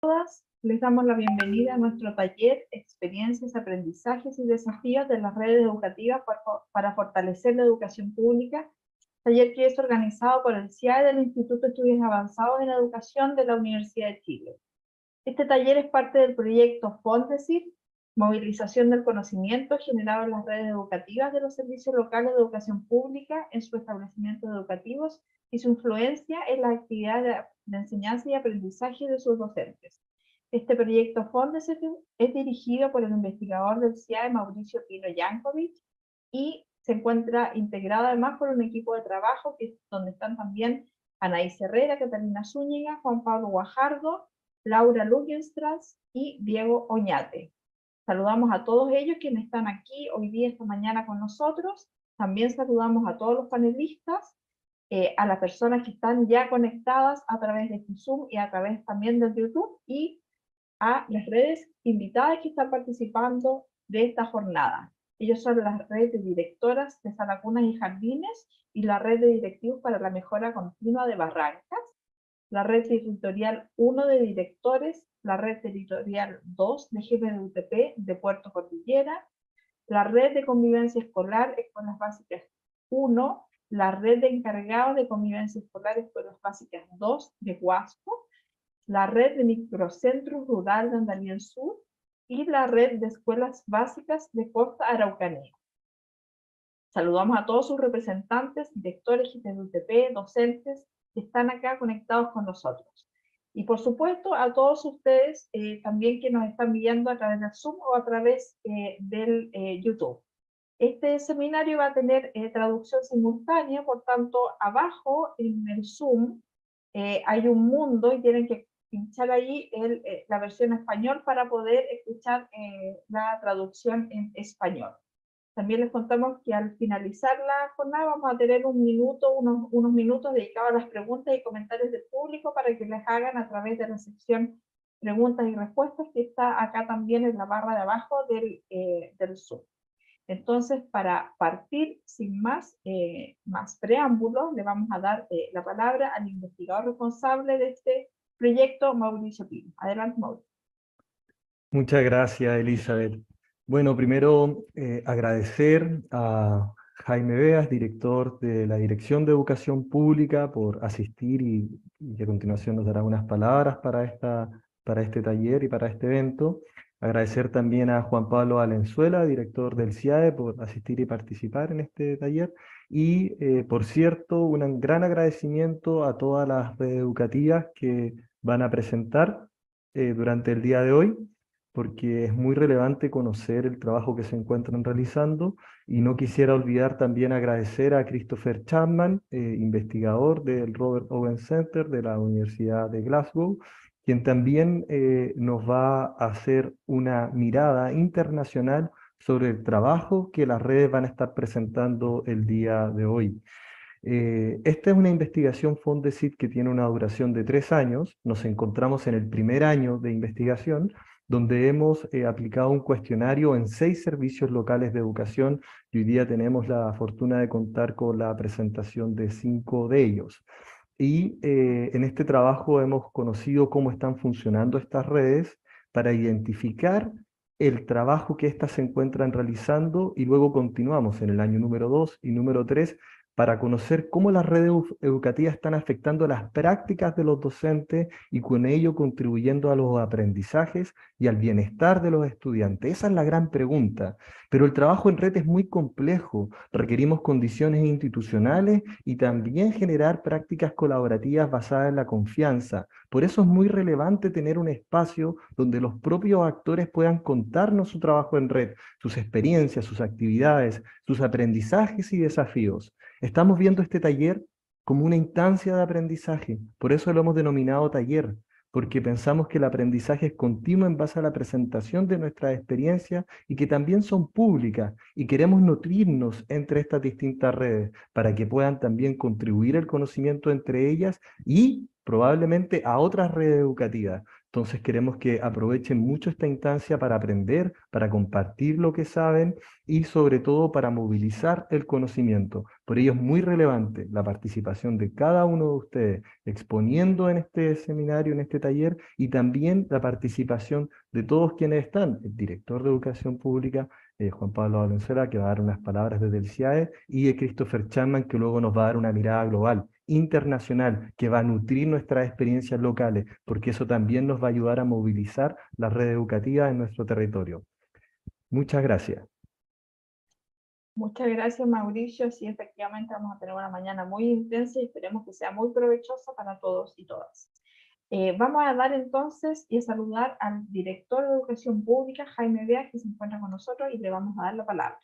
Todas, les damos la bienvenida a nuestro taller Experiencias, Aprendizajes y Desafíos de las Redes Educativas para Fortalecer la Educación Pública, taller que es organizado por el CIAE del Instituto de Estudios Avanzados en Educación de la Universidad de Chile. Este taller es parte del proyecto Fondesit, movilización del conocimiento generado en las redes educativas de los servicios locales de educación pública en sus establecimientos educativos y su influencia en la actividad de enseñanza y aprendizaje de sus docentes. Este proyecto Fondesit es dirigido por el investigador del CIAE, Mauricio Pino Yankovic, y se encuentra integrado además por un equipo de trabajo donde están también Anaís Herrera, Catalina Zúñiga, Juan Pablo Guajardo, Laura Lugenstras y Diego Oñate. Saludamos a todos ellos quienes están aquí hoy día, esta mañana con nosotros. También saludamos a todos los panelistas, a las personas que están ya conectadas a través de Zoom y a través también del YouTube, y a las redes invitadas que están participando de esta jornada. Ellos son la red de directoras de Sala Cunas y Jardines y la red de directivos para la mejora continua de Barrancas, la red territorial 1 de directores, la red territorial 2 de jefes de UTP de Puerto Cordillera, la red de convivencia escolar, escuelas básicas 1, la red de encargados de convivencia escolar, escuelas básicas 2 de Huasco, la red de microcentros rural de Andalién Sur y la red de escuelas básicas de Costa Araucanía. Saludamos a todos sus representantes, directores, jefes de UTP, docentes que están acá conectados con nosotros. Y por supuesto a todos ustedes también que nos están viendo a través del Zoom o a través del YouTube. Este seminario va a tener traducción simultánea, por tanto abajo en el Zoom hay un mundo y tienen que pinchar ahí la versión español para poder escuchar la traducción en español. También les contamos que al finalizar la jornada vamos a tener unos minutos dedicados a las preguntas y comentarios del público para que les hagan a través de la sección preguntas y respuestas que está acá también en la barra de abajo del Zoom. Entonces, para partir sin más preámbulos, le vamos a dar la palabra al investigador responsable de este proyecto, Mauricio Pino. Adelante, Mauricio. Muchas gracias, Elizabeth. Bueno, primero agradecer a Jaime Beas, director de la Dirección de Educación Pública, por asistir y a continuación nos dará unas palabras para este taller y para este evento. Agradecer también a Juan Pablo Valenzuela, director del CIAE, por asistir y participar en este taller. Y, por cierto, un gran agradecimiento a todas las redes educativas que van a presentar durante el día de hoy, porque es muy relevante conocer el trabajo que se encuentran realizando, y no quisiera olvidar también agradecer a Christopher Chapman, investigador del Robert Owen Center de la Universidad de Glasgow, quien también nos va a hacer una mirada internacional sobre el trabajo que las redes van a estar presentando el día de hoy. Esta es una investigación Fondesit que tiene una duración de 3 años. Nos encontramos en el primer año de investigación, donde hemos aplicado un cuestionario en 6 servicios locales de educación, y hoy día tenemos la fortuna de contar con la presentación de 5 de ellos. Y en este trabajo hemos conocido cómo están funcionando estas redes para identificar el trabajo que éstas se encuentran realizando, y luego continuamos en el año número 2 y número 3 para conocer cómo las redes educativas están afectando las prácticas de los docentes y con ello contribuyendo a los aprendizajes y al bienestar de los estudiantes. Esa es la gran pregunta. Pero el trabajo en red es muy complejo. Requerimos condiciones institucionales y también generar prácticas colaborativas basadas en la confianza. Por eso es muy relevante tener un espacio donde los propios actores puedan contarnos su trabajo en red, sus experiencias, sus actividades, sus aprendizajes y desafíos. Estamos viendo este taller como una instancia de aprendizaje, por eso lo hemos denominado taller, porque pensamos que el aprendizaje es continuo en base a la presentación de nuestras experiencias y que también son públicas, y queremos nutrirnos entre estas distintas redes para que puedan también contribuir el conocimiento entre ellas y probablemente a otras redes educativas. Entonces queremos que aprovechen mucho esta instancia para aprender, para compartir lo que saben y sobre todo para movilizar el conocimiento. Por ello es muy relevante la participación de cada uno de ustedes exponiendo en este seminario, en este taller, y también la participación de todos quienes están, el director de Educación Pública, Juan Pablo Valenzuela, que va a dar unas palabras desde el CIAE, y de Christopher Chapman, que luego nos va a dar una mirada global, internacional, que va a nutrir nuestras experiencias locales, porque eso también nos va a ayudar a movilizar la red educativa en nuestro territorio. Muchas gracias. Muchas gracias, Mauricio. Sí, efectivamente vamos a tener una mañana muy intensa y esperemos que sea muy provechosa para todos y todas. Vamos a dar entonces y a saludar al director de Educación Pública, Jaime Beas, que se encuentra con nosotros, y le vamos a dar la palabra.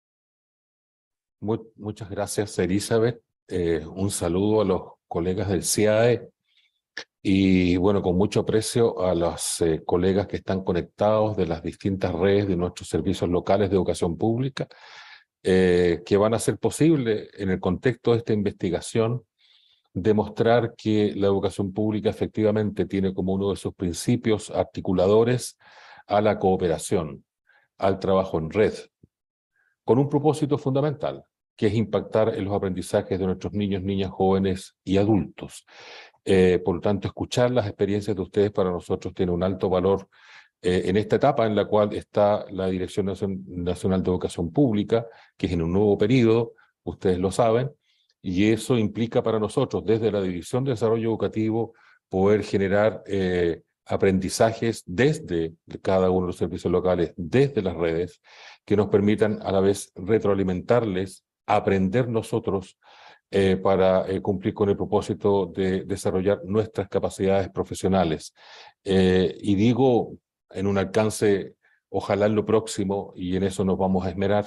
Muchas gracias, Elizabeth. Un saludo a los colegas del CIAE y, bueno, con mucho aprecio a los colegas que están conectados de las distintas redes de nuestros servicios locales de educación pública, que van a hacer posible, en el contexto de esta investigación, demostrar que la educación pública efectivamente tiene como uno de sus principios articuladores a la cooperación, al trabajo en red, con un propósito fundamental, que es impactar en los aprendizajes de nuestros niños, niñas, jóvenes y adultos. Por lo tanto, escuchar las experiencias de ustedes para nosotros tiene un alto valor en esta etapa en la cual está la Dirección Nacional de Educación Pública, que es en un nuevo periodo, ustedes lo saben, y eso implica para nosotros, desde la División de Desarrollo Educativo, poder generar aprendizajes desde cada uno de los servicios locales, desde las redes, que nos permitan a la vez retroalimentarles, aprender nosotros para cumplir con el propósito de desarrollar nuestras capacidades profesionales. Y digo, en un alcance, ojalá en lo próximo, y en eso nos vamos a esmerar,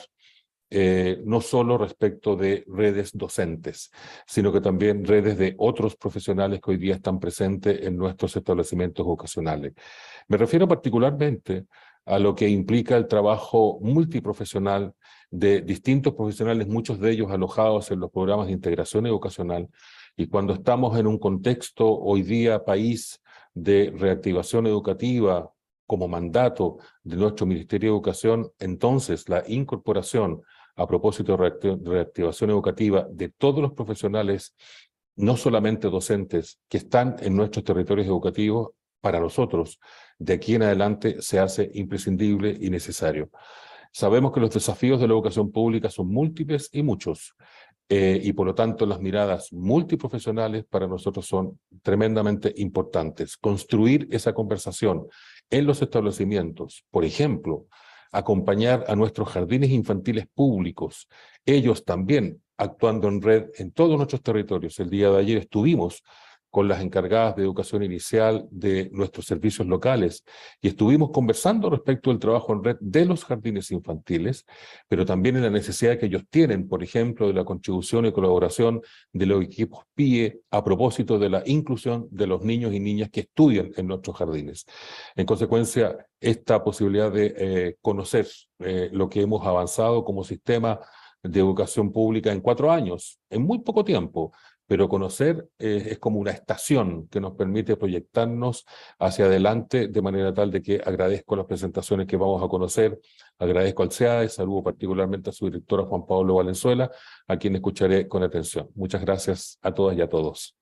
no solo respecto de redes docentes, sino que también redes de otros profesionales que hoy día están presentes en nuestros establecimientos vocacionales. Me refiero particularmente a lo que implica el trabajo multiprofesional de distintos profesionales, muchos de ellos alojados en los programas de integración educacional, y cuando estamos en un contexto hoy día país de reactivación educativa como mandato de nuestro Ministerio de Educación, entonces la incorporación a propósito de reactivación educativa de todos los profesionales, no solamente docentes, que están en nuestros territorios educativos, para nosotros, de aquí en adelante, se hace imprescindible y necesario. Sabemos que los desafíos de la educación pública son múltiples y muchos, y por lo tanto las miradas multiprofesionales para nosotros son tremendamente importantes. Construir esa conversación en los establecimientos, por ejemplo, acompañar a nuestros jardines infantiles públicos, ellos también actuando en red en todos nuestros territorios. El día de ayer estuvimos con las encargadas de educación inicial de nuestros servicios locales y estuvimos conversando respecto del trabajo en red de los jardines infantiles, pero también en la necesidad que ellos tienen, por ejemplo, de la contribución y colaboración de los equipos PIE a propósito de la inclusión de los niños y niñas que estudian en nuestros jardines. En consecuencia, esta posibilidad de conocer lo que hemos avanzado como sistema de educación pública en 4 años, en muy poco tiempo, pero conocer es como una estación que nos permite proyectarnos hacia adelante de manera tal de que agradezco las presentaciones que vamos a conocer, agradezco al CIAE, saludo particularmente a su directora Juan Pablo Valenzuela, a quien escucharé con atención. Muchas gracias a todas y a todos.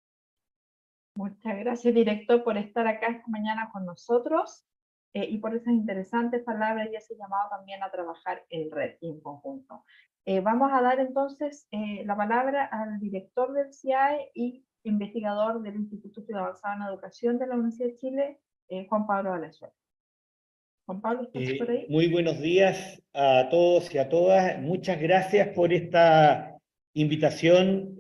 Muchas gracias, director, por estar acá esta mañana con nosotros y por esas interesantes palabras y ese llamado también a trabajar en red y en conjunto. Vamos a dar entonces la palabra al director del CIAE y investigador del Instituto de Avanzada en Educación de la Universidad de Chile, Juan Pablo Valenzuela. Juan Pablo, ¿estás por ahí? Muy buenos días a todos y a todas. Muchas gracias por esta invitación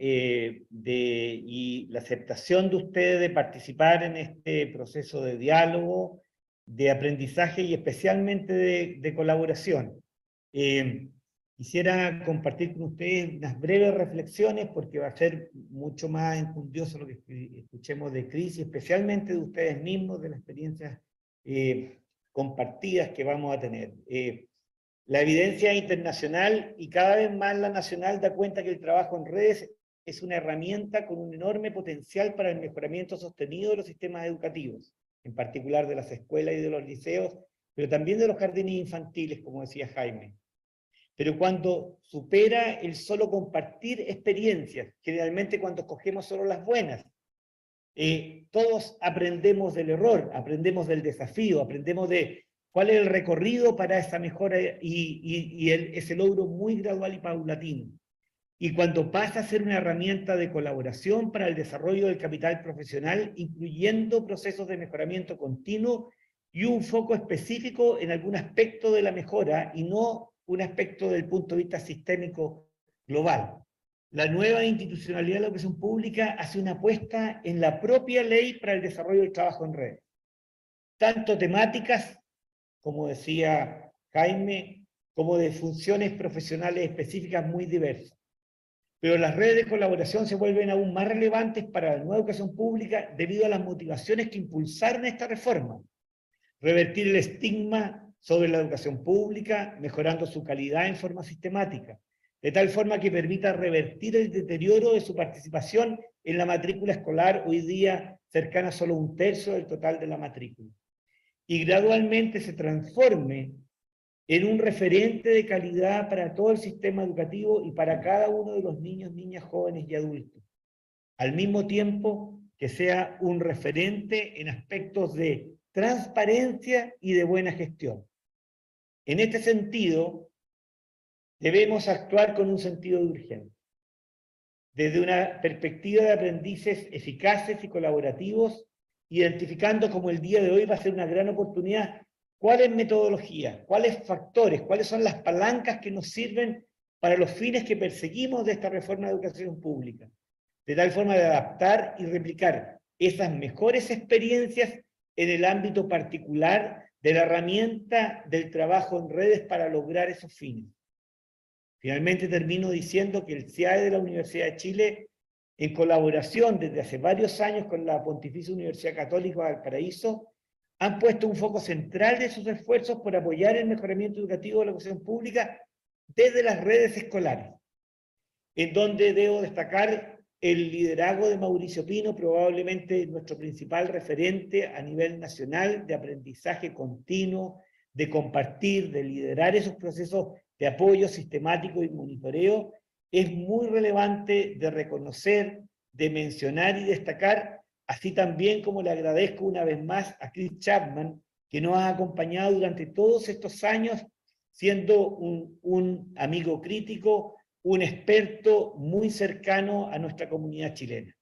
y la aceptación de ustedes de participar en este proceso de diálogo, de aprendizaje y especialmente de colaboración. Quisiera compartir con ustedes unas breves reflexiones porque va a ser mucho más enjundioso lo que escuchemos de Cris y especialmente de ustedes mismos, de las experiencias compartidas que vamos a tener. La evidencia internacional y cada vez más la nacional da cuenta que el trabajo en redes es una herramienta con un enorme potencial para el mejoramiento sostenido de los sistemas educativos, en particular de las escuelas y de los liceos, pero también de los jardines infantiles, como decía Jaime. Pero cuando supera el solo compartir experiencias, generalmente cuando escogemos solo las buenas, todos aprendemos del error, aprendemos del desafío, aprendemos de cuál es el recorrido para esa mejora y ese logro muy gradual y paulatino. Y cuando pasa a ser una herramienta de colaboración para el desarrollo del capital profesional, incluyendo procesos de mejoramiento continuo y un foco específico en algún aspecto de la mejora y no un aspecto del punto de vista sistémico global. La nueva institucionalidad de la educación pública hace una apuesta en la propia ley para el desarrollo del trabajo en red. Tanto temáticas, como decía Jaime, como de funciones profesionales específicas muy diversas. Pero las redes de colaboración se vuelven aún más relevantes para la nueva educación pública debido a las motivaciones que impulsaron esta reforma. Revertir el estigma sobre la educación pública, mejorando su calidad en forma sistemática, de tal forma que permita revertir el deterioro de su participación en la matrícula escolar, hoy día cercana a solo 1/3 del total de la matrícula. Y gradualmente se transforme en un referente de calidad para todo el sistema educativo y para cada uno de los niños, niñas, jóvenes y adultos. Al mismo tiempo que sea un referente en aspectos de transparencia y de buena gestión. En este sentido, debemos actuar con un sentido de urgencia. Desde una perspectiva de aprendices eficaces y colaborativos, identificando como el día de hoy va a ser una gran oportunidad cuáles metodologías, cuáles factores, cuáles son las palancas que nos sirven para los fines que perseguimos de esta reforma de educación pública, de tal forma de adaptar y replicar esas mejores experiencias en el ámbito particular de la herramienta del trabajo en redes para lograr esos fines. Finalmente termino diciendo que el CIAE de la Universidad de Chile, en colaboración desde hace varios años con la Pontificia Universidad Católica de Valparaíso, han puesto un foco central de sus esfuerzos por apoyar el mejoramiento educativo de la educación pública desde las redes escolares, en donde debo destacar el liderazgo de Mauricio Pino, probablemente nuestro principal referente a nivel nacional de aprendizaje continuo, de compartir, de liderar esos procesos de apoyo sistemático y monitoreo. Es muy relevante de reconocer, de mencionar y destacar, así también como le agradezco una vez más a Chris Chapman, que nos ha acompañado durante todos estos años, siendo un amigo crítico, un experto muy cercano a nuestra comunidad chilena.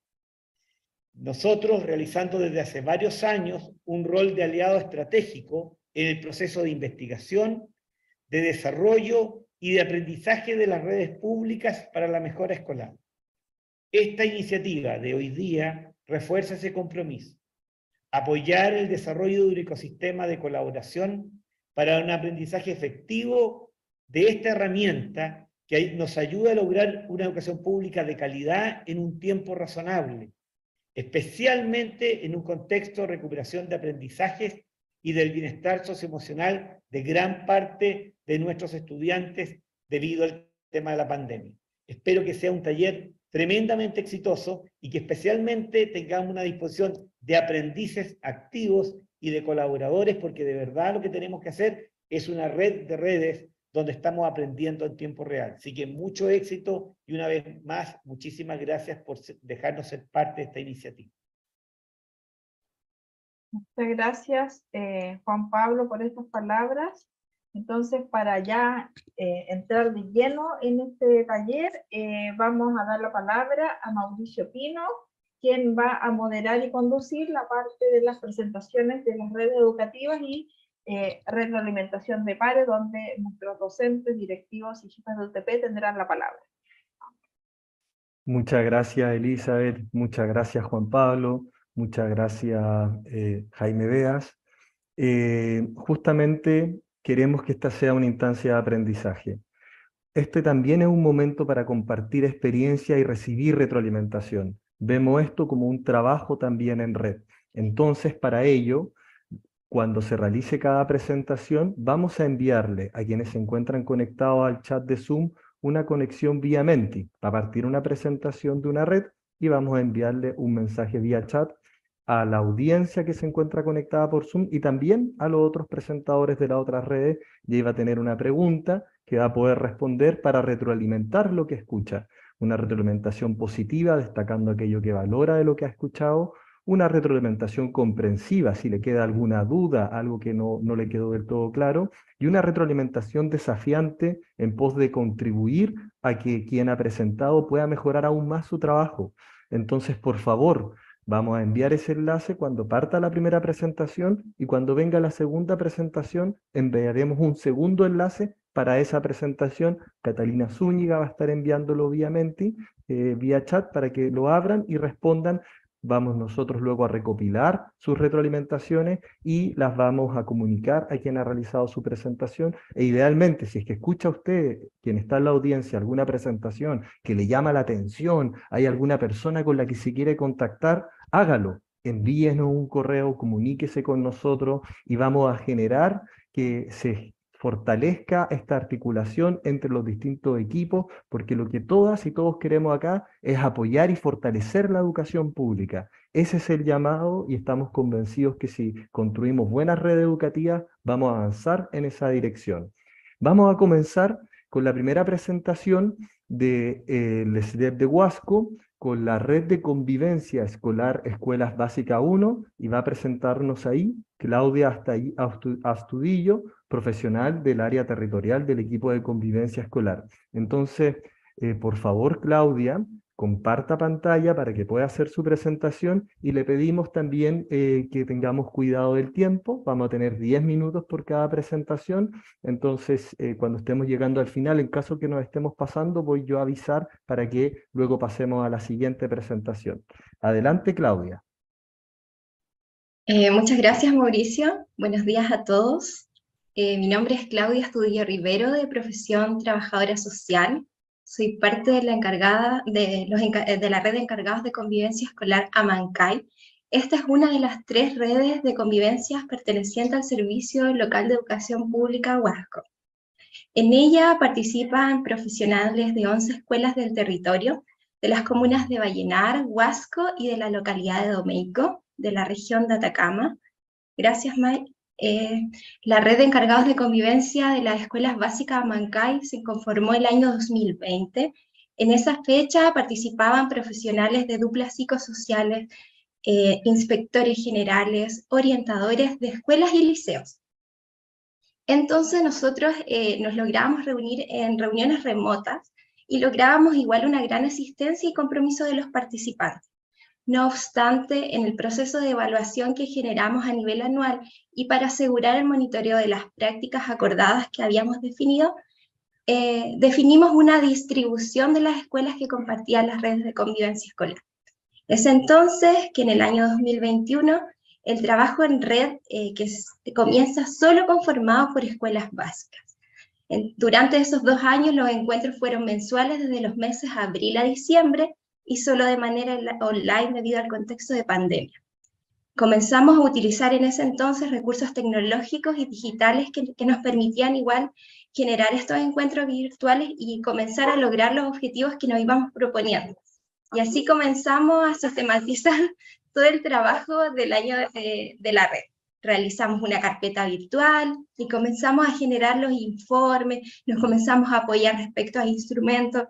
Nosotros realizando desde hace varios años un rol de aliado estratégico en el proceso de investigación, de desarrollo y de aprendizaje de las redes públicas para la mejora escolar. Esta iniciativa de hoy día refuerza ese compromiso, apoyar el desarrollo de un ecosistema de colaboración para un aprendizaje efectivo de esta herramienta que nos ayuda a lograr una educación pública de calidad en un tiempo razonable, especialmente en un contexto de recuperación de aprendizajes y del bienestar socioemocional de gran parte de nuestros estudiantes debido al tema de la pandemia. Espero que sea un taller tremendamente exitoso y que especialmente tengamos una disposición de aprendices activos y de colaboradores, porque de verdad lo que tenemos que hacer es una red de redes donde estamos aprendiendo en tiempo real. Así que mucho éxito y una vez más, muchísimas gracias por dejarnos ser parte de esta iniciativa. Muchas gracias, Juan Pablo, por estas palabras. Entonces, para ya entrar de lleno en este taller, vamos a dar la palabra a Mauricio Pino, quien va a moderar y conducir la parte de las presentaciones de las redes educativas y retroalimentación de pares, donde nuestros docentes, directivos y jefes de UTP tendrán la palabra. Muchas gracias, Elizabeth. Muchas gracias, Juan Pablo. Muchas gracias, Jaime Beas. Justamente queremos que esta sea una instancia de aprendizaje. Este también es un momento para compartir experiencia y recibir retroalimentación. Vemos esto como un trabajo también en red. Entonces, para ello, cuando se realice cada presentación, vamos a enviarle a quienes se encuentran conectados al chat de Zoom una conexión vía Menti. Va a partir una presentación de una red y vamos a enviarle un mensaje vía chat a la audiencia que se encuentra conectada por Zoom y también a los otros presentadores de las otras redes, y ahí va a tener una pregunta que va a poder responder para retroalimentar lo que escucha. Una retroalimentación positiva, destacando aquello que valora de lo que ha escuchado, una retroalimentación comprensiva, si le queda alguna duda, algo que no le quedó del todo claro, y una retroalimentación desafiante en pos de contribuir a que quien ha presentado pueda mejorar aún más su trabajo. Entonces, por favor, vamos a enviar ese enlace cuando parta la primera presentación, y cuando venga la segunda presentación enviaremos un segundo enlace para esa presentación. Catalina Zúñiga va a estar enviándolo vía Menti, vía chat, para que lo abran y respondan. Vamos nosotros luego a recopilar sus retroalimentaciones y las vamos a comunicar a quien ha realizado su presentación. E idealmente, si es que escucha usted, quien está en la audiencia, alguna presentación que le llama la atención, hay alguna persona con la que se quiere contactar, hágalo. Envíenos un correo, comuníquese con nosotros y vamos a generar que se fortalezca esta articulación entre los distintos equipos, porque lo que todas y todos queremos acá es apoyar y fortalecer la educación pública. Ese es el llamado y estamos convencidos que si construimos buenas redes educativas, vamos a avanzar en esa dirección. Vamos a comenzar con la primera presentación del SDEP de Huasco, con la Red de Convivencia Escolar Escuelas Básicas 1, y va a presentarnos ahí Claudia Astudillo, profesional del área territorial del equipo de convivencia escolar. Entonces, por favor, Claudia, comparta pantalla para que pueda hacer su presentación, y le pedimos también que tengamos cuidado del tiempo. Vamos a tener 10 minutos por cada presentación, entonces cuando estemos llegando al final, en caso que nos estemos pasando, voy yo a avisar para que luego pasemos a la siguiente presentación. Adelante, Claudia. Muchas gracias, Mauricio. Buenos días a todos. Mi nombre es Claudia Astudillo Rivero, de profesión trabajadora social. Soy parte de la encargada de la red de encargados de convivencia escolar Amancay. Esta es una de las 3 redes de convivencias pertenecientes al Servicio Local de Educación Pública Huasco. En ella participan profesionales de 11 escuelas del territorio, de las comunas de Vallenar, Huasco y de la localidad de Domeico, de la región de Atacama. Gracias, May. La red de encargados de convivencia de las escuelas básicas Amancay se conformó el año 2020. En esa fecha participaban profesionales de duplas psicosociales, inspectores generales, orientadores de escuelas y liceos. Entonces nosotros nos lográbamos reunir en reuniones remotas y lográbamos igual una gran asistencia y compromiso de los participantes. No obstante, en el proceso de evaluación que generamos a nivel anual y para asegurar el monitoreo de las prácticas acordadas que habíamos definido, definimos una distribución de las escuelas que compartían las redes de convivencia escolar. Es entonces que en el año 2021 el trabajo en red comienza solo conformado por escuelas básicas. Durante esos 2 años los encuentros fueron mensuales desde los meses abril a diciembre, y solo de manera online debido al contexto de pandemia. Comenzamos a utilizar en ese entonces recursos tecnológicos y digitales que nos permitían igual generar estos encuentros virtuales y comenzar a lograr los objetivos que nos íbamos proponiendo. Y así comenzamos a sistematizar todo el trabajo del año de la red. Realizamos una carpeta virtual y comenzamos a generar los informes, nos comenzamos a apoyar respecto a instrumentos,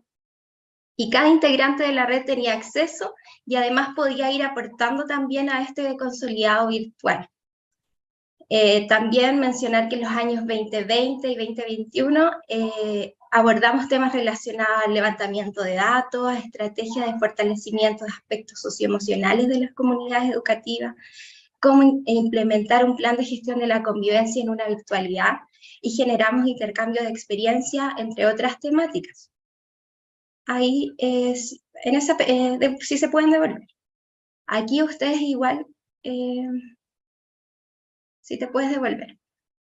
y cada integrante de la red tenía acceso y además podía ir aportando también a este consolidado virtual. También mencionar que en los años 2020 y 2021 abordamos temas relacionados al levantamiento de datos, a estrategias de fortalecimiento de aspectos socioemocionales de las comunidades educativas, cómo implementar un plan de gestión de la convivencia en una virtualidad, y generamos intercambio de experiencia, entre otras temáticas. Ahí, si se pueden devolver. Aquí ustedes igual, si te puedes devolver.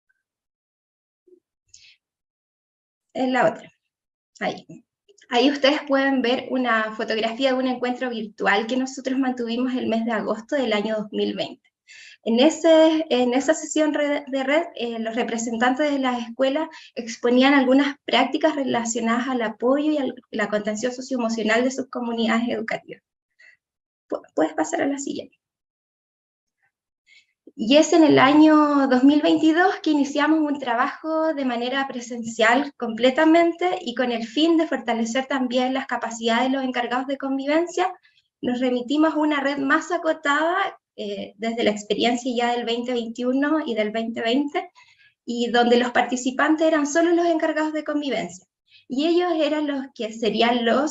En la otra, ahí. Ahí ustedes pueden ver una fotografía de un encuentro virtual que nosotros mantuvimos el mes de agosto del año 2020. En esa sesión de red, los representantes de las escuelas exponían algunas prácticas relacionadas al apoyo y a la contención socioemocional de sus comunidades educativas. Puedes pasar a la siguiente. Y es en el año 2022 que iniciamos un trabajo de manera presencial completamente y con el fin de fortalecer también las capacidades de los encargados de convivencia, nos remitimos a una red más acotada desde la experiencia ya del 2021 y del 2020, y donde los participantes eran solo los encargados de convivencia. Y ellos eran los que serían los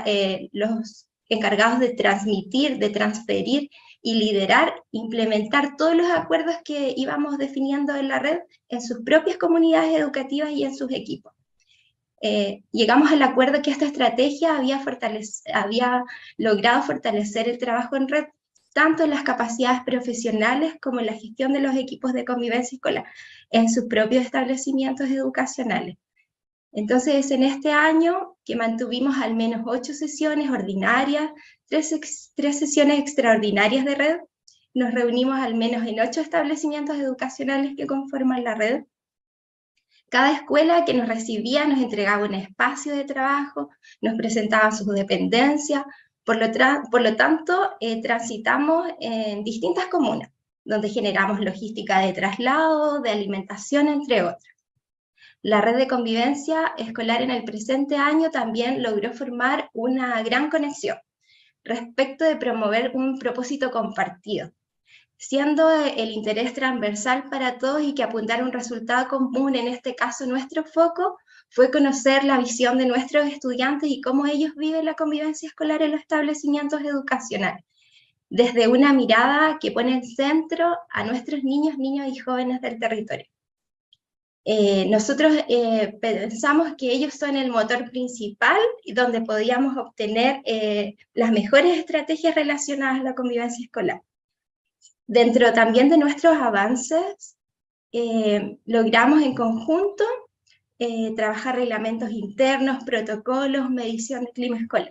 encargados de transmitir, de transferir y liderar, implementar todos los acuerdos que íbamos definiendo en la red en sus propias comunidades educativas y en sus equipos. Llegamos al acuerdo que esta estrategia había logrado fortalecer el trabajo en red, tanto en las capacidades profesionales como en la gestión de los equipos de convivencia escolar en sus propios establecimientos educacionales. Entonces, en este año, que mantuvimos al menos 8 sesiones ordinarias, 3 sesiones extraordinarias de red, nos reunimos al menos en 8 establecimientos educacionales que conforman la red. Cada escuela que nos recibía nos entregaba un espacio de trabajo, nos presentaba sus dependencias, por lo tanto, transitamos en distintas comunas, donde generamos logística de traslado, de alimentación, entre otras. La red de convivencia escolar en el presente año también logró formar una gran conexión respecto de promover un propósito compartido, siendo el interés transversal para todos y que apuntar a un resultado común, en este caso nuestro foco, fue conocer la visión de nuestros estudiantes y cómo ellos viven la convivencia escolar en los establecimientos educacionales, desde una mirada que pone en centro a nuestros niños y jóvenes del territorio. Nosotros pensamos que ellos son el motor principal y donde podíamos obtener las mejores estrategias relacionadas a la convivencia escolar. Dentro también de nuestros avances, logramos en conjunto trabajar reglamentos internos, protocolos, medición de clima escolar.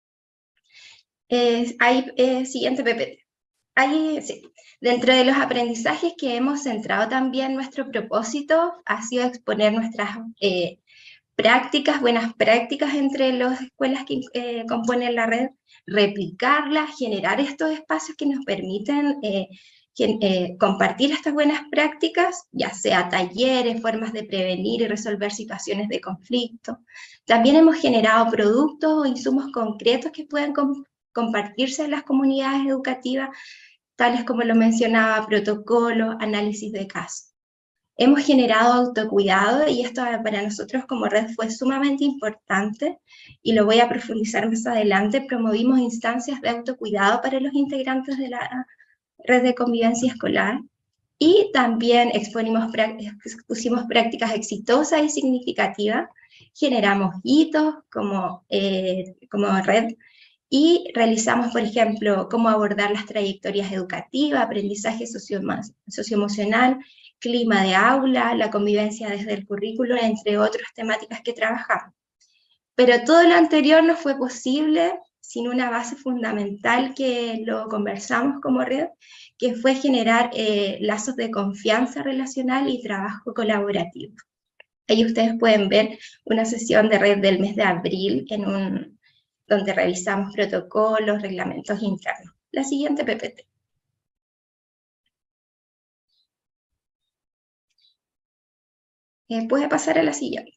Siguiente PPT. Sí. Dentro de los aprendizajes que hemos centrado también, nuestro propósito ha sido exponer nuestras buenas prácticas entre las escuelas que componen la red, replicarlas, generar estos espacios que nos permiten compartir estas buenas prácticas, ya sea talleres, formas de prevenir y resolver situaciones de conflicto. También hemos generado productos o insumos concretos que pueden compartirse en las comunidades educativas, tales como lo mencionaba, protocolos, análisis de casos. Hemos generado autocuidado y esto para nosotros como red fue sumamente importante y lo voy a profundizar más adelante. Promovimos instancias de autocuidado para los integrantes de la red de convivencia escolar y también expusimos prácticas exitosas y significativas, generamos hitos como red y realizamos, por ejemplo, cómo abordar las trayectorias educativas, aprendizaje socioemocional, clima de aula, la convivencia desde el currículo, entre otras temáticas que trabajamos. Pero todo lo anterior no fue posible sin una base fundamental que lo conversamos como red, que fue generar lazos de confianza relacional y trabajo colaborativo. Ahí ustedes pueden ver una sesión de red del mes de abril donde revisamos protocolos, reglamentos internos. La siguiente PPT. Puede pasar a la siguiente.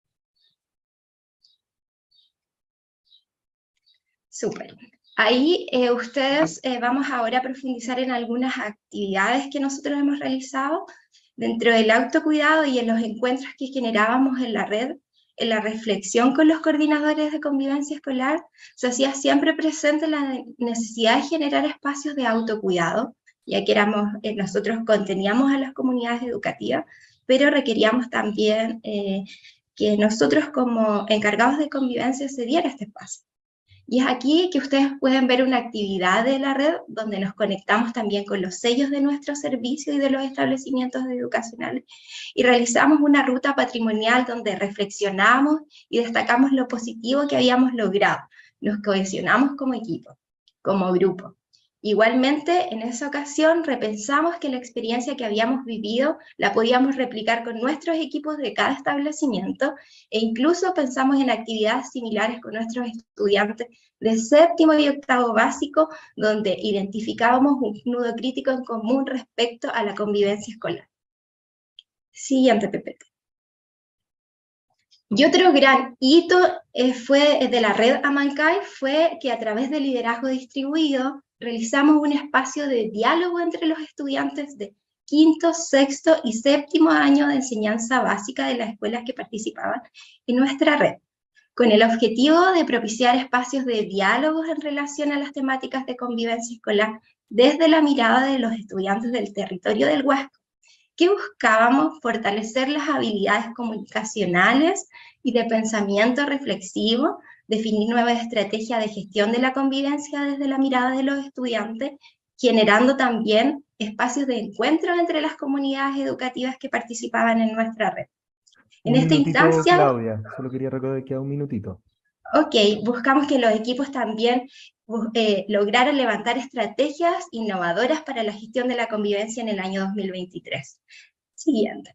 Súper. Ahí ustedes vamos ahora a profundizar en algunas actividades que nosotros hemos realizado dentro del autocuidado y en los encuentros que generábamos en la red. En la reflexión con los coordinadores de convivencia escolar, se hacía siempre presente la necesidad de generar espacios de autocuidado, ya que nosotros conteníamos a las comunidades educativas, pero requeríamos también que nosotros como encargados de convivencia se diera este espacio. Y es aquí que ustedes pueden ver una actividad de la red donde nos conectamos también con los sellos de nuestro servicio y de los establecimientos educacionales y realizamos una ruta patrimonial donde reflexionamos y destacamos lo positivo que habíamos logrado. Nos cohesionamos como equipo, como grupo. Igualmente, en esa ocasión repensamos que la experiencia que habíamos vivido la podíamos replicar con nuestros equipos de cada establecimiento e incluso pensamos en actividades similares con nuestros estudiantes de séptimo y octavo básico, donde identificábamos un nudo crítico en común respecto a la convivencia escolar. Siguiente PPT. Y otro gran hito fue de la red Amancay, fue que a través del liderazgo distribuido realizamos un espacio de diálogo entre los estudiantes de quinto, sexto y séptimo año de enseñanza básica de las escuelas que participaban en nuestra red, con el objetivo de propiciar espacios de diálogos en relación a las temáticas de convivencia escolar desde la mirada de los estudiantes del territorio del Huasco, que buscábamos fortalecer las habilidades comunicacionales y de pensamiento reflexivo, definir nuevas estrategias de gestión de la convivencia desde la mirada de los estudiantes, generando también espacios de encuentro entre las comunidades educativas que participaban en nuestra red. En esta instancia, Claudia, solo quería recordar que queda un minutito. Ok, buscamos que los equipos también lograran levantar estrategias innovadoras para la gestión de la convivencia en el año 2023. Siguiente.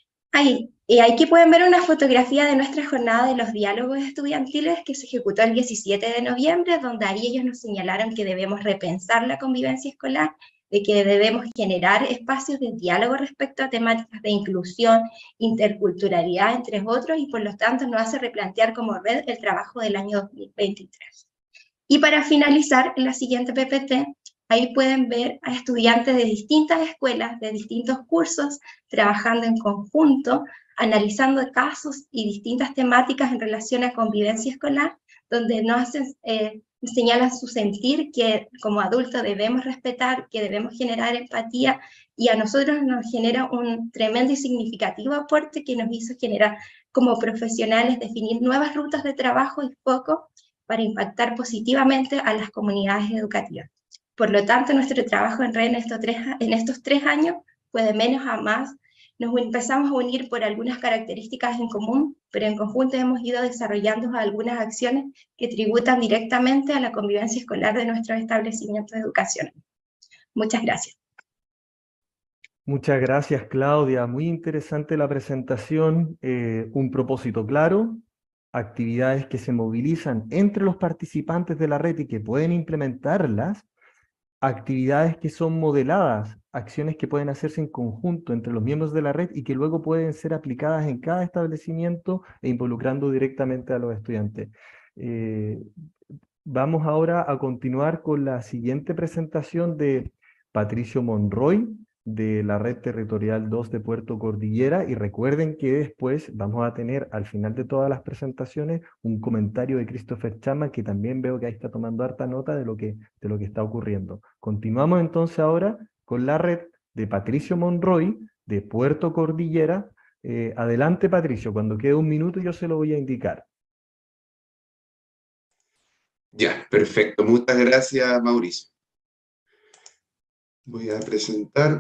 Aquí pueden ver una fotografía de nuestra jornada de los diálogos estudiantiles que se ejecutó el 17 de noviembre, donde ahí ellos nos señalaron que debemos repensar la convivencia escolar, de que debemos generar espacios de diálogo respecto a temáticas de inclusión, interculturalidad, entre otros, y por lo tanto nos hace replantear como red el trabajo del año 2023. Y para finalizar, en la siguiente PPT, ahí pueden ver a estudiantes de distintas escuelas, de distintos cursos, trabajando en conjunto, analizando casos y distintas temáticas en relación a convivencia escolar, donde nos hacen señalan su sentir, que como adultos debemos respetar, que debemos generar empatía, y a nosotros nos genera un tremendo y significativo aporte que nos hizo generar como profesionales definir nuevas rutas de trabajo y foco para impactar positivamente a las comunidades educativas. Por lo tanto, nuestro trabajo en red en estos 3 años fue de menos a más. Nos empezamos a unir por algunas características en común, pero en conjunto hemos ido desarrollando algunas acciones que tributan directamente a la convivencia escolar de nuestros establecimientos educacionales. Muchas gracias. Muchas gracias, Claudia. Muy interesante la presentación. Un propósito claro, actividades que se movilizan entre los participantes de la red y que pueden implementarlas, actividades que son modeladas, acciones que pueden hacerse en conjunto entre los miembros de la red y que luego pueden ser aplicadas en cada establecimiento e involucrando directamente a los estudiantes. Vamos ahora a continuar con la siguiente presentación de Patricio Monroy, de la Red Territorial 2 de Puerto Cordillera, y recuerden que después vamos a tener al final de todas las presentaciones un comentario de Christopher Chama, que también veo que ahí está tomando harta nota de lo que está ocurriendo. Continuamos entonces ahora con la red de Patricio Monroy de Puerto Cordillera. Adelante, Patricio, cuando quede un minuto yo se lo voy a indicar. Ya, perfecto. Muchas gracias, Mauricio. Voy a presentar.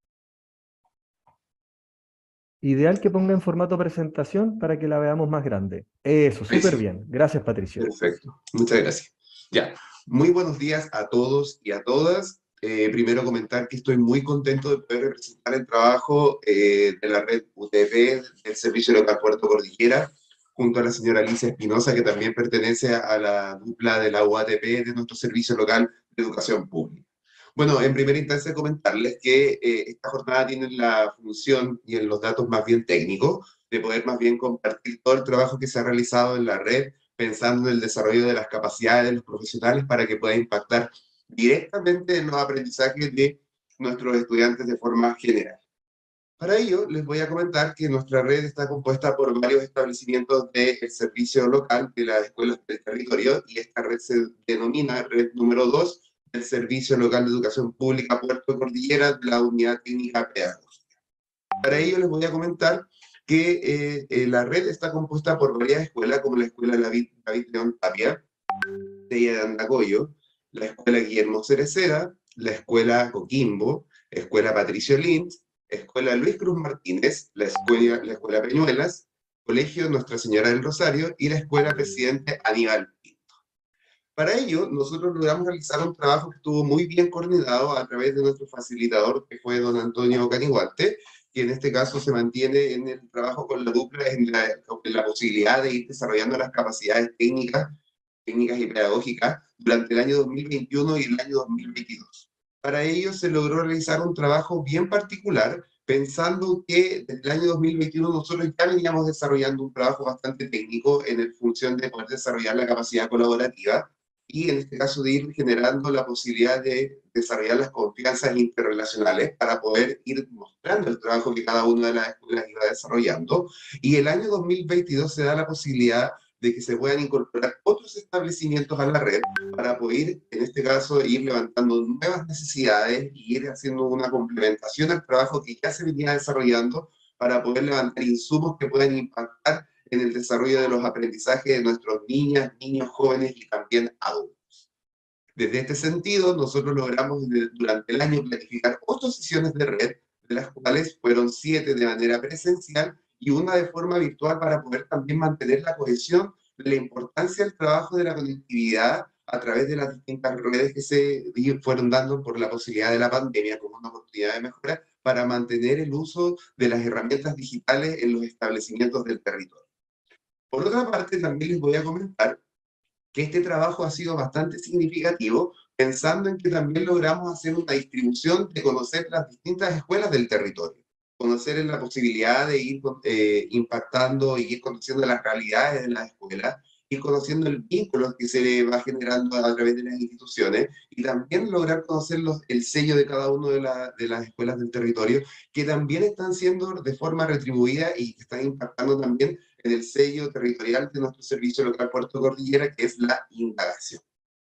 Ideal que ponga en formato presentación para que la veamos más grande. Eso, súper bien. Gracias, Patricio. Perfecto. Muchas gracias. Ya, muy buenos días a todos y a todas. Primero comentar que estoy muy contento de poder representar el trabajo de la red UTP del Servicio Local Puerto Cordillera, junto a la señora Alicia Espinosa, que también pertenece a la dupla de la UATP de nuestro Servicio Local de Educación Pública. Bueno, en primera instancia comentarles que esta jornada tiene la función y en los datos más bien técnicos de poder más bien compartir todo el trabajo que se ha realizado en la red, pensando en el desarrollo de las capacidades de los profesionales para que pueda impactar directamente en los aprendizajes de nuestros estudiantes de forma general. Para ello, les voy a comentar que nuestra red está compuesta por varios establecimientos del servicio local de las escuelas del territorio, y esta red se denomina red número 2 del Servicio Local de Educación Pública Puerto Cordillera, de la Unidad Técnica Pedagógica. Para ello les voy a comentar que la red está compuesta por varias escuelas, como la Escuela David León Tapia, de Andacoyo, la Escuela Guillermo Cereceda, la Escuela Coquimbo, Escuela Patricio Lins, Escuela Luis Cruz Martínez, la Escuela Peñuelas, Colegio Nuestra Señora del Rosario y la Escuela Presidente Aníbal Pinto. Para ello, nosotros logramos realizar un trabajo que estuvo muy bien coordinado a través de nuestro facilitador, que fue don Antonio Canihuarte, que en este caso se mantiene en el trabajo con la dupla en la posibilidad de ir desarrollando las capacidades técnicas y pedagógicas durante el año 2021 y el año 2022. Para ello se logró realizar un trabajo bien particular, pensando que desde el año 2021 nosotros ya veníamos desarrollando un trabajo bastante técnico en función de poder desarrollar la capacidad colaborativa y en este caso de ir generando la posibilidad de desarrollar las confianzas interrelacionales para poder ir mostrando el trabajo que cada una de las escuelas iba desarrollando. Y el año 2022 se da la posibilidad de que se puedan incorporar otros establecimientos a la red para poder, en este caso, ir levantando nuevas necesidades y ir haciendo una complementación al trabajo que ya se venía desarrollando para poder levantar insumos que puedan impactar en el desarrollo de los aprendizajes de nuestros niñas, niños, jóvenes y también adultos. Desde este sentido, nosotros logramos durante el año planificar 8 sesiones de red, de las cuales fueron 7 de manera presencial y una de forma virtual para poder también mantener la cohesión de la importancia del trabajo de la conectividad a través de las distintas redes que se fueron dando por la posibilidad de la pandemia como una oportunidad de mejora para mantener el uso de las herramientas digitales en los establecimientos del territorio. Por otra parte, también les voy a comentar que este trabajo ha sido bastante significativo, pensando en que también logramos hacer una distribución de conocer las distintas escuelas del territorio, conocer la posibilidad de ir impactando y ir conociendo las realidades de las escuelas, ir conociendo el vínculo que se va generando a través de las instituciones y también lograr conocer el sello de cada una de las escuelas del territorio, que también están siendo de forma retribuida y que están impactando también en el sello territorial de nuestro servicio local Puerto Cordillera, que es la indagación.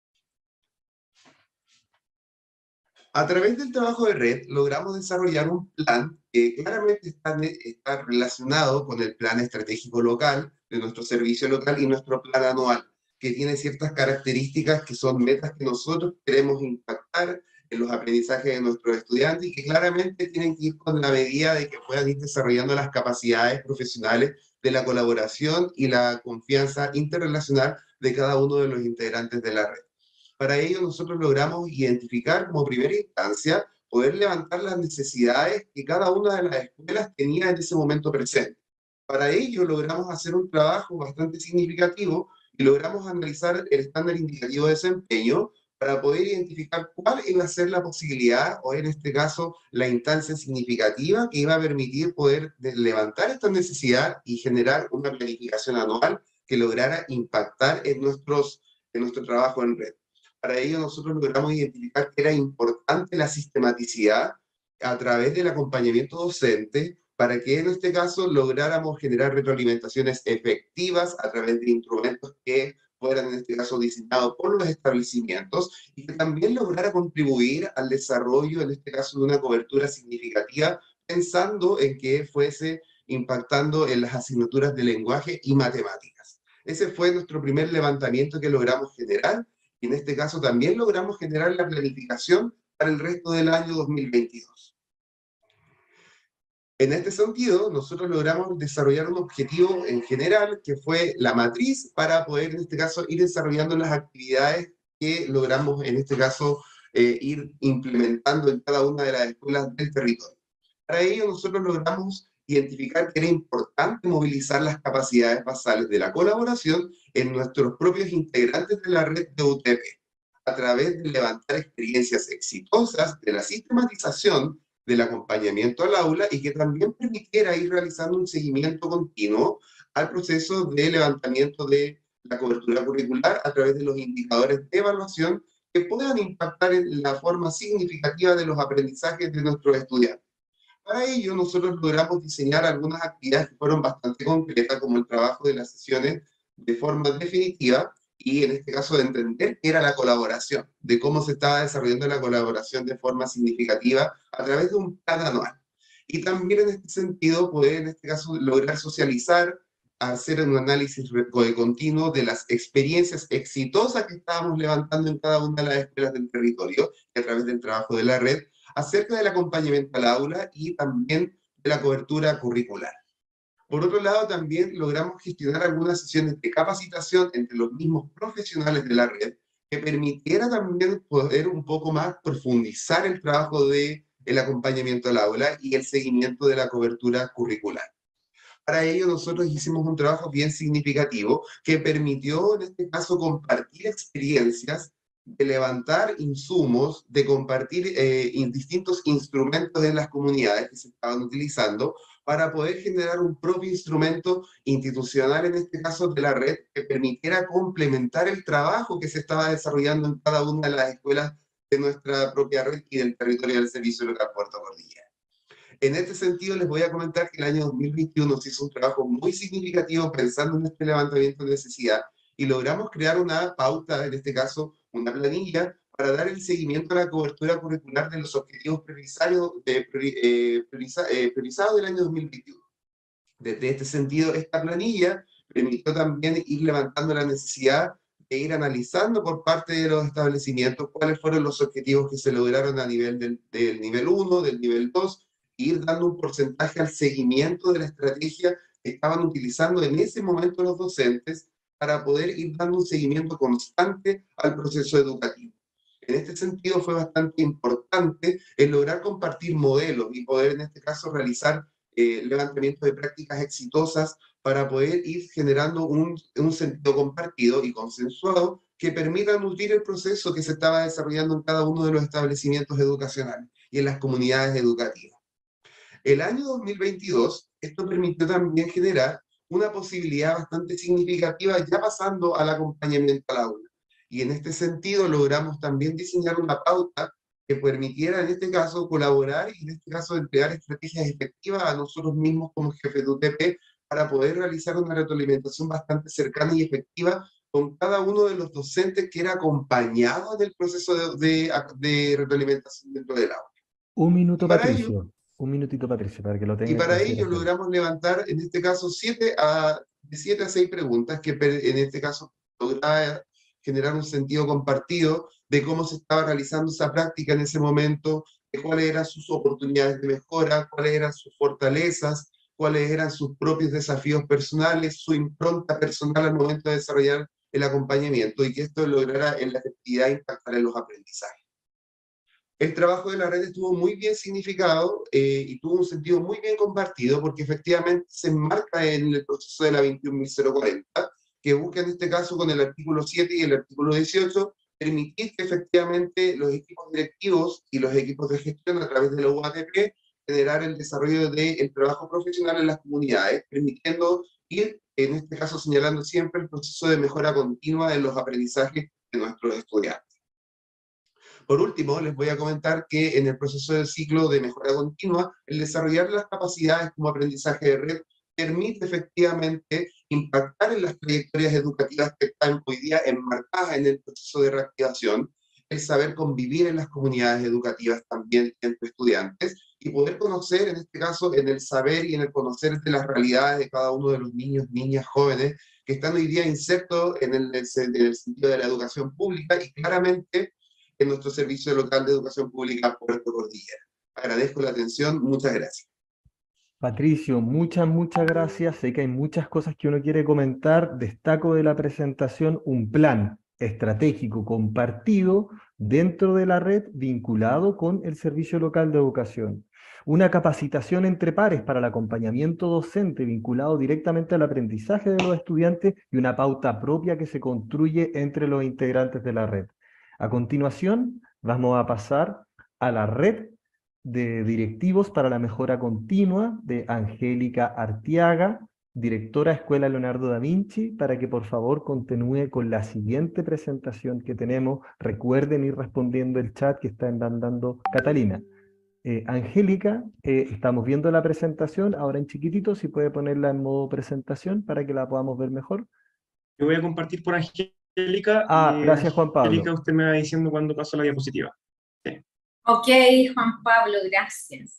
A través del trabajo de red logramos desarrollar un plan que claramente está relacionado con el plan estratégico local de nuestro servicio local y nuestro plan anual, que tiene ciertas características que son metas que nosotros queremos impactar en los aprendizajes de nuestros estudiantes y que claramente tienen que ir con la medida de que puedan ir desarrollando las capacidades profesionales de la colaboración y la confianza interrelacional de cada uno de los integrantes de la red. Para ello nosotros logramos identificar como primera instancia, poder levantar las necesidades que cada una de las escuelas tenía en ese momento presente. Para ello logramos hacer un trabajo bastante significativo y logramos analizar el estándar indicativo de desempeño para poder identificar cuál iba a ser la posibilidad, o en este caso, la instancia significativa que iba a permitir poder levantar esta necesidad y generar una planificación anual que lograra impactar en nuestro trabajo en red. Para ello nosotros logramos identificar que era importante la sistematicidad a través del acompañamiento docente para que en este caso lográramos generar retroalimentaciones efectivas a través de instrumentos que fueran en este caso diseñados por los establecimientos y que también lograra contribuir al desarrollo en este caso de una cobertura significativa pensando en que fuese impactando en las asignaturas de lenguaje y matemáticas. Ese fue nuestro primer levantamiento que logramos generar. Y en este caso también logramos generar la planificación para el resto del año 2022. En este sentido, nosotros logramos desarrollar un objetivo en general, que fue la matriz, para poder en este caso ir desarrollando las actividades que logramos en este caso ir implementando en cada una de las escuelas del territorio. Para ello nosotros logramos identificar que era importante movilizar las capacidades basales de la colaboración en nuestros propios integrantes de la red de UTP, a través de levantar experiencias exitosas de la sistematización del acompañamiento al aula y que también permitiera ir realizando un seguimiento continuo al proceso de levantamiento de la cobertura curricular a través de los indicadores de evaluación que puedan impactar en la forma significativa de los aprendizajes de nuestros estudiantes. Para ello, nosotros logramos diseñar algunas actividades que fueron bastante concretas, como el trabajo de las sesiones de forma definitiva, y en este caso de entender qué era la colaboración, de cómo se estaba desarrollando la colaboración de forma significativa a través de un plan anual. Y también en este sentido, poder en este caso lograr socializar, hacer un análisis continuo de las experiencias exitosas que estábamos levantando en cada una de las escuelas del territorio, y a través del trabajo de la red, acerca del acompañamiento al aula y también de la cobertura curricular. Por otro lado, también logramos gestionar algunas sesiones de capacitación entre los mismos profesionales de la red, que permitiera también poder un poco más profundizar el trabajo de el acompañamiento al aula y el seguimiento de la cobertura curricular. Para ello nosotros hicimos un trabajo bien significativo que permitió en este caso compartir experiencias, de levantar insumos, de compartir distintos instrumentos en las comunidades que se estaban utilizando para poder generar un propio instrumento institucional, en este caso de la red, que permitiera complementar el trabajo que se estaba desarrollando en cada una de las escuelas de nuestra propia red y del territorio del Servicio Local Puerto Cordillera. En este sentido, les voy a comentar que el año 2021 se hizo un trabajo muy significativo pensando en este levantamiento de necesidad y logramos crear una pauta, en este caso una planilla, para dar el seguimiento a la cobertura curricular de los objetivos priorizados del año 2021. Desde este sentido, esta planilla permitió también ir levantando la necesidad de ir analizando por parte de los establecimientos cuáles fueron los objetivos que se lograron a nivel del nivel 1, del nivel 2, e ir dando un porcentaje al seguimiento de la estrategia que estaban utilizando en ese momento los docentes para poder ir dando un seguimiento constante al proceso educativo. En este sentido fue bastante importante el lograr compartir modelos y poder en este caso realizar levantamiento de prácticas exitosas para poder ir generando un sentido compartido y consensuado que permita nutrir el proceso que se estaba desarrollando en cada uno de los establecimientos educacionales y en las comunidades educativas. El año 2022, esto permitió también generar una posibilidad bastante significativa ya pasando al acompañamiento al aula. Y en este sentido logramos también diseñar una pauta que permitiera en este caso colaborar y en este caso emplear estrategias efectivas a nosotros mismos como jefes de UTP para poder realizar una retroalimentación bastante cercana y efectiva con cada uno de los docentes que era acompañado en el proceso de retroalimentación dentro del aula. Un minuto, Para Patricio. ello, Un minutito, Patricio, para que lo tenga y en para ello consideración. logramos levantar, en este caso, de 7 a 6 preguntas que en este caso lograba generar un sentido compartido de cómo se estaba realizando esa práctica en ese momento, de cuáles eran sus oportunidades de mejora, cuáles eran sus fortalezas, cuáles eran sus propios desafíos personales, su impronta personal al momento de desarrollar el acompañamiento y que esto lograra en la efectividad impactar en los aprendizajes. El trabajo de la red estuvo muy bien significado y tuvo un sentido muy bien compartido porque efectivamente se enmarca en el proceso de la 21.040, que busca en este caso con el artículo 7 y el artículo 18 permitir que efectivamente los equipos directivos y los equipos de gestión a través de la UATP generar el desarrollo del trabajo profesional en las comunidades, permitiendo ir, en este caso señalando siempre el proceso de mejora continua en los aprendizajes de nuestros estudiantes. Por último, les voy a comentar que en el proceso del ciclo de mejora continua, el desarrollar las capacidades como aprendizaje de red permite efectivamente impactar en las trayectorias educativas que están hoy día enmarcadas en el proceso de reactivación, el saber convivir en las comunidades educativas también entre estudiantes y poder conocer, en este caso, en el saber y en el conocer de las realidades de cada uno de los niños, niñas, jóvenes que están hoy día insertos en el sentido de la educación pública y claramente en nuestro Servicio Local de Educación Pública Puerto Cordillera. Agradezco la atención, muchas gracias. Patricio, muchas gracias. Sé que hay muchas cosas que uno quiere comentar. Destaco de la presentación un plan estratégico compartido dentro de la red vinculado con el Servicio Local de Educación. Una capacitación entre pares para el acompañamiento docente vinculado directamente al aprendizaje de los estudiantes y una pauta propia que se construye entre los integrantes de la red. A continuación, vamos a pasar a la red de directivos para la mejora continua de Angélica Artiaga, directora Escuela Leonardo da Vinci, para que por favor continúe con la siguiente presentación que tenemos. Recuerden ir respondiendo el chat que está mandando Catalina. Angélica, estamos viendo la presentación, ahora en chiquitito, si puede ponerla en modo presentación para que la podamos ver mejor. Yo voy a compartir por Angélica. Gracias Juan Pablo. Angélica, usted me va diciendo cuándo paso la diapositiva. Sí. Ok, Juan Pablo, gracias.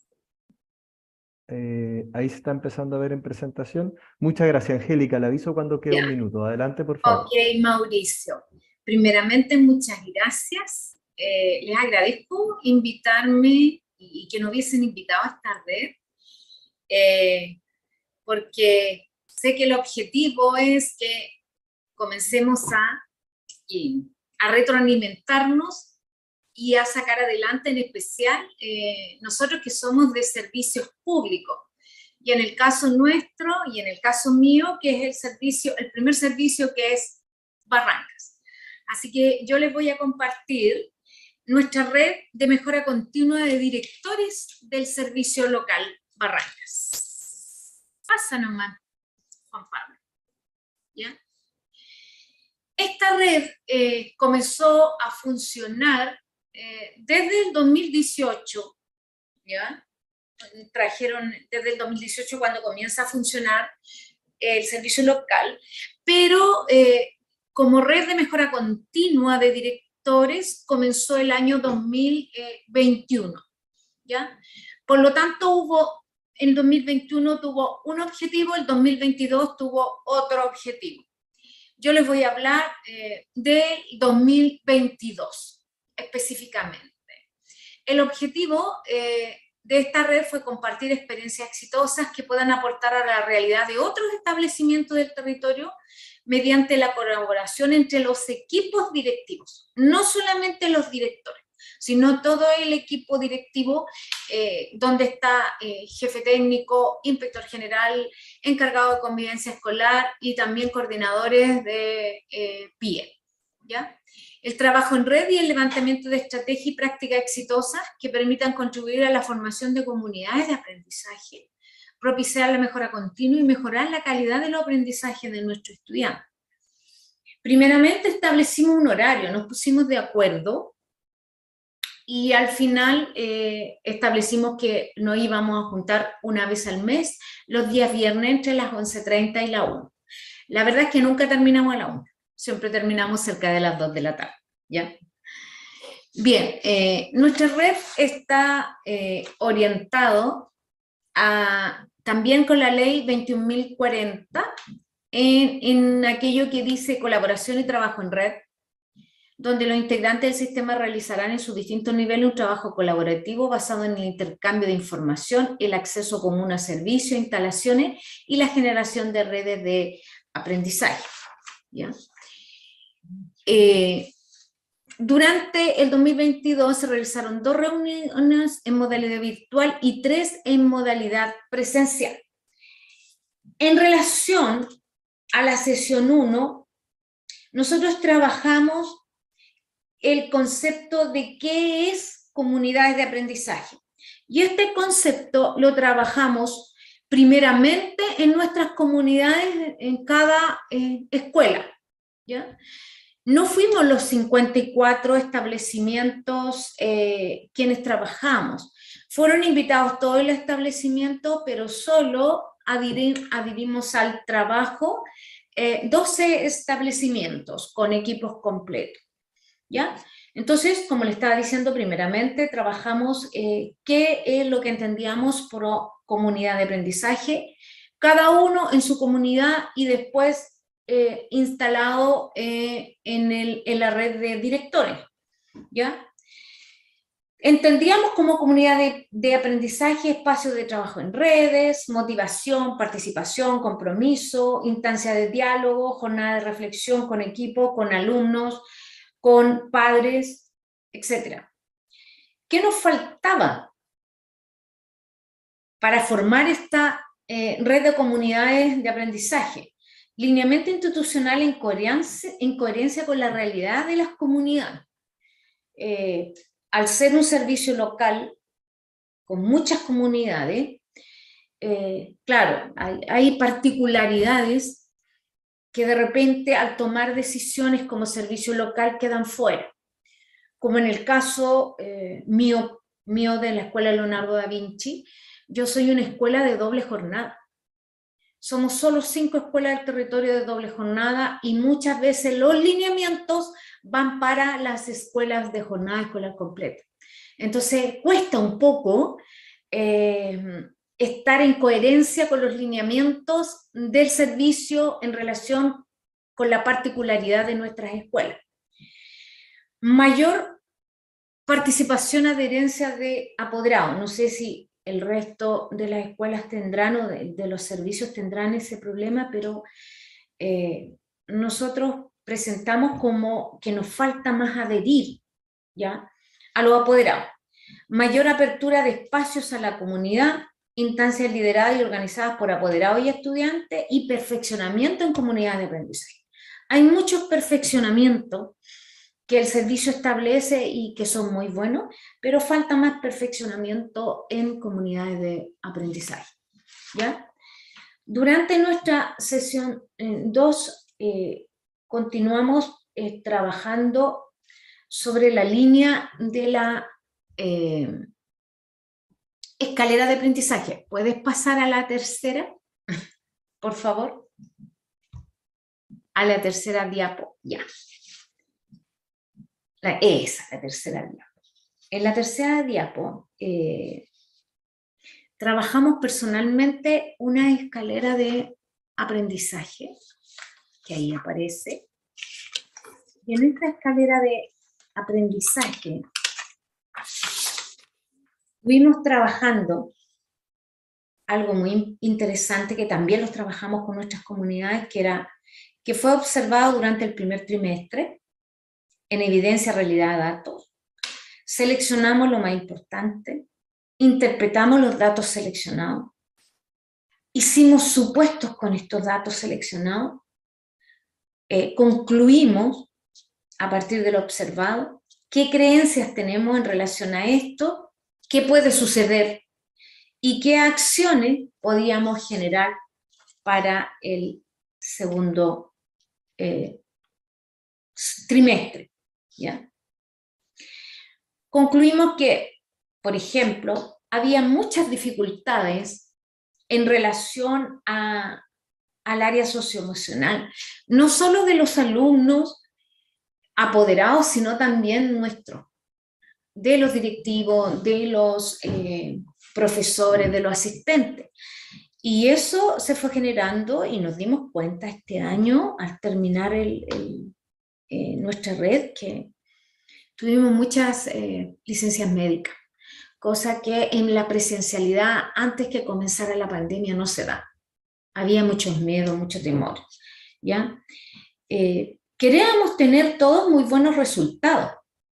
Ahí se está empezando a ver en presentación. Muchas gracias, Angélica. Le aviso cuando quede un minuto. Adelante, por favor. Ok, Mauricio. Primeramente, muchas gracias. Les agradezco invitarme y que nos hubiesen invitado a esta red, porque sé que el objetivo es que comencemos a a retroalimentarnos y a sacar adelante, en especial nosotros que somos de servicios públicos. Y en el caso nuestro, y en el caso mío, que es el primer servicio, que es Barrancas. Así que yo les voy a compartir nuestra red de mejora continua de directores del servicio local Barrancas. Pasa nomás, Juan Pablo. ¿Ya? Esta red comenzó a funcionar desde el 2018, ¿ya? Trajeron desde el 2018 cuando comienza a funcionar el servicio local, pero como red de mejora continua de directores comenzó el año 2021, ¿ya? Por lo tanto, el 2021 tuvo un objetivo, el 2022 tuvo otro objetivo. Yo les voy a hablar del 2022 específicamente. El objetivo de esta red fue compartir experiencias exitosas que puedan aportar a la realidad de otros establecimientos del territorio mediante la colaboración entre los equipos directivos, no solamente los directores, sino todo el equipo directivo donde está jefe técnico, inspector general, encargado de convivencia escolar y también coordinadores de PIE, ¿ya? El trabajo en red y el levantamiento de estrategias y prácticas exitosas que permitan contribuir a la formación de comunidades de aprendizaje, propiciar la mejora continua y mejorar la calidad de los aprendizajes de nuestros estudiantes. Primeramente establecimos un horario, nos pusimos de acuerdo y al final establecimos que nos íbamos a juntar una vez al mes, los días viernes entre las 11:30 y la 1. La verdad es que nunca terminamos a la 1. Siempre terminamos cerca de las 2 de la tarde, ¿ya? Bien, nuestra red está orientado también con la ley 21.040 en aquello que dice colaboración y trabajo en red, donde los integrantes del sistema realizarán en sus distintos niveles un trabajo colaborativo basado en el intercambio de información, el acceso común a servicios, instalaciones y la generación de redes de aprendizaje, ¿ya? Durante el 2022 se realizaron 2 reuniones en modalidad virtual y 3 en modalidad presencial. En relación a la sesión 1, nosotros trabajamos el concepto de qué es comunidades de aprendizaje. Y este concepto lo trabajamos primeramente en nuestras comunidades, en cada escuela, ¿ya? No fuimos los 54 establecimientos quienes trabajamos. Fueron invitados todos los establecimientos, pero solo adherimos al trabajo 12 establecimientos con equipos completos, ¿ya? Entonces, como le estaba diciendo, primeramente trabajamos qué es lo que entendíamos por comunidad de aprendizaje, cada uno en su comunidad y después instalado en la red de directores, ¿ya? Entendíamos como comunidad de aprendizaje espacios de trabajo en redes, motivación, participación, compromiso, instancia de diálogo, jornada de reflexión con equipo, con alumnos, con padres, etc. ¿Qué nos faltaba para formar esta red de comunidades de aprendizaje? Lineamiento institucional en coherencia con la realidad de las comunidades. Al ser un servicio local con muchas comunidades, claro, hay particularidades que de repente al tomar decisiones como servicio local quedan fuera. Como en el caso mío de la Escuela Leonardo da Vinci, yo soy una escuela de doble jornada. Somos solo 5 escuelas del territorio de doble jornada y muchas veces los lineamientos van para las escuelas de jornada escolar completa. Entonces cuesta un poco estar en coherencia con los lineamientos del servicio en relación con la particularidad de nuestras escuelas. Mayor participación, adherencia de apoderados. No sé si el resto de las escuelas tendrán o de los servicios tendrán ese problema, pero nosotros presentamos como que nos falta más adherir, ¿ya?, a los apoderados. Mayor apertura de espacios a la comunidad, instancias lideradas y organizadas por apoderados y estudiantes, y perfeccionamiento en comunidades de aprendizaje. Hay muchos perfeccionamientos que el servicio establece y que son muy buenos, pero falta más perfeccionamiento en comunidades de aprendizaje, ¿ya? Durante nuestra sesión 2 continuamos trabajando sobre la línea de la escalera de aprendizaje. ¿Puedes pasar a la tercera, por favor? A la tercera diapo, ya. La tercera diapo. En la tercera diapo trabajamos personalmente una escalera de aprendizaje, que ahí aparece. Y en esta escalera de aprendizaje estuvimos trabajando algo muy interesante que también los trabajamos con nuestras comunidades, que fue observado durante el primer trimestre, en evidencia, realidad, datos. Seleccionamos lo más importante, interpretamos los datos seleccionados, hicimos supuestos con estos datos seleccionados, concluimos a partir de lo observado qué creencias tenemos en relación a esto, qué puede suceder y qué acciones podíamos generar para el segundo trimestre, ¿ya? Concluimos que, por ejemplo, había muchas dificultades en relación al área socioemocional, no solo de los alumnos apoderados, sino también nuestros, de los directivos, de los profesores, de los asistentes. Y eso se fue generando y nos dimos cuenta este año, al terminar nuestra red, que tuvimos muchas licencias médicas, cosa que en la presencialidad, antes que comenzara la pandemia, no se da. Había muchos miedos, mucho temor, ¿ya? Queríamos tener todos muy buenos resultados,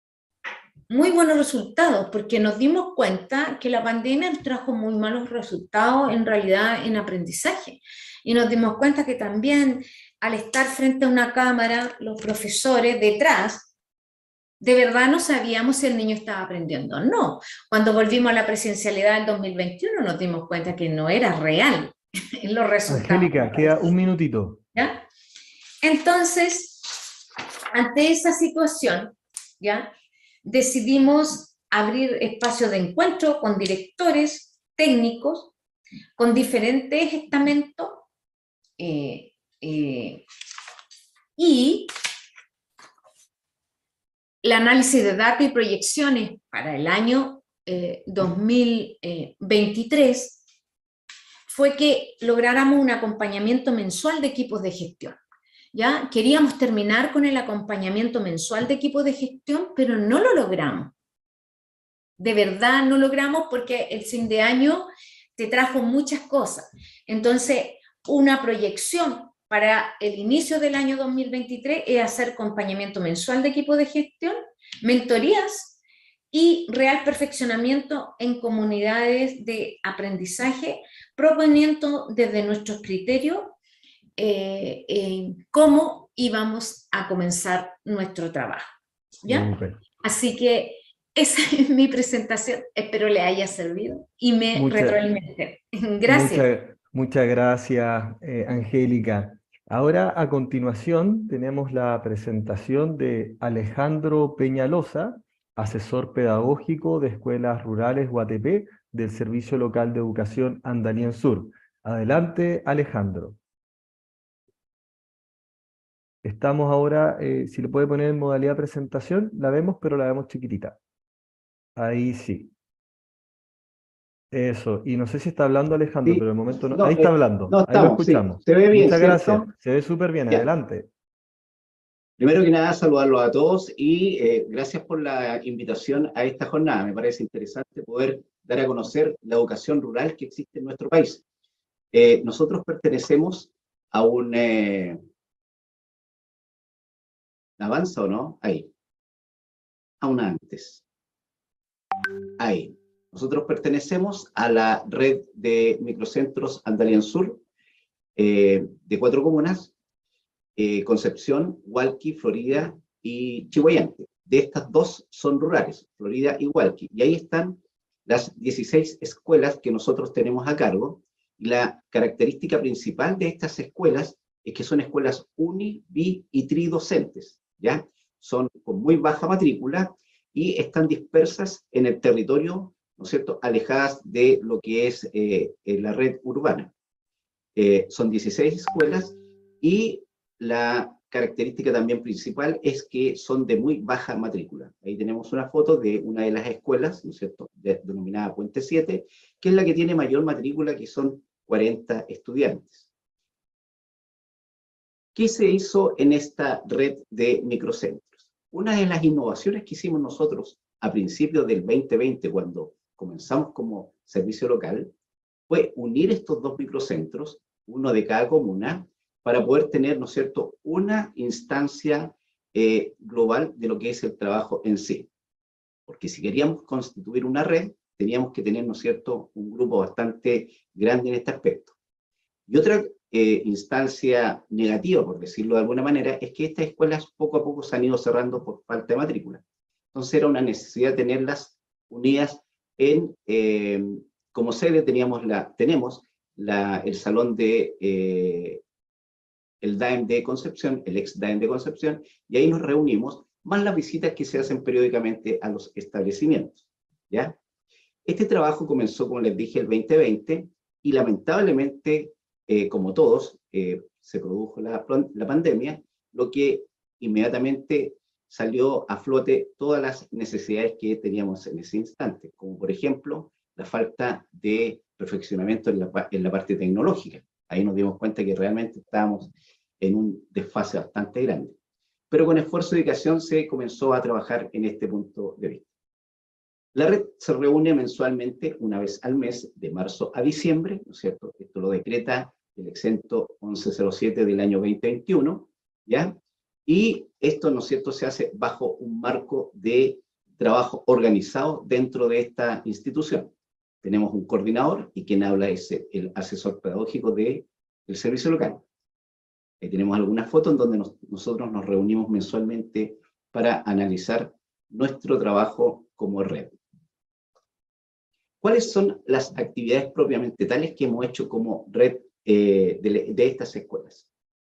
porque nos dimos cuenta que la pandemia nos trajo muy malos resultados en realidad en aprendizaje, y nos dimos cuenta que también al estar frente a una cámara, los profesores detrás, de verdad no sabíamos si el niño estaba aprendiendo o no. Cuando volvimos a la presencialidad del 2021 nos dimos cuenta que no era real en los resultados. Angélica, queda un minutito. ¿Ya? Entonces, ante esa situación, ¿ya?, decidimos abrir espacios de encuentro con directores técnicos, con diferentes estamentos, y el análisis de datos y proyecciones para el año 2023 fue que lográramos un acompañamiento mensual de equipos de gestión. ¿Ya? Queríamos terminar con el acompañamiento mensual de equipos de gestión, pero no lo logramos. De verdad no logramos, porque el fin de año te trajo muchas cosas. Entonces, una proyección para el inicio del año 2023 es hacer acompañamiento mensual de equipos de gestión, mentorías y real perfeccionamiento en comunidades de aprendizaje, proponiendo desde nuestros criterios cómo íbamos a comenzar nuestro trabajo, ¿ya? Así que esa es mi presentación, espero le haya servido y me retroalimente. Gracias. Muchas gracias, Angélica. Ahora, a continuación, tenemos la presentación de Alejandro Peñalosa, asesor pedagógico de Escuelas Rurales Guatepé del Servicio Local de Educación Andalién Sur. Adelante, Alejandro. Estamos ahora, si lo puede poner en modalidad presentación, la vemos, pero la vemos chiquitita. Ahí sí. Eso, y no sé si está hablando Alejandro, Sí. pero de momento no. No, Ahí está hablando, no ahí lo estamos, escuchamos. sí. Se ve bien, Muchas ¿cierto? gracias, se ve súper bien, Ya. adelante. Primero que nada, saludarlos a todos y gracias por la invitación a esta jornada. Me parece interesante poder dar a conocer la educación rural que existe en nuestro país. Nosotros pertenecemos a un ¿Avanza o no? Ahí. Aún antes. Ahí. Nosotros pertenecemos a la red de microcentros Andalian Sur, de 4 comunas, Concepción, Hualqui, Florida y Chihuayante. De estas 2 son rurales, Florida y Hualqui. Y ahí están las 16 escuelas que nosotros tenemos a cargo. Y la característica principal de estas escuelas es que son escuelas uni, bi y tridocentes, ¿ya? Son con muy baja matrícula y están dispersas en el territorio, ¿no es cierto?, alejadas de lo que es la red urbana. Son 16 escuelas y la característica también principal es que son de muy baja matrícula. Ahí tenemos una foto de una de las escuelas, ¿no es cierto?, denominada Puente 7, que es la que tiene mayor matrícula, que son 40 estudiantes. ¿Qué se hizo en esta red de microcentros? Una de las innovaciones que hicimos nosotros a principios del 2020, cuando comenzamos como servicio local, fue unir estos 2 microcentros, uno de cada comuna, para poder tener, ¿no es cierto?, una instancia global de lo que es el trabajo en sí. Porque si queríamos constituir una red, teníamos que tener, ¿no es cierto?, un grupo bastante grande en este aspecto. Y otra instancia negativa, por decirlo de alguna manera, es que estas escuelas poco a poco se han ido cerrando por falta de matrícula. Entonces era una necesidad tenerlas unidas en, como sede tenemos el salón de el DAEM de Concepción, el ex DAEM de Concepción, y ahí nos reunimos, más las visitas que se hacen periódicamente a los establecimientos, ¿ya? Este trabajo comenzó, como les dije, el 2020, y lamentablemente, como todos, se produjo la pandemia, lo que inmediatamente salió a flote todas las necesidades que teníamos en ese instante, como por ejemplo, la falta de perfeccionamiento en la parte tecnológica. Ahí nos dimos cuenta que realmente estábamos en un desfase bastante grande. Pero con esfuerzo de dedicación se comenzó a trabajar en este punto de vista. La red se reúne mensualmente, una vez al mes, de marzo a diciembre, ¿no es cierto? Esto lo decreta el exento 1107 del año 2021, ¿ya? Y esto, ¿no es cierto?, se hace bajo un marco de trabajo organizado dentro de esta institución. Tenemos un coordinador y quien habla es el asesor pedagógico del servicio local. Ahí tenemos algunas fotos en donde nosotros nos reunimos mensualmente para analizar nuestro trabajo como red. ¿Cuáles son las actividades propiamente tales que hemos hecho como red de estas escuelas?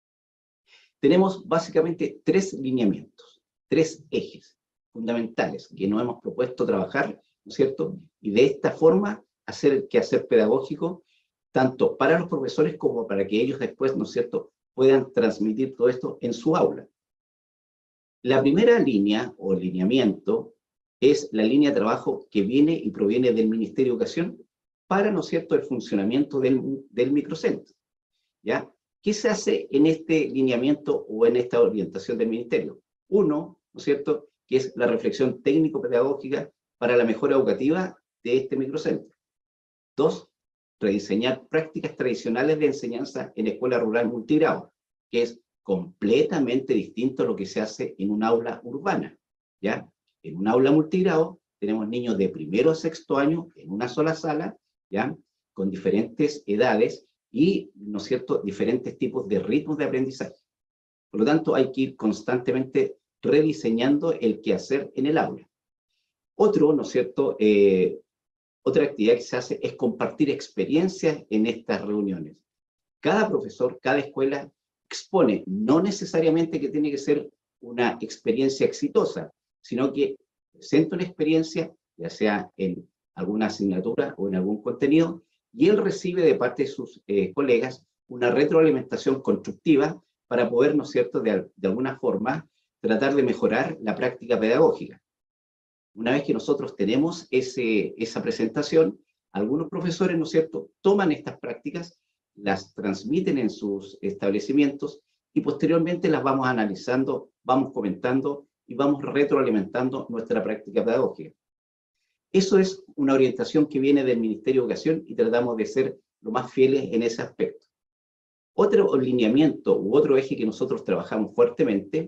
Tenemos básicamente 3 lineamientos, 3 ejes fundamentales que nos hemos propuesto trabajar, ¿no es cierto? Y de esta forma hacer el quehacer pedagógico, tanto para los profesores como para que ellos después, ¿no es cierto?, puedan transmitir todo esto en su aula. La primera línea o lineamiento es la línea de trabajo que viene y proviene del Ministerio de Educación para, ¿no es cierto?, el funcionamiento del microcentro, ¿ya? ¿Qué se hace en este lineamiento o en esta orientación del Ministerio? Uno, ¿no es cierto?, que es la reflexión técnico-pedagógica para la mejora educativa de este microcentro. 2, rediseñar prácticas tradicionales de enseñanza en escuela rural multigrado, que es completamente distinto a lo que se hace en un aula urbana, ¿ya? En un aula multigrado tenemos niños de primero a sexto año en una sola sala, ¿ya?, con diferentes edades y, ¿no es cierto?, diferentes tipos de ritmos de aprendizaje. Por lo tanto, hay que ir constantemente rediseñando el quehacer en el aula. Otro, ¿no es cierto?, otra actividad que se hace es compartir experiencias en estas reuniones. Cada profesor, cada escuela expone, no necesariamente que tiene que ser una experiencia exitosa, sino que presenta una experiencia, ya sea en alguna asignatura o en algún contenido, y él recibe de parte de sus colegas una retroalimentación constructiva para poder, ¿no es cierto?, de alguna forma, tratar de mejorar la práctica pedagógica. Una vez que nosotros tenemos esa presentación, algunos profesores, ¿no es cierto?, toman estas prácticas, las transmiten en sus establecimientos y posteriormente las vamos analizando, vamos comentando y vamos retroalimentando nuestra práctica pedagógica. Eso es una orientación que viene del Ministerio de Educación y tratamos de ser lo más fieles en ese aspecto. Otro lineamiento u otro eje que nosotros trabajamos fuertemente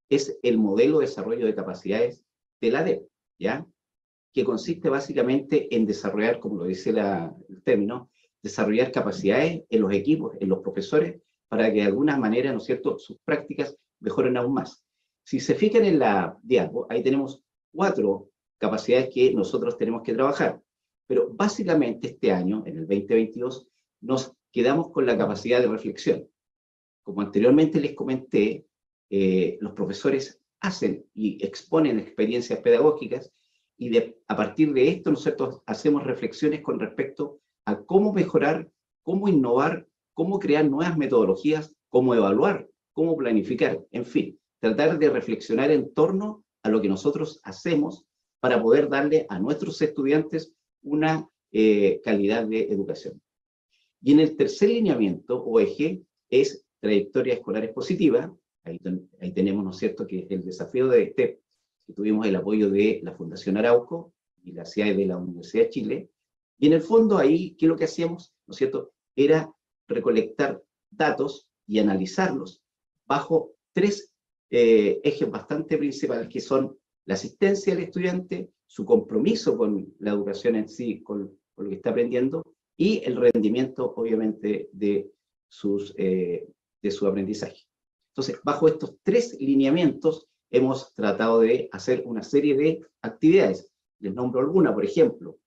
es el modelo de desarrollo de capacidades de la ADEP, ¿ya? Que consiste básicamente en desarrollar, como lo dice el término, desarrollar capacidades en los equipos, en los profesores, para que de alguna manera, ¿no es cierto?, sus prácticas mejoren aún más. Si se fijan en la diapo, ahí tenemos 4 capacidades que nosotros tenemos que trabajar, pero básicamente este año, en el 2022, nos quedamos con la capacidad de reflexión. Como anteriormente les comenté, los profesores hacen y exponen experiencias pedagógicas y a partir de esto nosotros hacemos reflexiones con respecto a cómo mejorar, cómo innovar, cómo crear nuevas metodologías, cómo evaluar, cómo planificar, en fin, tratar de reflexionar en torno a lo que nosotros hacemos para poder darle a nuestros estudiantes una calidad de educación. Y en el tercer lineamiento o eje es trayectoria escolar expositiva. Ahí tenemos, ¿no es cierto?, que el desafío de STEP, que tuvimos el apoyo de la Fundación Arauco y la CIAE de la Universidad de Chile. Y en el fondo ahí, ¿qué es lo que hacíamos?, ¿no es cierto?, era recolectar datos y analizarlos bajo 3 ejes bastante principales, que son la asistencia del estudiante, su compromiso con la educación en sí, con lo que está aprendiendo, y el rendimiento, obviamente, de su aprendizaje. Entonces, bajo estos 3 lineamientos, hemos tratado de hacer una serie de actividades. Les nombro alguna, por ejemplo,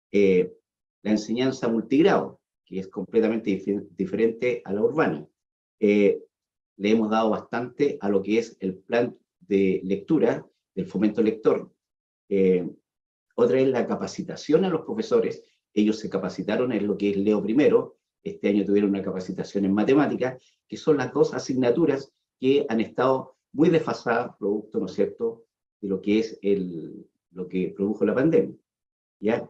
la enseñanza multigrado, que es completamente diferente a la urbana. Le hemos dado bastante a lo que es el plan de lectura, del fomento lector. Otra es la capacitación a los profesores. Ellos se capacitaron en lo que es Leo Primero. Este año tuvieron una capacitación en matemáticas, que son las 2 asignaturas que han estado muy desfasadas, producto, ¿no es cierto?, de lo que es lo que produjo la pandemia, ¿ya?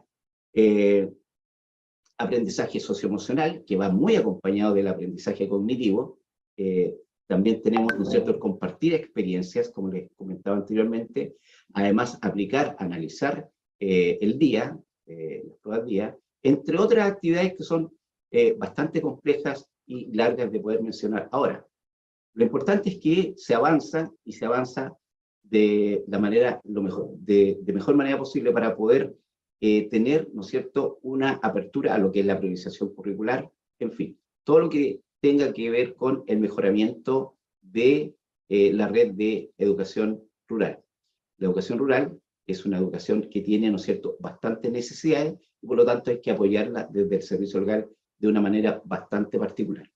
Aprendizaje socioemocional, que va muy acompañado del aprendizaje cognitivo. También tenemos, ¿no es cierto?, el compartir experiencias, como les comentaba anteriormente. Además, aplicar, analizar el día, las pruebas del día, entre otras actividades que son bastante complejas y largas de poder mencionar ahora. Lo importante es que se avanza y se avanza de la manera, de mejor manera posible para poder tener, ¿no es cierto?, una apertura a lo que es la priorización curricular, en fin, todo lo que tenga que ver con el mejoramiento de la red de educación rural. La educación rural es una educación que tiene, ¿no es cierto?, bastantes necesidades y por lo tanto hay que apoyarla desde el servicio local de una manera bastante particular.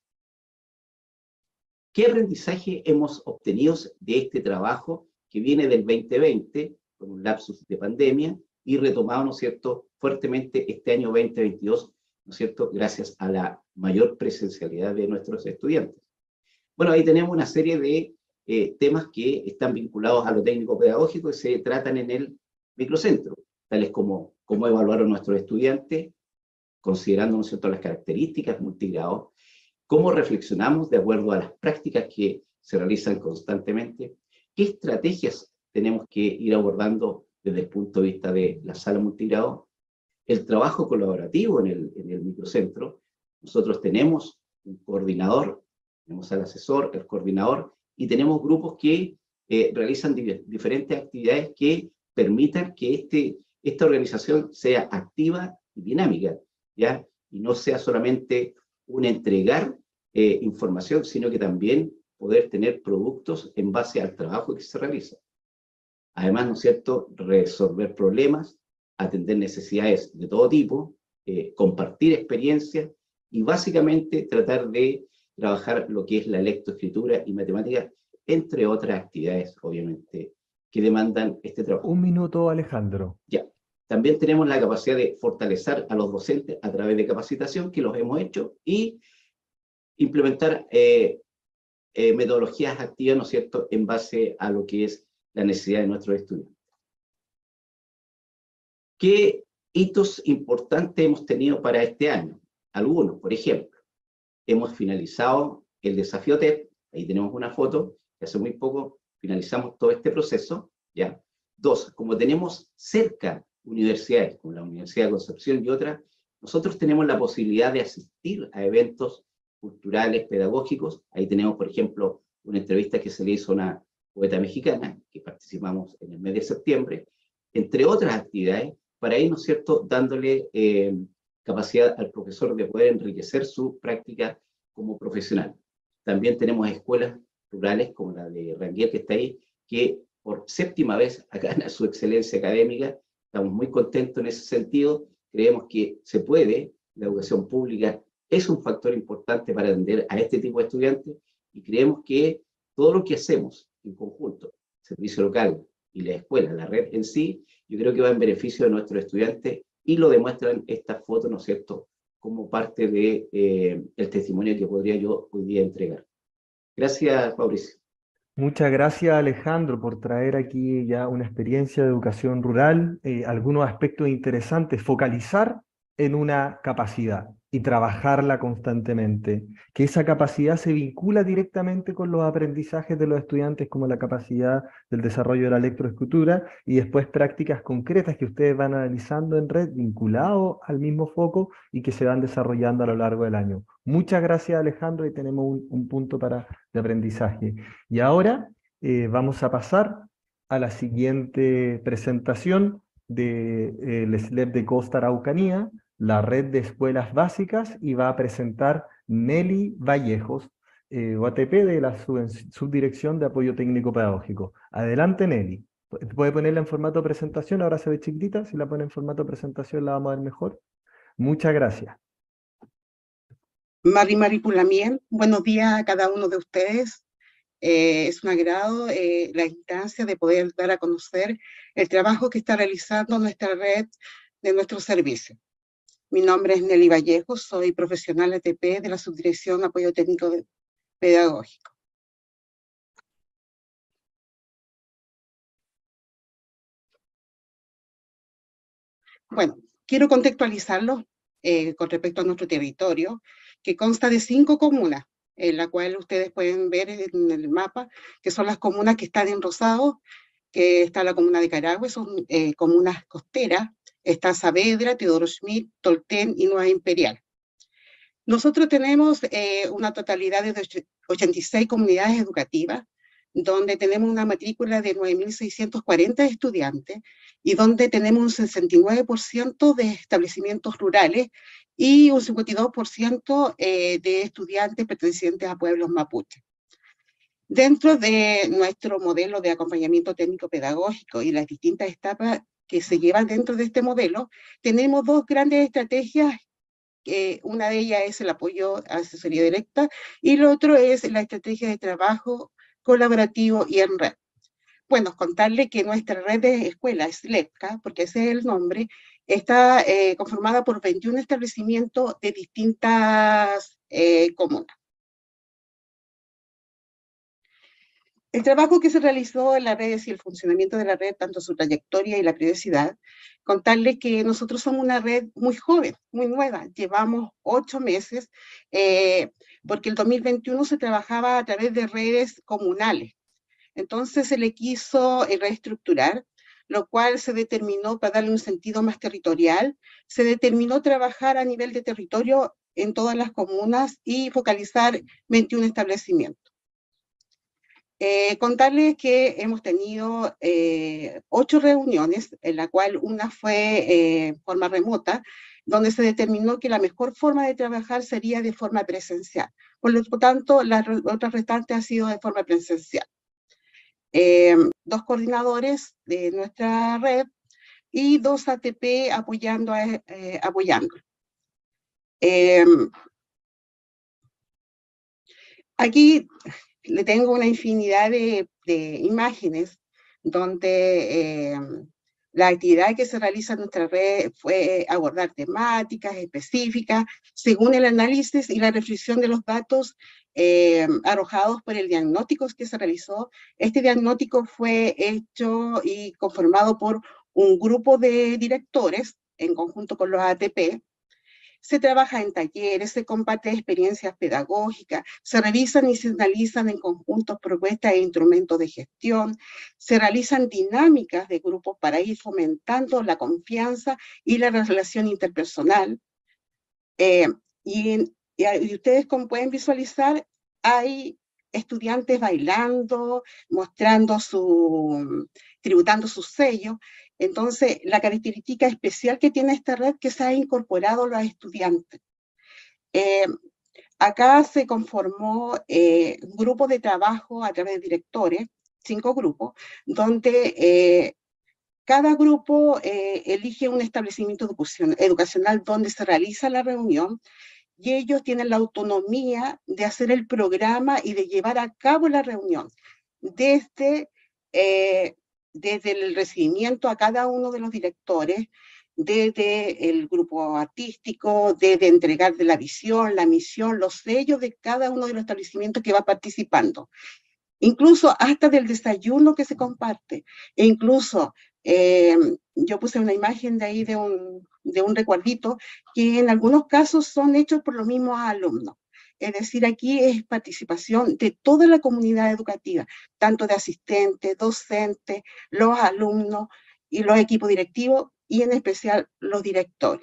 ¿Qué aprendizaje hemos obtenido de este trabajo que viene del 2020, con un lapsus de pandemia, y retomado, ¿no es cierto?, fuertemente este año 2022, ¿no es cierto?, gracias a la mayor presencialidad de nuestros estudiantes? Bueno, ahí tenemos una serie de temas que están vinculados a lo técnico-pedagógico y se tratan en el microcentro, tales como cómo evaluaron nuestros estudiantes, considerando, ¿no es cierto?, las características multigrado, cómo reflexionamos de acuerdo a las prácticas que se realizan constantemente, qué estrategias tenemos que ir abordando desde el punto de vista de la sala multigrado, el trabajo colaborativo en el microcentro. Nosotros tenemos un coordinador, tenemos al asesor, el coordinador, y tenemos grupos que realizan diferentes actividades que permitan que esta organización sea activa y dinámica, ¿ya? Y no sea solamente un entregar información, sino que también poder tener productos en base al trabajo que se realiza. Además, ¿no es cierto?, resolver problemas, atender necesidades de todo tipo, compartir experiencias y básicamente tratar de trabajar lo que es la lectoescritura y matemática, entre otras actividades, obviamente, que demandan este trabajo. Un minuto, Alejandro. Ya. También tenemos la capacidad de fortalecer a los docentes a través de capacitación, que los hemos hecho, y implementar metodologías activas, ¿no es cierto?, en base a lo que es la necesidad de nuestros estudiantes. ¿Qué hitos importantes hemos tenido para este año? Algunos, por ejemplo, hemos finalizado el desafío TEP, ahí tenemos una foto, que hace muy poco finalizamos todo este proceso, ¿ya? 2, como tenemos cerca universidades, como la Universidad de Concepción y otras, nosotros tenemos la posibilidad de asistir a eventos culturales, pedagógicos. Ahí tenemos, por ejemplo, una entrevista que se le hizo a una Poeta Mexicana, que participamos en el mes de septiembre, entre otras actividades, para ir, ¿no es cierto?, dándole capacidad al profesor de poder enriquecer su práctica como profesional. También tenemos escuelas rurales como la de Ranguer, que está ahí, que por séptima vez gana su excelencia académica. Estamos muy contentos en ese sentido. Creemos que se puede, la educación pública es un factor importante para atender a este tipo de estudiantes, y creemos que todo lo que hacemos en conjunto, servicio local y la escuela, la red en sí, yo creo que va en beneficio de nuestros estudiantes, y lo demuestran estas fotos, ¿no es cierto?, como parte de el testimonio que podría yo hoy día entregar. Gracias, Mauricio. Muchas gracias, Alejandro, por traer aquí ya una experiencia de educación rural, algunos aspectos interesantes, focalizar en una capacidad y trabajarla constantemente, que esa capacidad se vincula directamente con los aprendizajes de los estudiantes, como la capacidad del desarrollo de la lectoescritura, y después prácticas concretas que ustedes van analizando en red, vinculados al mismo foco y que se van desarrollando a lo largo del año. Muchas gracias, Alejandro, y tenemos un punto de aprendizaje. Y ahora vamos a pasar a la siguiente presentación del SLEP de Costa Araucanía, la red de escuelas básicas, y va a presentar Nelly Vallejos, OATP de la Subdirección de Apoyo Técnico Pedagógico. Adelante, Nelly. ¿Puede ponerla en formato presentación? Ahora se ve chiquitita. Si la pone en formato presentación la vamos a ver mejor. Muchas gracias. Mari Pulamien, buenos días a cada uno de ustedes. Es un agrado la instancia de poder dar a conocer el trabajo que está realizando nuestra red de nuestro servicio. Mi nombre es Nelly Vallejo, soy profesional ATP de la Subdirección de Apoyo Técnico Pedagógico. Bueno, quiero contextualizarlo con respecto a nuestro territorio, que consta de 5 comunas, en la cual ustedes pueden ver en el mapa, que son las comunas que están en rosado, que está la comuna de Carahue, son comunas costeras, está Saavedra, Teodoro Schmidt, Tolten y Nueva Imperial. Nosotros tenemos una totalidad de 86 comunidades educativas, donde tenemos una matrícula de 9.640 estudiantes y donde tenemos un 69% de establecimientos rurales y un 52% de estudiantes pertenecientes a pueblos mapuches. Dentro de nuestro modelo de acompañamiento técnico-pedagógico y las distintas etapas que se llevan dentro de este modelo, tenemos 2 grandes estrategias. Una de ellas es el apoyo a asesoría directa y lo otro es la estrategia de trabajo colaborativo y en red. Bueno, contarle que nuestra red de escuelas, SLEPCA, porque ese es el nombre, está conformada por 21 establecimientos de distintas comunas. El trabajo que se realizó en las redes y el funcionamiento de la red, tanto su trayectoria y la periodicidad, contarles que nosotros somos una red muy joven, muy nueva, llevamos 8 meses, porque el 2021 se trabajaba a través de redes comunales. Entonces se le quiso reestructurar, lo cual se determinó, para darle un sentido más territorial, se determinó trabajar a nivel de territorio en todas las comunas y focalizar 21 establecimientos. Contarles que hemos tenido 8 reuniones, en la cual una fue en forma remota, donde se determinó que la mejor forma de trabajar sería de forma presencial. Por lo tanto, las otras restantes han sido de forma presencial. 2 coordinadores de nuestra red y 2 ATP apoyando. Aquí le tengo una infinidad de imágenes donde la actividad que se realiza en nuestra red fue abordar temáticas específicas según el análisis y la reflexión de los datos arrojados por el diagnóstico que se realizó. Este diagnóstico fue hecho y conformado por un grupo de directores en conjunto con los ATP. Se trabaja en talleres, se comparte experiencias pedagógicas, se revisan y se analizan en conjuntos propuestas e instrumentos de gestión, se realizan dinámicas de grupos para ir fomentando la confianza y la relación interpersonal. Y ustedes, como pueden visualizar, hay estudiantes bailando, mostrando tributando su sello. Entonces, la característica especial que tiene esta red es que se ha incorporado a los estudiantes. Acá se conformó un grupo de trabajo a través de directores, 5 grupos, donde cada grupo elige un establecimiento educacional donde se realiza la reunión, y ellos tienen la autonomía de hacer el programa y de llevar a cabo la reunión, desde el recibimiento a cada uno de los directores, desde el grupo artístico, desde entregar de la visión, la misión, los sellos de cada uno de los establecimientos que va participando. Incluso hasta del desayuno que se comparte, e incluso yo puse una imagen de ahí de un recuerdito que en algunos casos son hechos por los mismos alumnos. Es decir, aquí es participación de toda la comunidad educativa, tanto de asistentes, docentes, los alumnos y los equipos directivos, y en especial los directores.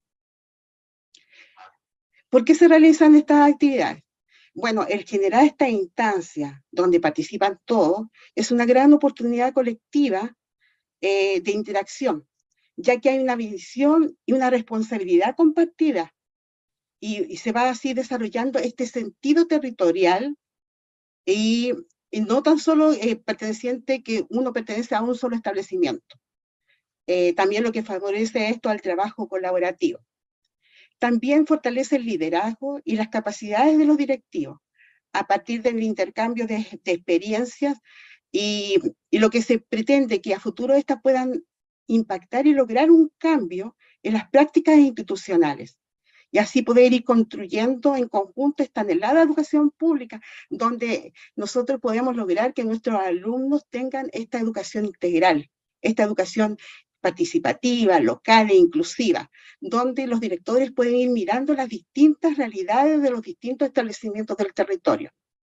¿Por qué se realizan estas actividades? Bueno, el generar esta instancia donde participan todos es una gran oportunidad colectiva de interacción, ya que hay una visión y una responsabilidad compartida, y se va así desarrollando este sentido territorial, y no tan solo perteneciente, que uno pertenece a un solo establecimiento. También lo que favorece esto al trabajo colaborativo. También fortalece el liderazgo y las capacidades de los directivos a partir del intercambio de experiencias, y lo que se pretende que a futuro estas puedan impactar y lograr un cambio en las prácticas institucionales, y así poder ir construyendo en conjunto esta anhelada educación pública, donde nosotros podemos lograr que nuestros alumnos tengan esta educación integral, esta educación participativa, local e inclusiva, donde los directores pueden ir mirando las distintas realidades de los distintos establecimientos del territorio.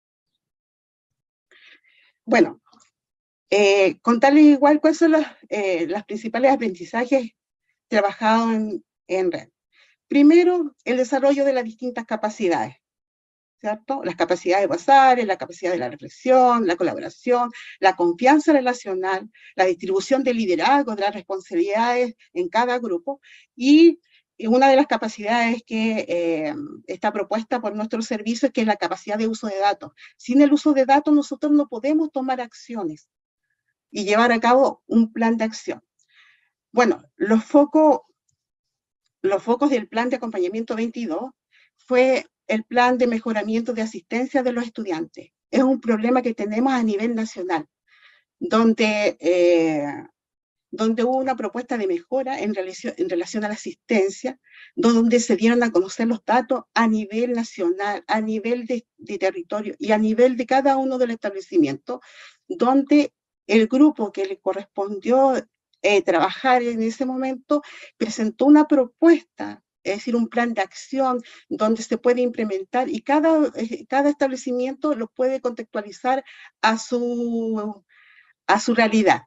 Bueno, contarles igual cuáles son los principales aprendizajes trabajados en red. Primero, el desarrollo de las distintas capacidades, ¿cierto? Las capacidades basales, la capacidad de la reflexión, la colaboración, la confianza relacional, la distribución de liderazgo, de las responsabilidades en cada grupo, y una de las capacidades que está propuesta por nuestro servicio es que es la capacidad de uso de datos. Sin el uso de datos nosotros no podemos tomar acciones y llevar a cabo un plan de acción. Bueno, los focos del plan de acompañamiento 22 fue el plan de mejoramiento de asistencia de los estudiantes. Es un problema que tenemos a nivel nacional, donde hubo una propuesta de mejora en relación a la asistencia, donde se dieron a conocer los datos a nivel nacional, a nivel de territorio y a nivel de cada uno de los establecimientos, donde el grupo que le correspondió trabajar en ese momento presentó una propuesta, es decir, un plan de acción donde se puede implementar, y cada establecimiento lo puede contextualizar a su realidad.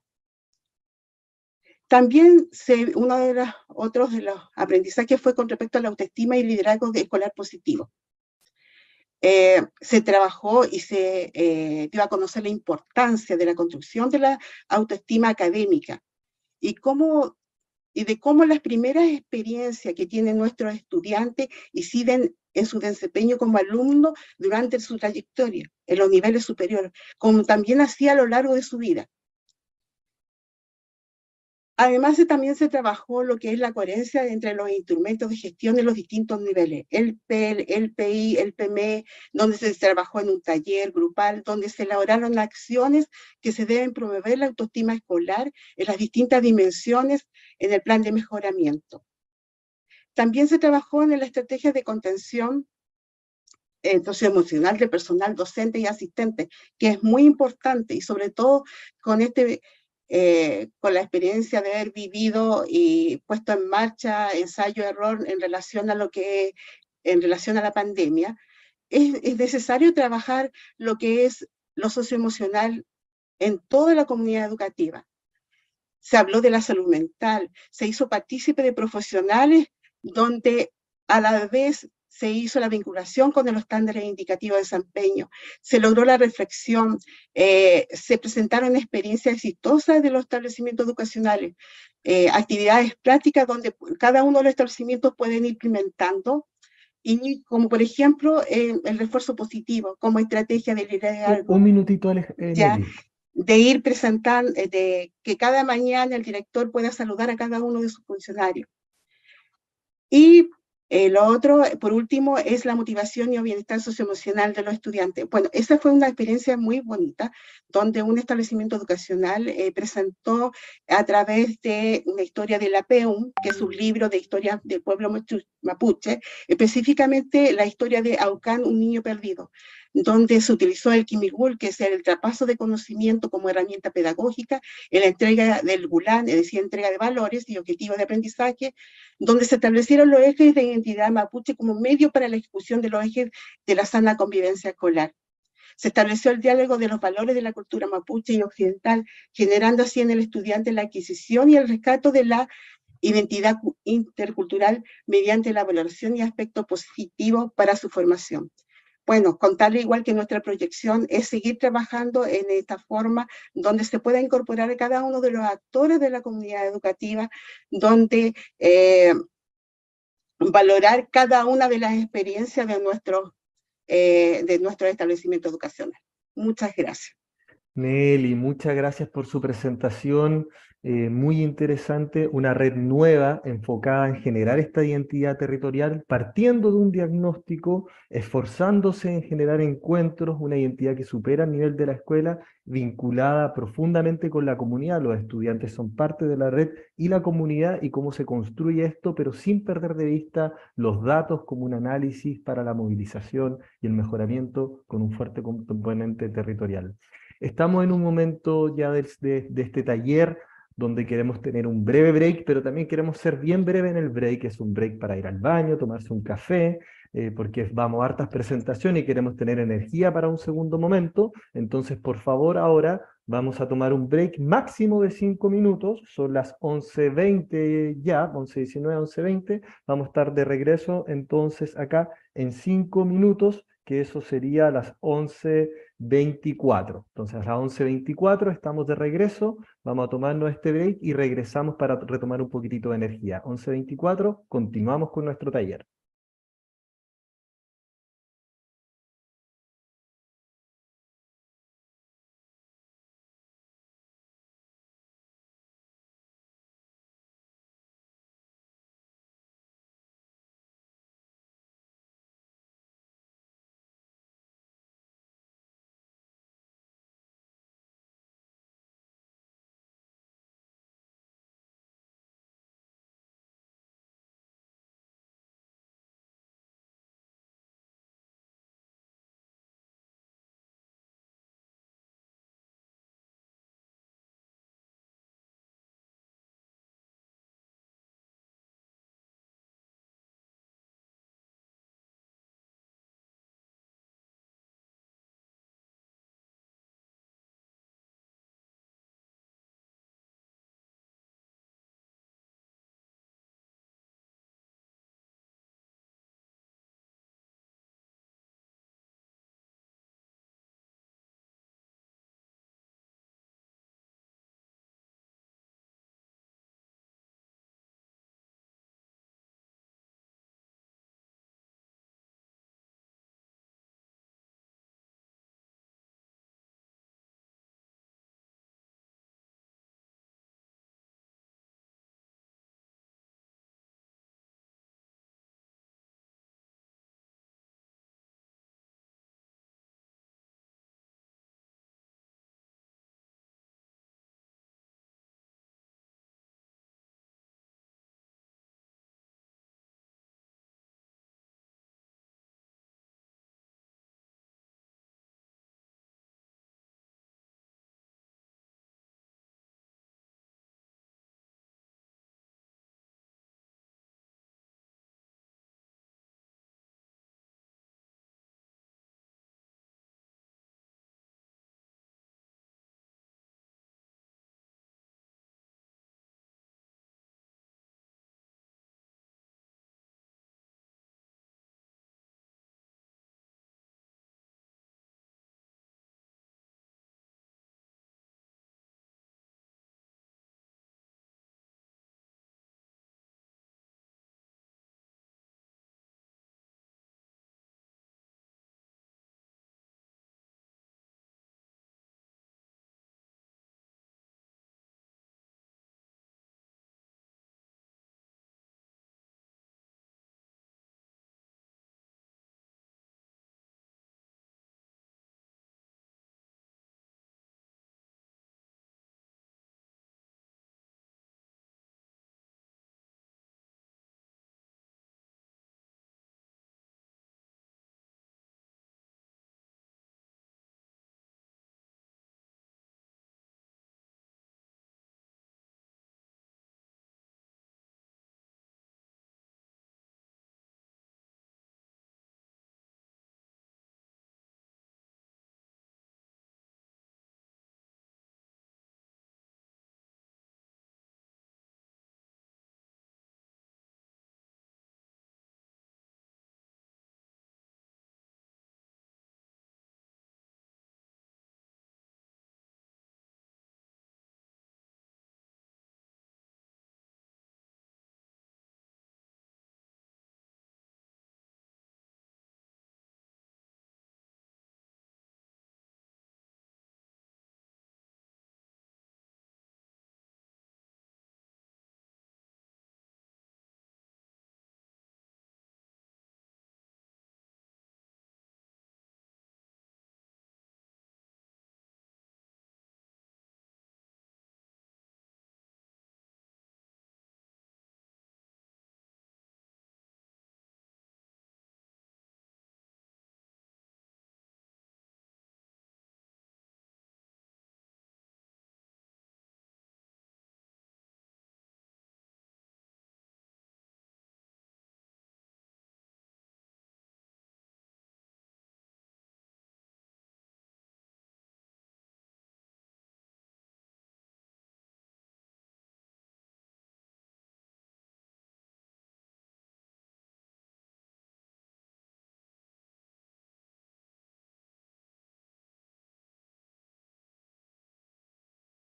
También uno de los otros de los aprendizajes fue con respecto a la autoestima y liderazgo escolar positivo. Se trabajó y se dio a conocer la importancia de la construcción de la autoestima académica, y de cómo las primeras experiencias que tienen nuestros estudiantes inciden en su desempeño como alumnos durante su trayectoria, en los niveles superiores, como también así a lo largo de su vida. Además, también se trabajó lo que es la coherencia entre los instrumentos de gestión en los distintos niveles, el PEL, el PI, el PME, donde se trabajó en un taller grupal, donde se elaboraron acciones que se deben promover la autoestima escolar en las distintas dimensiones en el plan de mejoramiento. También se trabajó en la estrategia de contención socioemocional del personal docente y asistente, que es muy importante, y sobre todo con con la experiencia de haber vivido y puesto en marcha ensayo-error en relación a la pandemia, es necesario trabajar lo que es lo socioemocional en toda la comunidad educativa. Se habló de la salud mental, se hizo partícipe de profesionales donde a la vez se hizo la vinculación con los estándares indicativos de desempeño, se logró la reflexión, se presentaron experiencias exitosas de los establecimientos educacionales, actividades prácticas donde cada uno de los establecimientos pueden ir implementando, y como por ejemplo el refuerzo positivo como estrategia de liderazgo. Un minutito, Ya, Nelly. de ir presentando, de que cada mañana el director pueda saludar a cada uno de sus funcionarios. Y lo otro, por último, es la motivación y el bienestar socioemocional de los estudiantes. Bueno, esa fue una experiencia muy bonita, donde un establecimiento educacional presentó a través de una historia de la PEUM, que es un libro de historia del pueblo mapuche, específicamente la historia de Aucán, un niño perdido, donde se utilizó el Kimigul, que es el traspaso de conocimiento como herramienta pedagógica, en la entrega del GULAN, es decir, entrega de valores y objetivos de aprendizaje, donde se establecieron los ejes de identidad mapuche como medio para la ejecución de los ejes de la sana convivencia escolar. Se estableció el diálogo de los valores de la cultura mapuche y occidental, generando así en el estudiante la adquisición y el rescate de la identidad intercultural mediante la valoración y aspectos positivos para su formación. Bueno, contarle igual que nuestra proyección es seguir trabajando en esta forma donde se pueda incorporar a cada uno de los actores de la comunidad educativa, donde valorar cada una de las experiencias de nuestro establecimiento educacional. Muchas gracias. Nelly, muchas gracias por su presentación, muy interesante, una red nueva enfocada en generar esta identidad territorial, partiendo de un diagnóstico, esforzándose en generar encuentros, una identidad que supera el nivel de la escuela, vinculada profundamente con la comunidad. Los estudiantes son parte de la red y la comunidad y cómo se construye esto, pero sin perder de vista los datos como un análisis para la movilización y el mejoramiento con un fuerte componente territorial. Estamos en un momento ya de este taller donde queremos tener un breve break, pero también queremos ser bien breve en el break. Es un break para ir al baño, tomarse un café, porque vamos a hartas presentaciones y queremos tener energía para un segundo momento. Entonces, por favor, ahora vamos a tomar un break máximo de 5 minutos. Son las 11:20 ya, 11:19, 11:20. Vamos a estar de regreso entonces acá en 5 minutos, que eso sería a las 11:24. Entonces a las 11:24 estamos de regreso, vamos a tomarnos este break y regresamos para retomar un poquitito de energía. 11:24, continuamos con nuestro taller.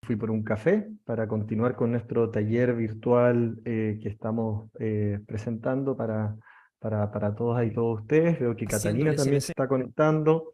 fui por un café para continuar con nuestro taller virtual que estamos presentando para todas y todos ustedes. Veo que Catalina también se está conectando.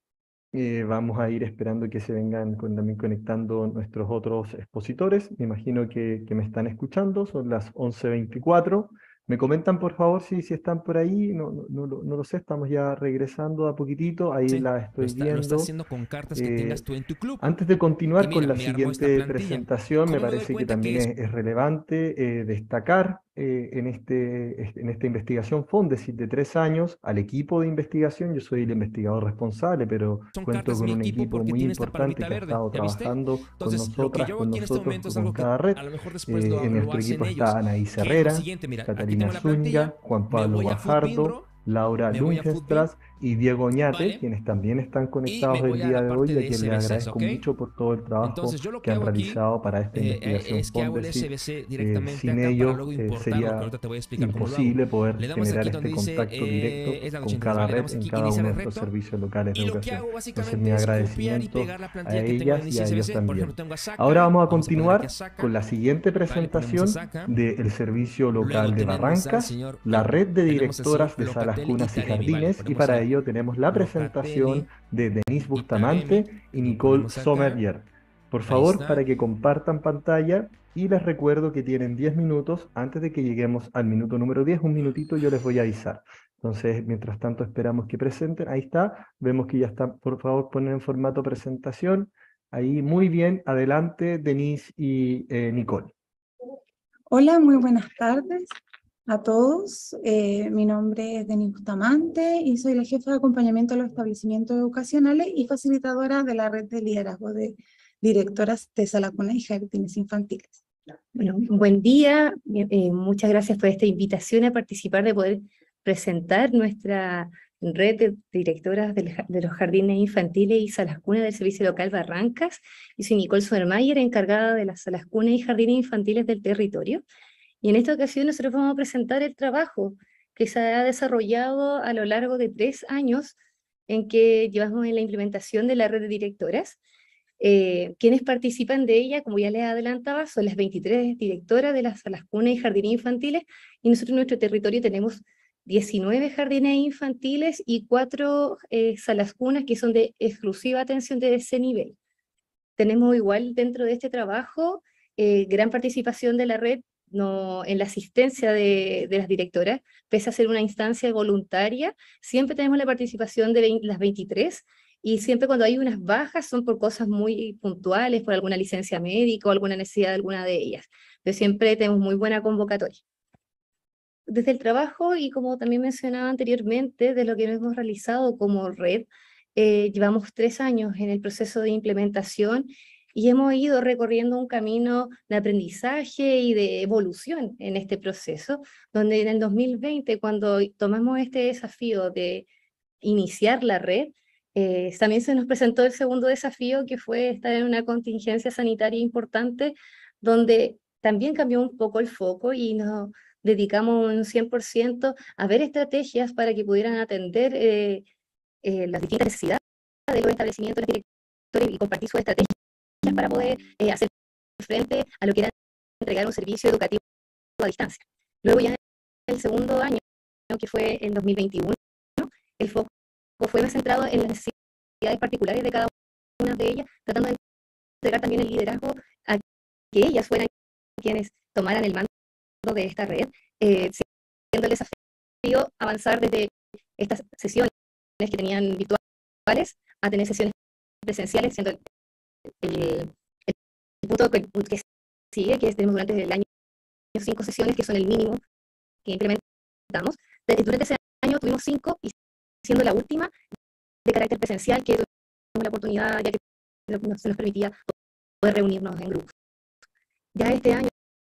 Vamos a ir esperando que se vengan también conectando nuestros otros expositores. Me imagino que me están escuchando, son las 11:24. ¿Me comentan, por favor, si están por ahí? No lo sé, estamos ya regresando a poquitito. Ahí la estoy viendo. Lo está haciendo con cartas que tengas tú en tu club. Antes de continuar mira, con la me armó esta siguiente plantilla. presentación, me ¿Cómo me doy parece que cuenta también que es relevante destacar en esta investigación Fondesit de 3 años al equipo de investigación. Yo soy el investigador responsable, pero son cuento cartas con mi un equipo equipo porque muy tiene esta importante palomita que ha verde? estado ¿Ya viste? trabajando con Entonces, lo que nosotras, yo con aquí en este nosotros, momento es con algo que cada red. a lo mejor después En lo nuestro hacen equipo ellos. está Anaís Que es lo Herrera, siguiente, mira, aquí Catalina tengo la plantilla, Zúñiga, Juan me Pablo voy a Foodbean, Bajardo, bro, Laura me voy a Foodbean, Lungenstras y Diego Oñate, ¿vale? quienes también están Y me conectados el voy a día la de hoy parte y a de quien les SBCs, agradezco ¿ok? mucho por todo el trabajo Entonces, yo lo que que han hago aquí realizado para esta investigación es que hago el Fondesit. SBC directamente Sin acá para ellos luego importarlo, que sería ahorita te voy a explicar cómo lo hago. imposible poder Le damos generar aquí donde este dice contacto directo es la con 83, cada ¿vale? Le red damos en aquí cada iniciar uno el de estos reto. servicios locales de Y lo que educación. hago Entonces básicamente mi es copiar y agradecimiento pegar la a plantilla que tengo en ellas y a ellos SBC. Por también. ejemplo, tengo a Saka. Ahora vamos a Vamos a poner aquí a continuar Saka. con la siguiente Vale, ponemos a presentación Saka. del servicio Luego local de tenemos al Barrancas, señor, la red de tenemos al señor directoras de salas, Locatelli y cunas y Taremi, vale. jardines, y Ponemos para a ello tenemos la presentación Locatelli de Denise y Bustamante Taremi. y Lo Nicole ponemos acá. Sommervier. Por Ahí favor, está. para que compartan pantalla, y les recuerdo que tienen 10 minutos antes de que lleguemos al minuto número 10. Un minutito yo les voy a avisar. Entonces, mientras tanto esperamos que presenten. Ahí está, vemos que ya está. Por favor, ponen en formato presentación. Ahí, muy bien. Adelante, Denise y Nicole. Hola, muy buenas tardes a todos. Mi nombre es Denise Bustamante y soy la jefa de acompañamiento de los establecimientos educacionales y facilitadora de la red de liderazgo de directoras de salas, cunas y jardines infantiles. Bueno, buen día, muchas gracias por esta invitación a participar, de poder presentar nuestra red de directoras de los jardines infantiles y salas cunas del Servicio Local Barrancas. Yo soy Nicole Sommervier, encargada de las salas cunas y jardines infantiles del territorio. Y en esta ocasión nosotros vamos a presentar el trabajo que se ha desarrollado a lo largo de 3 años en que llevamos en la implementación de la red de directoras. Quienes participan de ella, como ya les adelantaba, son las 23 directoras de las salas cunas y jardines infantiles, y nosotros en nuestro territorio tenemos 19 jardines infantiles y 4 salas cunas que son de exclusiva atención de ese nivel. Tenemos igual dentro de este trabajo gran participación de la red en la asistencia de las directoras, pese a ser una instancia voluntaria, siempre tenemos la participación de las 23, y siempre cuando hay unas bajas son por cosas muy puntuales, por alguna licencia médica o alguna necesidad de alguna de ellas, pero siempre tenemos muy buena convocatoria. Desde el trabajo, y como también mencionaba anteriormente, de lo que hemos realizado como red, llevamos 3 años en el proceso de implementación y hemos ido recorriendo un camino de aprendizaje y de evolución en este proceso, donde en el 2020, cuando tomamos este desafío de iniciar la red, también se nos presentó el segundo desafío, que fue estar en una contingencia sanitaria importante, donde también cambió un poco el foco y nos dedicamos un 100% a ver estrategias para que pudieran atender las distintas necesidades de los establecimientos, los directores, y compartir sus estrategias para poder hacer frente a lo que era entregar un servicio educativo a distancia. Luego ya en el segundo año, que fue en 2021, el foco fue más centrado en las necesidades particulares de cada una de ellas, tratando de entregar también el liderazgo a que ellas fueran quienes tomaran el mando de esta red, siendo el desafío avanzar desde estas sesiones que tenían virtuales a tener sesiones presenciales, siendo el punto que sigue, que tenemos durante el año 5 sesiones, que son el mínimo que implementamos. Durante ese año tuvimos 5, y siendo la última de carácter presencial, que tuvimos la oportunidad, ya que se nos permitía poder reunirnos en grupos. Ya este año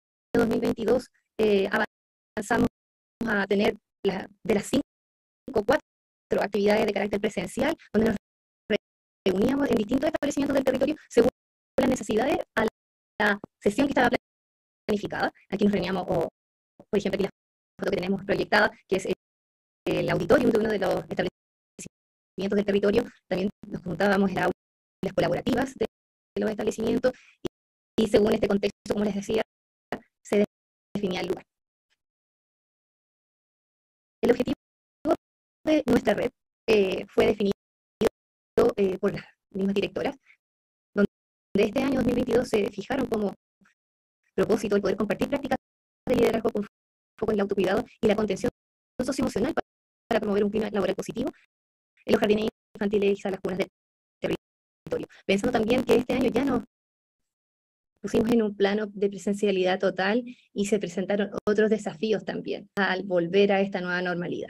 2022 avanzamos a tener de las 5, 4 actividades de carácter presencial, donde nos reuníamos en distintos establecimientos del territorio según las necesidades a la sesión que estaba planificada. Aquí nos reuníamos, o por ejemplo aquí la foto que tenemos proyectada, que es el auditorio de uno de los establecimientos del territorio. También nos juntábamos en aulas colaborativas de los establecimientos, y según este contexto, como les decía, se definía el lugar. El objetivo de nuestra red fue definido por las mismas directoras, donde este año 2022 se fijaron como propósito el poder compartir prácticas de liderazgo con foco en el autocuidado y la contención socioemocional para promover un clima laboral positivo en los jardines infantiles y salas cunas del territorio. Pensando también que este año ya nos pusimos en un plano de presencialidad total y se presentaron otros desafíos también al volver a esta nueva normalidad.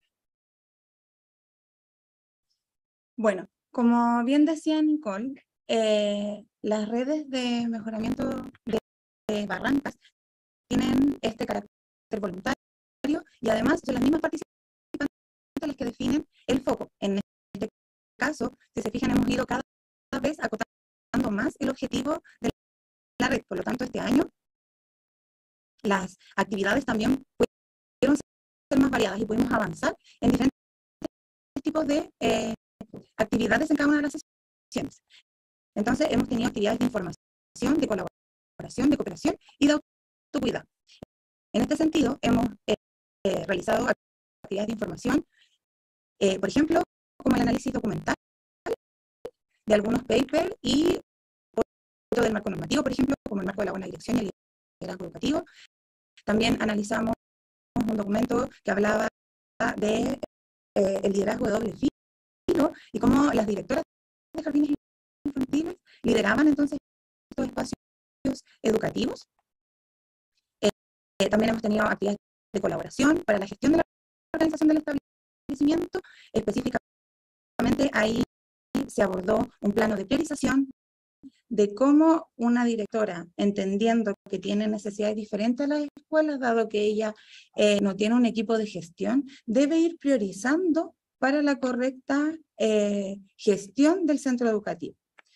Bueno, como bien decía Nicole, las redes de mejoramiento de barrancas tienen este carácter voluntario y además son las mismas participantes las que definen el foco. En este caso, si se fijan, hemos ido cada vez acotando más el objetivo de la red. Por lo tanto, este año las actividades también pudieron ser más variadas y pudimos avanzar en diferentes tipos de actividades en cada una de las sesiones. Entonces, hemos tenido actividades de información, de colaboración, de cooperación y de autocuidado. En este sentido, hemos realizado actividades de información, por ejemplo, como el análisis documental de algunos papers y otro del marco normativo, por ejemplo, como el marco de la buena dirección y el liderazgo educativo. También analizamos un documento que hablaba de el liderazgo de doble filo y cómo las directoras de jardines infantiles lideraban entonces estos espacios educativos. También hemos tenido actividades de colaboración para la gestión de la organización del establecimiento. Específicamente ahí se abordó un plano de priorización de cómo una directora, entendiendo que tiene necesidades diferentes a las escuelas, dado que ella no tiene un equipo de gestión, debe ir priorizando para la correcta gestión del centro educativo.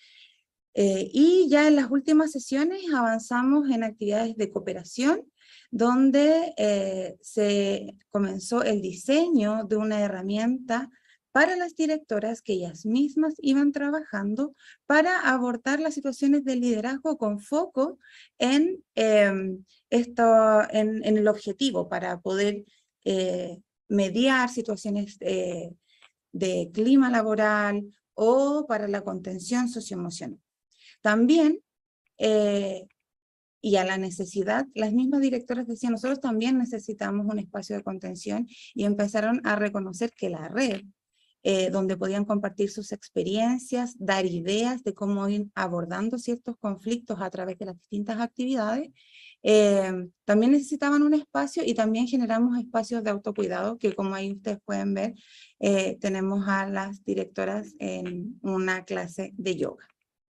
Y ya en las últimas sesiones avanzamos en actividades de cooperación, donde se comenzó el diseño de una herramienta para las directoras que ellas mismas iban trabajando para abordar las situaciones de liderazgo con foco en, en el objetivo, para poder mediar situaciones de clima laboral o para la contención socioemocional. También, y a la necesidad, las mismas directoras decían, nosotros también necesitamos un espacio de contención, y empezaron a reconocer que la red, donde podían compartir sus experiencias, dar ideas de cómo ir abordando ciertos conflictos a través de las distintas actividades, también necesitaban un espacio, y también generamos espacios de autocuidado, que como ahí ustedes pueden ver, tenemos a las directoras en una clase de yoga.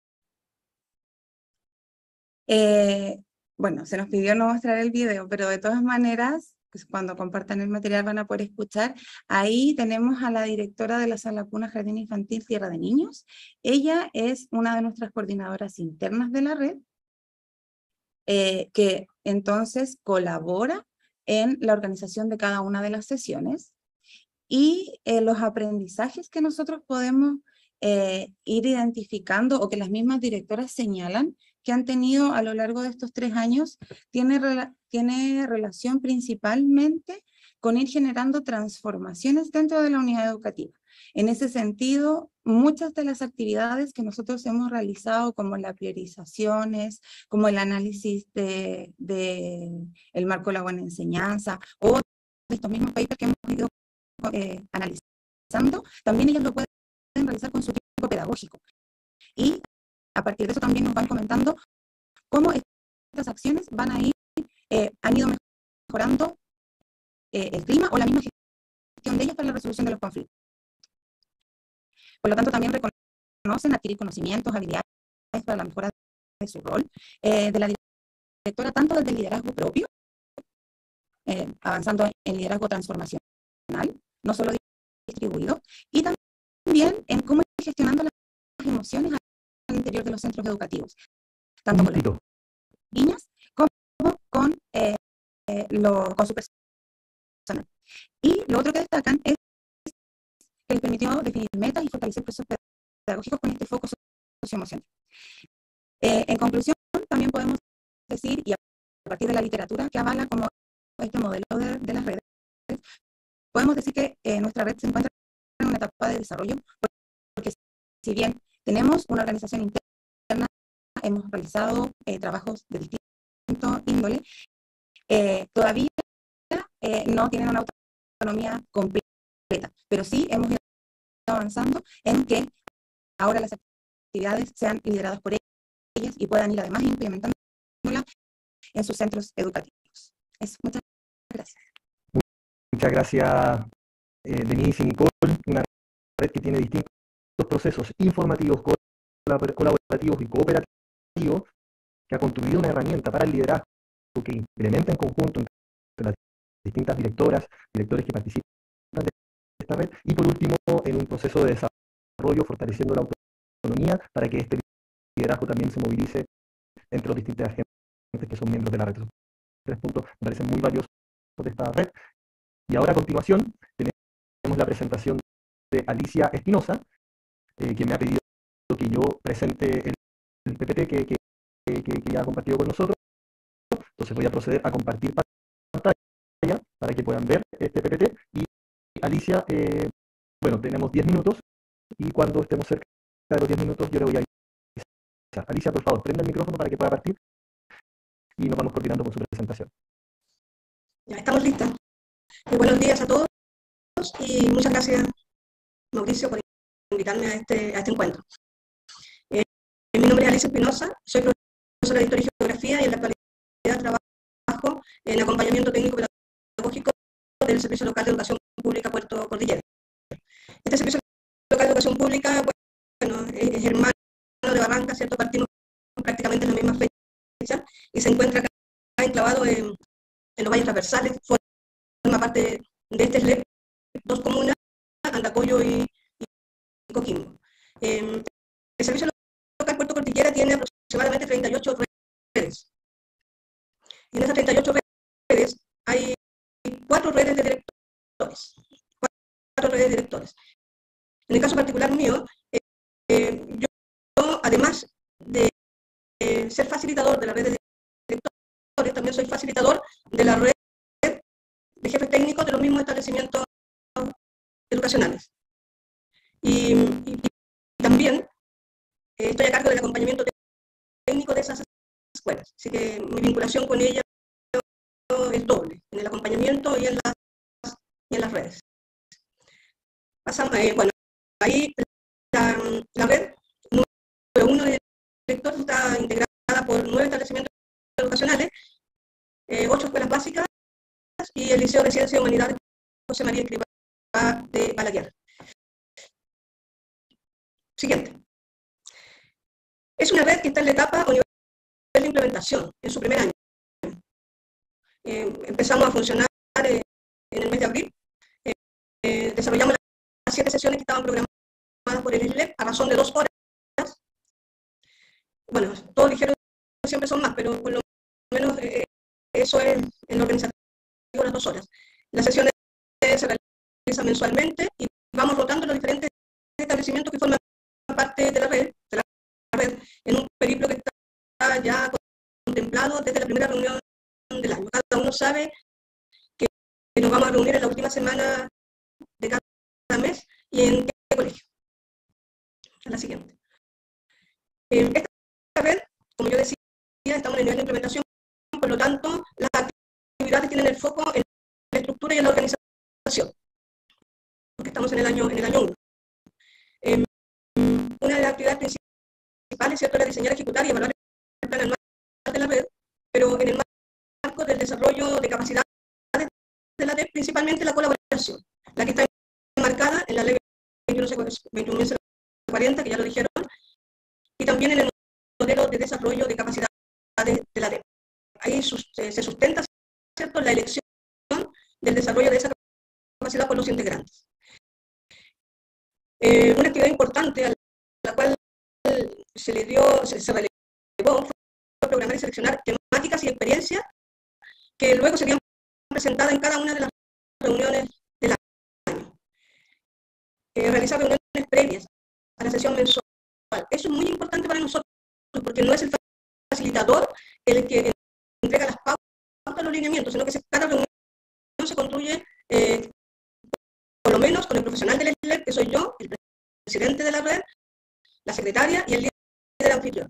Bueno, se nos pidió no mostrar el video, pero de todas maneras, pues cuando compartan el material van a poder escuchar. Ahí tenemos a la directora de la Sala Cuna Jardín Infantil Tierra de Niños. Ella es una de nuestras coordinadoras internas de la red, que entonces colabora en la organización de cada una de las sesiones, y los aprendizajes que nosotros podemos ir identificando, o que las mismas directoras señalan que han tenido a lo largo de estos 3 años, tiene relación principalmente con ir generando transformaciones dentro de la unidad educativa. En ese sentido, muchas de las actividades que nosotros hemos realizado, como las priorizaciones, como el análisis de el marco de la buena enseñanza, o de estos mismos papers que hemos ido analizando, también ellas lo pueden realizar con su equipo pedagógico. Y a partir de eso también nos van comentando cómo estas acciones van a ir, han ido mejorando el clima o la misma gestión de ellas para la resolución de los conflictos. Por lo tanto, también reconocen adquirir conocimientos, habilidades para la mejora de su rol, de la directora, tanto desde el liderazgo propio, avanzando en liderazgo transformacional, no solo distribuido, y también en cómo ir gestionando las emociones al interior de los centros educativos, tanto con las niñas como con su personal. Y lo otro que destacan es que les permitió definir metas y fortalecer procesos pedagógicos con este foco socioemocional. En conclusión, también podemos decir, y a partir de la literatura que avala como este modelo de las redes, podemos decir que nuestra red se encuentra en una etapa de desarrollo, porque si bien tenemos una organización interna, hemos realizado trabajos de distinto índole, todavía no tienen una autonomía completa, pero sí hemos ido avanzando en que ahora las actividades sean lideradas por ellas y puedan ir además implementándolas en sus centros educativos. Muchas gracias. Muchas gracias, Denise y Nicole, una red que tiene distintos procesos informativos, colaborativos y cooperativos, que ha construido una herramienta para el liderazgo que implementa en conjunto entre las distintas directoras, directores que participan de esta red, y por último, en un proceso de desarrollo, fortaleciendo la autonomía para que este liderazgo también se movilice entre los distintos agentes que son miembros de la red. Esos 3 puntos me parecen muy valiosos de esta red. Y ahora a continuación tenemos la presentación de Alicia Espinosa, que me ha pedido que yo presente el PPT que ya ha compartido con nosotros. Entonces voy a proceder a compartir pantalla para que puedan ver este PPT. Y Alicia, bueno, tenemos 10 minutos y cuando estemos cerca de los 10 minutos yo le voy a avisar. Alicia, por favor, prenda el micrófono para que pueda partir y nos vamos coordinando con su presentación. Ya estamos listas. Buenos días a todos y muchas gracias, Mauricio, por invitarme a este encuentro. Mi nombre es Alicia Espinosa, soy profesora de Historia y Geografía y en la actualidad trabajo en acompañamiento técnico pedagógico del Servicio Local de Educación Pública Puerto Cordillera. Este Servicio Local de Educación Pública, bueno, es hermano de Barranca, ¿cierto? Partimos prácticamente en la misma fecha y se encuentra acá enclavado en los valles transversales, forma parte de este SLEP, 2 comunas, Andacollo y Coquimbo. El Servicio Local Puerto Cordillera tiene aproximadamente 38 redes. Y en esas 38 redes hay 4 redes de directores. 4 redes de directores. En el caso particular mío, yo además de ser facilitador de la red de directores, también soy facilitador de la red de jefes técnicos de los mismos establecimientos educacionales. Y también estoy a cargo del acompañamiento técnico de esas escuelas. Así que mi vinculación con ellas es doble, en el acompañamiento y en las redes. Pasamos, bueno, ahí la red número 1 de directores está integrada por 9 establecimientos educacionales, 8 escuelas básicas y el Liceo de Ciencias y Humanidades José María Escrivá de Balaguer. Siguiente. Es una red que está en la etapa o nivel de implementación, en su primer año. Empezamos a funcionar en el mes de abril. Desarrollamos las 7 sesiones que estaban programadas por el SLEP a razón de 2 horas. Bueno, todos dijeron que siempre son más, pero por lo menos eso es en lo organizativo, las 2 horas. Las sesiones se realizan mensualmente y vamos rotando los diferentes establecimientos que forman parte de la red, en un periplo que está ya contemplado desde la primera reunión del año. Cada uno sabe que nos vamos a reunir en la última semana de cada mes y en qué colegio. A la siguiente. Esta red, como yo decía, estamos en el nivel de implementación, por lo tanto, las actividades tienen el foco en la estructura y en la organización, porque estamos en el año 1. Una de las actividades principales, ¿cierto?, era diseñar, ejecutar y evaluar el plan anual de la red, pero en el marco del desarrollo de capacidades de la red, principalmente la colaboración, la que está enmarcada en la ley 21.040, que ya lo dijeron, y también en el modelo de desarrollo de capacidades de la red. Ahí se sustenta, ¿cierto?, la elección del desarrollo de esa capacidad por los integrantes. Una actividad importante a la cual se relevó fue programar y seleccionar temáticas y experiencias que luego serían presentadas en cada una de las reuniones del año. Realizar reuniones previas a la sesión mensual. Eso es muy importante para nosotros, porque no es el facilitador el que entrega las pautas, los lineamientos, sino que cada reunión se construye, por lo menos con el profesional del SLEP, que soy yo, el presidente de la red, la secretaria y el líder anfitrión.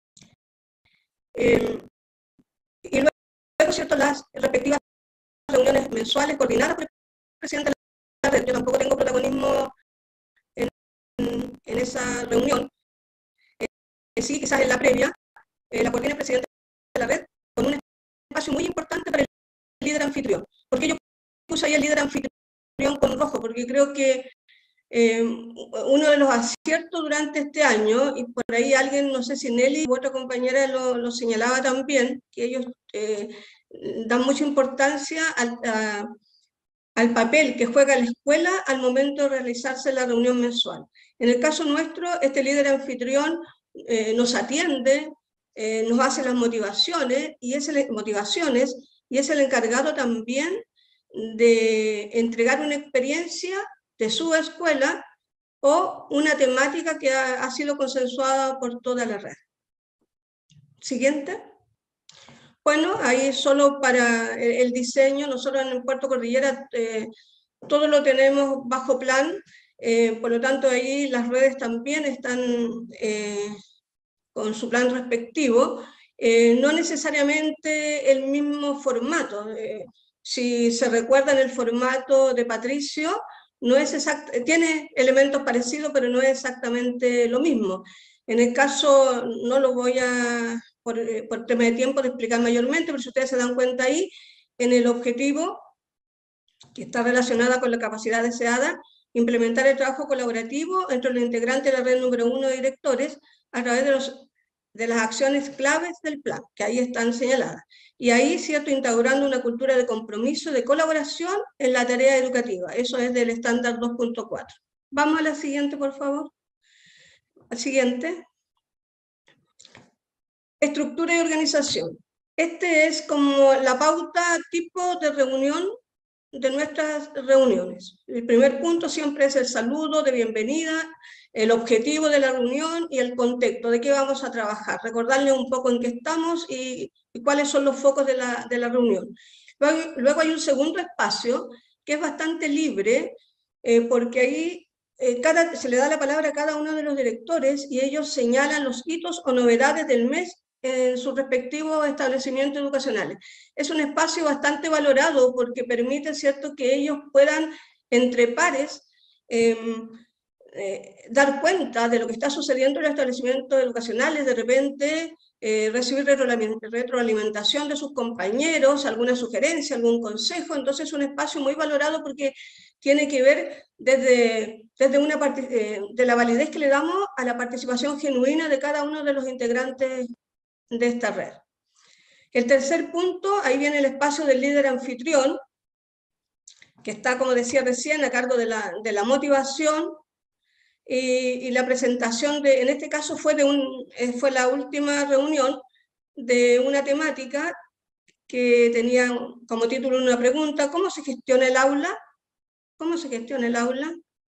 Y luego, ¿cierto?, las respectivas reuniones mensuales coordinadas por el presidente de la red. Yo tampoco tengo protagonismo en esa reunión. Sí, quizás en la previa, la coordina el presidente de la red con un espacio muy importante para el líder anfitrión. ¿Por qué yo puse ahí el líder anfitrión con rojo? Porque creo que uno de los aciertos durante este año, y por ahí alguien, no sé si Nelly u otra compañera lo señalaba también, que ellos dan mucha importancia al papel que juega la escuela al momento de realizarse la reunión mensual. En el caso nuestro, este líder anfitrión nos atiende, nos hace las motivaciones, y es el encargado también de entregar una experiencia de su escuela o una temática que ha sido consensuada por toda la red. Siguiente. Bueno, ahí solo para el diseño, nosotros en el Puerto Cordillera todo lo tenemos bajo plan, por lo tanto ahí las redes también están con su plan respectivo, no necesariamente el mismo formato. Si se recuerdan el formato de Patricio, no es tiene elementos parecidos, pero no es exactamente lo mismo. En el caso, no lo voy a, por tema de tiempo, de explicar mayormente, pero si ustedes se dan cuenta ahí, en el objetivo, que está relacionada con la capacidad deseada, implementar el trabajo colaborativo entre los integrantes de la red número 1 de directores a través de las acciones claves del plan, que ahí están señaladas. Y ahí, ¿cierto?, instaurando una cultura de compromiso, de colaboración en la tarea educativa. Eso es del estándar 2.4. Vamos a la siguiente, por favor. La siguiente. Estructura y organización. Este es como la pauta tipo de reunión de nuestras reuniones. El primer punto siempre es el saludo de bienvenida, el objetivo de la reunión y el contexto, de qué vamos a trabajar. Recordarles un poco en qué estamos y cuáles son los focos de la reunión. Luego hay un segundo espacio que es bastante libre, porque ahí se le da la palabra a cada uno de los directores y ellos señalan los hitos o novedades del mes en sus respectivos establecimientos educacionales. Es un espacio bastante valorado porque permite, ¿cierto?, que ellos puedan, entre pares, dar cuenta de lo que está sucediendo en los establecimientos educacionales, de repente recibir retroalimentación de sus compañeros, alguna sugerencia, algún consejo. Entonces es un espacio muy valorado porque tiene que ver desde de la validez que le damos a la participación genuina de cada uno de los integrantes de esta red. El tercer punto, ahí viene el espacio del líder anfitrión, que está, como decía recién, a cargo de la motivación y la presentación en este caso fue la última reunión de una temática que tenía como título una pregunta: ¿cómo se gestiona el aula? ¿Cómo se gestiona el aula?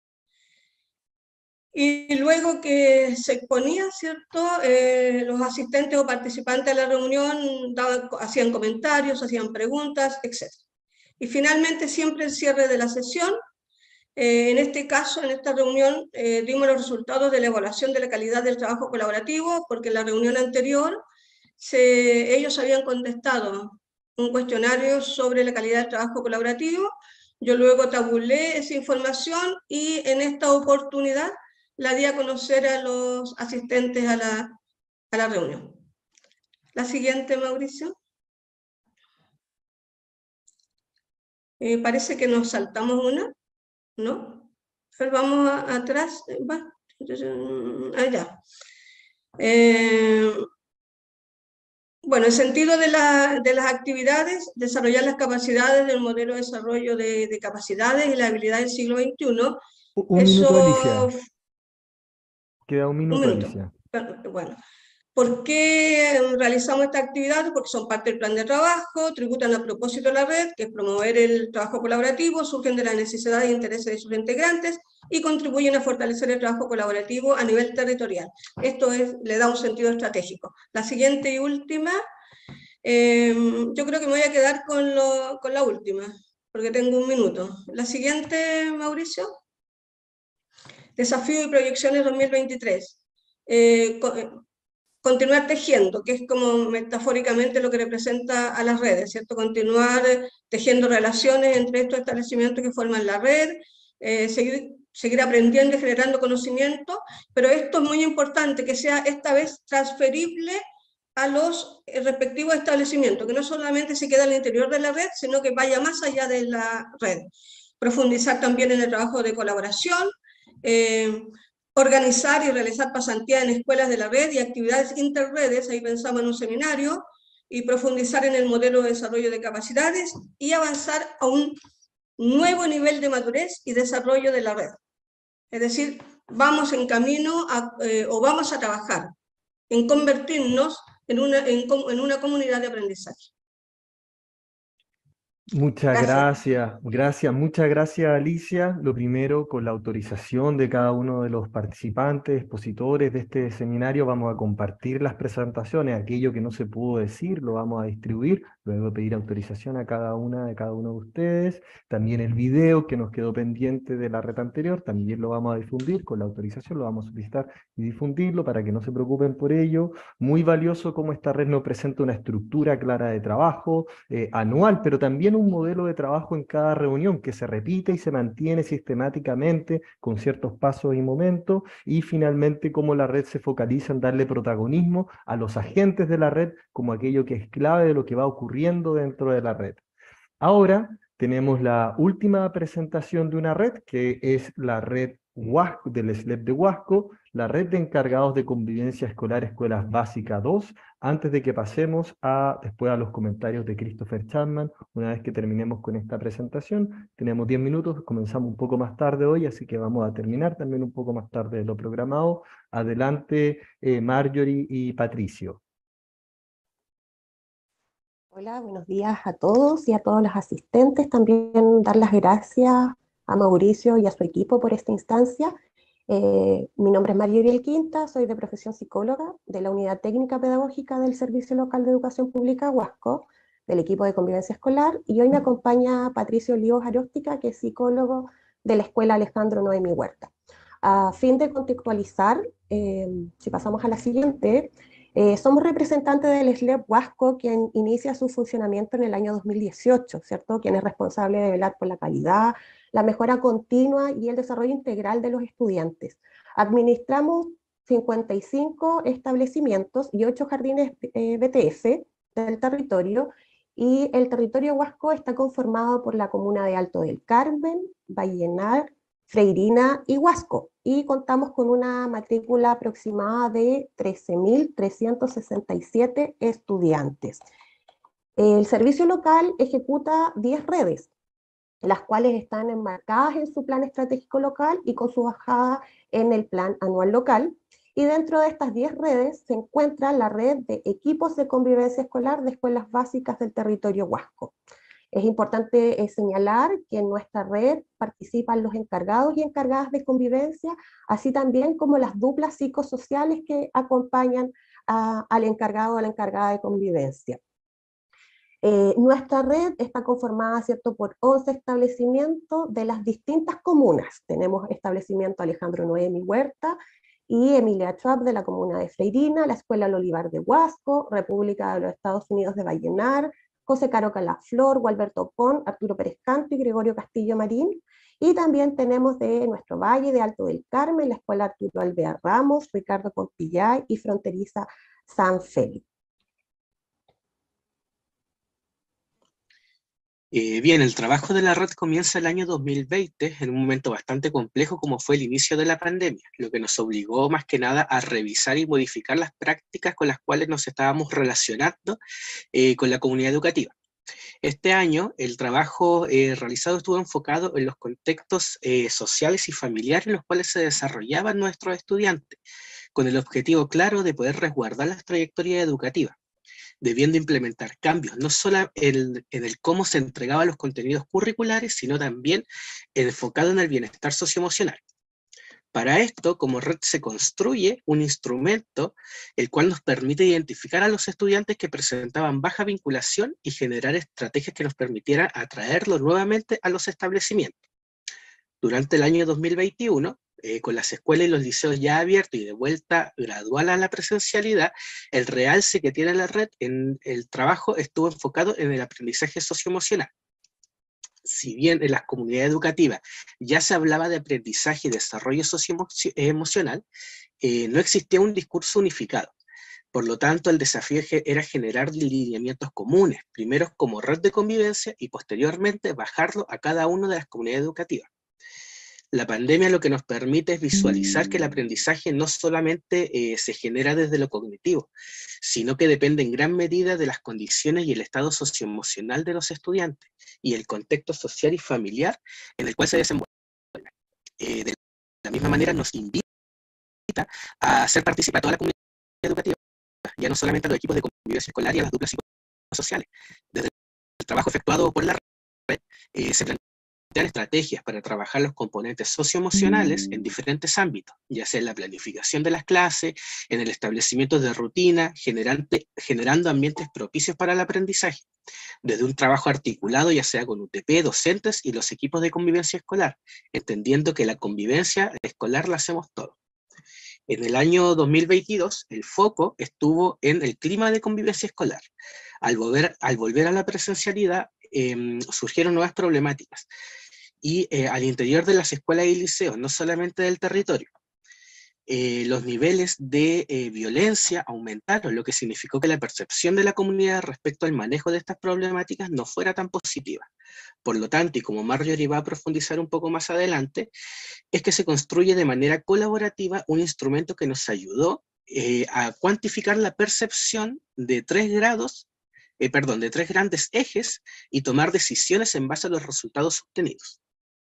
Y luego que se exponía, ¿cierto?, los asistentes o participantes de la reunión hacían comentarios, hacían preguntas, etc. Y finalmente siempre el cierre de la sesión. En este caso, en esta reunión, dimos los resultados de la evaluación de la calidad del trabajo colaborativo, porque en la reunión anterior ellos habían contestado un cuestionario sobre la calidad del trabajo colaborativo. Yo luego tabulé esa información y en esta oportunidad la di a conocer a los asistentes a la reunión. La siguiente, Mauricio. Parece que nos saltamos una, ¿no? Pero vamos atrás. Allá. Bueno, el sentido de las actividades: desarrollar las capacidades del modelo de desarrollo de capacidades y la habilidad del siglo XXI. Un minuto, Alicia. Queda un minuto, Alicia. Bueno, ¿Por qué realizamos esta actividad? Porque son parte del plan de trabajo, tributan a propósito de la red, que es promover el trabajo colaborativo, surgen de las necesidades e intereses de sus integrantes y contribuyen a fortalecer el trabajo colaborativo a nivel territorial. Esto le da un sentido estratégico. La siguiente y última, yo creo que me voy a quedar con la última, porque tengo un minuto. La siguiente, Mauricio. Desafío y proyecciones 2023. Continuar tejiendo, que es como metafóricamente lo que representa a las redes, ¿cierto? Continuar tejiendo relaciones entre estos establecimientos que forman la red, seguir aprendiendo y generando conocimiento, pero esto es muy importante, que sea esta vez transferible a los respectivos establecimientos, que no solamente se queda al interior de la red, sino que vaya más allá de la red. Profundizar también en el trabajo de colaboración, organizar y realizar pasantías en escuelas de la red y actividades interredes, ahí pensamos en un seminario, y profundizar en el modelo de desarrollo de capacidades y avanzar a un nuevo nivel de madurez y desarrollo de la red. Es decir, vamos en camino o vamos a trabajar en convertirnos en una comunidad de aprendizaje. Muchas muchas gracias Alicia. Lo primero, con la autorización de cada uno de los participantes, expositores de este seminario, vamos a compartir las presentaciones. Aquello que no se pudo decir lo vamos a distribuir, luego pedir autorización a cada uno de ustedes. También el video que nos quedó pendiente de la red anterior, también lo vamos a difundir, con la autorización lo vamos a solicitar y difundirlo para que no se preocupen por ello. Muy valioso como esta red nos presenta una estructura clara de trabajo anual, pero también un modelo de trabajo en cada reunión que se repite y se mantiene sistemáticamente con ciertos pasos y momentos, y finalmente cómo la red se focaliza en darle protagonismo a los agentes de la red como aquello que es clave de lo que va ocurriendo dentro de la red. Ahora tenemos la última presentación de una red, que es la red Huasco, del SLEP de Huasco, la red de encargados de convivencia escolar Escuelas Básicas 2, antes de que pasemos después a los comentarios de Christopher Chapman. Una vez que terminemos con esta presentación, tenemos 10 minutos, comenzamos un poco más tarde hoy, así que vamos a terminar también un poco más tarde de lo programado. Adelante, Marjorie y Patricio. Hola, buenos días a todos y a todos los asistentes. También dar las gracias a Mauricio y a su equipo por esta instancia. Mi nombre es María Uriel Quinta, soy de profesión psicóloga de la Unidad Técnica Pedagógica del Servicio Local de Educación Pública Huasco, del equipo de convivencia escolar, y hoy me acompaña Patricio Olivos Aróstica, que es psicólogo de la Escuela Alejandro Noemi Huerta. A fin de contextualizar, si pasamos a la siguiente, somos representantes del SLEP Huasco, quien inicia su funcionamiento en el año 2018, ¿cierto? Quien es responsable de velar por la calidad, la mejora continua y el desarrollo integral de los estudiantes. Administramos 55 establecimientos y 8 jardines BTS del territorio, y el territorio Huasco está conformado por la comuna de Alto del Carmen, Vallenar, Freirina y Huasco, y contamos con una matrícula aproximada de 13.367 estudiantes. El servicio local ejecuta 10 redes, las cuales están enmarcadas en su plan estratégico local y con su bajada en el plan anual local, y dentro de estas 10 redes se encuentra la red de equipos de convivencia escolar de escuelas básicas del territorio Huasco. Es importante señalar que en nuestra red participan los encargados y encargadas de convivencia, así también como las duplas psicosociales que acompañan al encargado o a la encargada de convivencia. Nuestra red está conformada, ¿cierto?, por 11 establecimientos de las distintas comunas. Tenemos establecimiento Alejandro Noemi Huerta y Emilia Schwab de la comuna de Freirina, la Escuela El Olivar de Huasco, República de los Estados Unidos de Vallenar, José Caro Calaflor, Gualberto Pon, Arturo Pérez Canto y Gregorio Castillo Marín. Y también tenemos de nuestro valle de Alto del Carmen, la Escuela Arturo Alvear Ramos, Ricardo Pompillay y Fronteriza San Félix. Bien, el trabajo de la red comienza el año 2020 en un momento bastante complejo como fue el inicio de la pandemia, lo que nos obligó más que nada a revisar y modificar las prácticas con las cuales nos estábamos relacionando con la comunidad educativa. Este año el trabajo realizado estuvo enfocado en los contextos sociales y familiares en los cuales se desarrollaban nuestros estudiantes, con el objetivo claro de poder resguardar las trayectorias educativas, debiendo implementar cambios no solo en el cómo se entregaban los contenidos curriculares, sino también enfocado en el bienestar socioemocional. Para esto, como red se construye un instrumento el cual nos permite identificar a los estudiantes que presentaban baja vinculación y generar estrategias que nos permitieran atraerlos nuevamente a los establecimientos. Durante el año 2021, con las escuelas y los liceos ya abiertos y de vuelta gradual a la presencialidad, el realce que tiene la red en el trabajo estuvo enfocado en el aprendizaje socioemocional. Si bien en las comunidades educativas ya se hablaba de aprendizaje y desarrollo socioemocional, no existía un discurso unificado. Por lo tanto, el desafío era generar lineamientos comunes, primero como red de convivencia y posteriormente bajarlo a cada una de las comunidades educativas. La pandemia lo que nos permite es visualizar que el aprendizaje no solamente se genera desde lo cognitivo, sino que depende en gran medida de las condiciones y el estado socioemocional de los estudiantes y el contexto social y familiar en el cual se desenvuelven. De la misma manera nos invita a hacer participar a toda la comunidad educativa, ya no solamente a los equipos de convivencia escolar y a las duplas psicosociales. Desde el trabajo efectuado por la red, se plantean estrategias para trabajar los componentes socioemocionales en diferentes ámbitos, ya sea en la planificación de las clases, en el establecimiento de rutina, generando ambientes propicios para el aprendizaje, desde un trabajo articulado ya sea con UTP, docentes y los equipos de convivencia escolar, entendiendo que la convivencia escolar la hacemos todos. En el año 2022, el foco estuvo en el clima de convivencia escolar. Al volver a la presencialidad, surgieron nuevas problemáticas. Y al interior de las escuelas y liceos, no solamente del territorio, los niveles de violencia aumentaron, lo que significó que la percepción de la comunidad respecto al manejo de estas problemáticas no fuera tan positiva. Por lo tanto, y como Marjorie va a profundizar un poco más adelante, es que se construye de manera colaborativa un instrumento que nos ayudó a cuantificar la percepción de tres grandes ejes y tomar decisiones en base a los resultados obtenidos.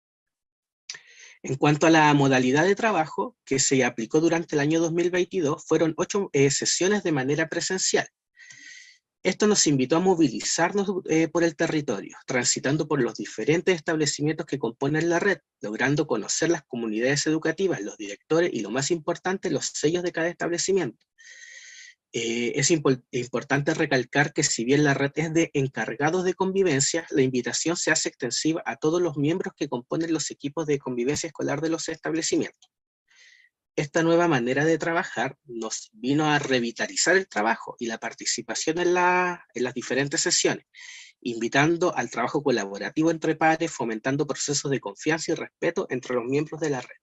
En cuanto a la modalidad de trabajo que se aplicó durante el año 2022, fueron 8 sesiones de manera presencial. Esto nos invitó a movilizarnos por el territorio, transitando por los diferentes establecimientos que componen la red, logrando conocer las comunidades educativas, los directores y, lo más importante, los sellos de cada establecimiento. Es importante recalcar que si bien la red es de encargados de convivencia, la invitación se hace extensiva a todos los miembros que componen los equipos de convivencia escolar de los establecimientos. Esta nueva manera de trabajar nos vino a revitalizar el trabajo y la participación en las diferentes sesiones, invitando al trabajo colaborativo entre pares, fomentando procesos de confianza y respeto entre los miembros de la red.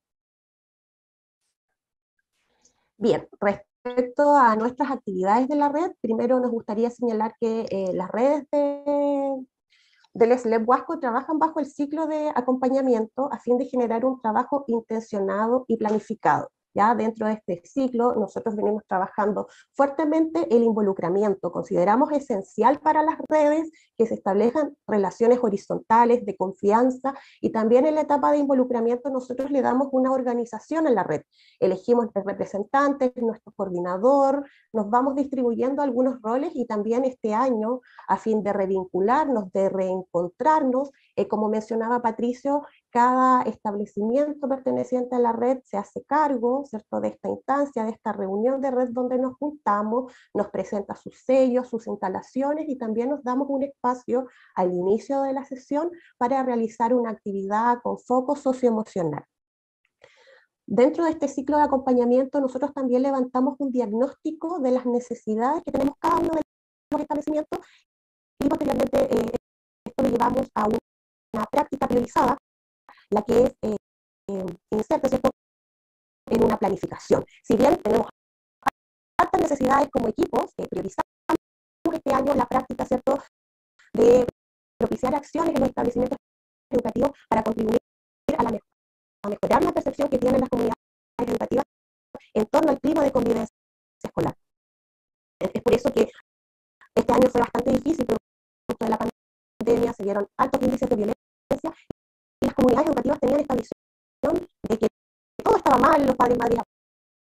Bien, respecto a nuestras actividades de la red, primero nos gustaría señalar que las redes del SLEP Huasco trabajan bajo el ciclo de acompañamiento a fin de generar un trabajo intencionado y planificado. Ya dentro de este ciclo nosotros venimos trabajando fuertemente el involucramiento. Consideramos esencial para las redes que se establezcan relaciones horizontales de confianza, y también en la etapa de involucramiento nosotros le damos una organización en la red. Elegimos representantes, nuestro coordinador, nos vamos distribuyendo algunos roles, y también este año, a fin de revincularnos, de reencontrarnos, como mencionaba Patricio, cada establecimiento perteneciente a la red se hace cargo, ¿cierto?, de esta instancia, de esta reunión de red donde nos juntamos, nos presenta sus sellos, sus instalaciones, y también nos damos un espacio al inicio de la sesión para realizar una actividad con foco socioemocional. Dentro de este ciclo de acompañamiento nosotros también levantamos un diagnóstico de las necesidades que tenemos cada uno de los establecimientos, y posteriormente esto lo llevamos a una práctica priorizada, la que es inserta, ¿cierto?, en una planificación. Si bien tenemos altas necesidades como equipos, priorizamos este año la práctica, ¿cierto?, de propiciar acciones en los establecimientos educativos para contribuir a mejorar la percepción que tienen las comunidades educativas en torno al clima de convivencia escolar. Es por eso que este año fue bastante difícil, producto de la pandemia, se dieron altos índices de violencia, y las comunidades educativas tenían esta visión de que todo estaba mal, los padres y madres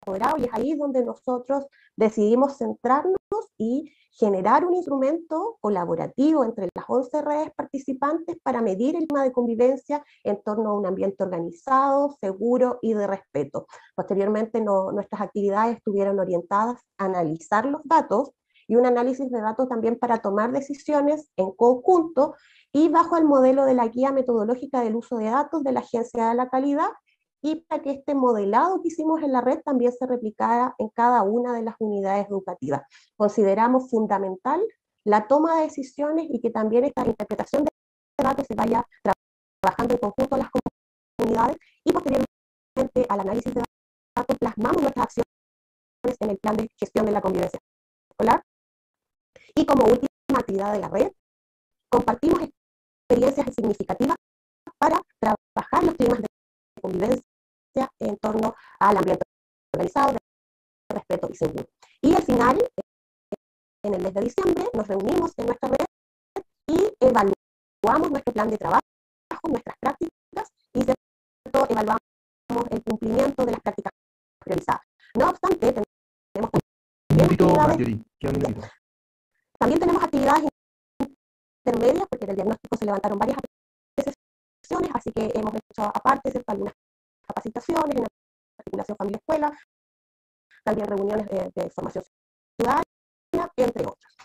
apoderados, y es ahí donde nosotros decidimos centrarnos y generar un instrumento colaborativo entre las 11 redes participantes para medir el tema de convivencia en torno a un ambiente organizado, seguro y de respeto. Posteriormente, nuestras actividades estuvieron orientadas a analizar los datos y un análisis de datos también para tomar decisiones en conjunto y bajo el modelo de la guía metodológica del uso de datos de la Agencia de la Calidad, y para que este modelado que hicimos en la red también se replicara en cada una de las unidades educativas. Consideramos fundamental la toma de decisiones y que también esta interpretación de datos se vaya trabajando en conjunto a las comunidades, y posteriormente al análisis de datos plasmamos nuestras acciones en el plan de gestión de la convivencia escolar. Y como última actividad de la red, compartimos experiencias significativas para trabajar los temas de convivencia en torno al ambiente organizado, de respeto y seguro. Y al final, en el mes de diciembre, nos reunimos en nuestra red y evaluamos nuestro plan de trabajo, nuestras prácticas, y evaluamos el cumplimiento de las prácticas realizadas. No obstante, tenemos también tenemos actividades intermedias, porque en el diagnóstico se levantaron varias apreciaciones, así que hemos hecho aparte, ¿cierto?, algunas capacitaciones en articulación familia-escuela, también reuniones de formación ciudadana, entre otras.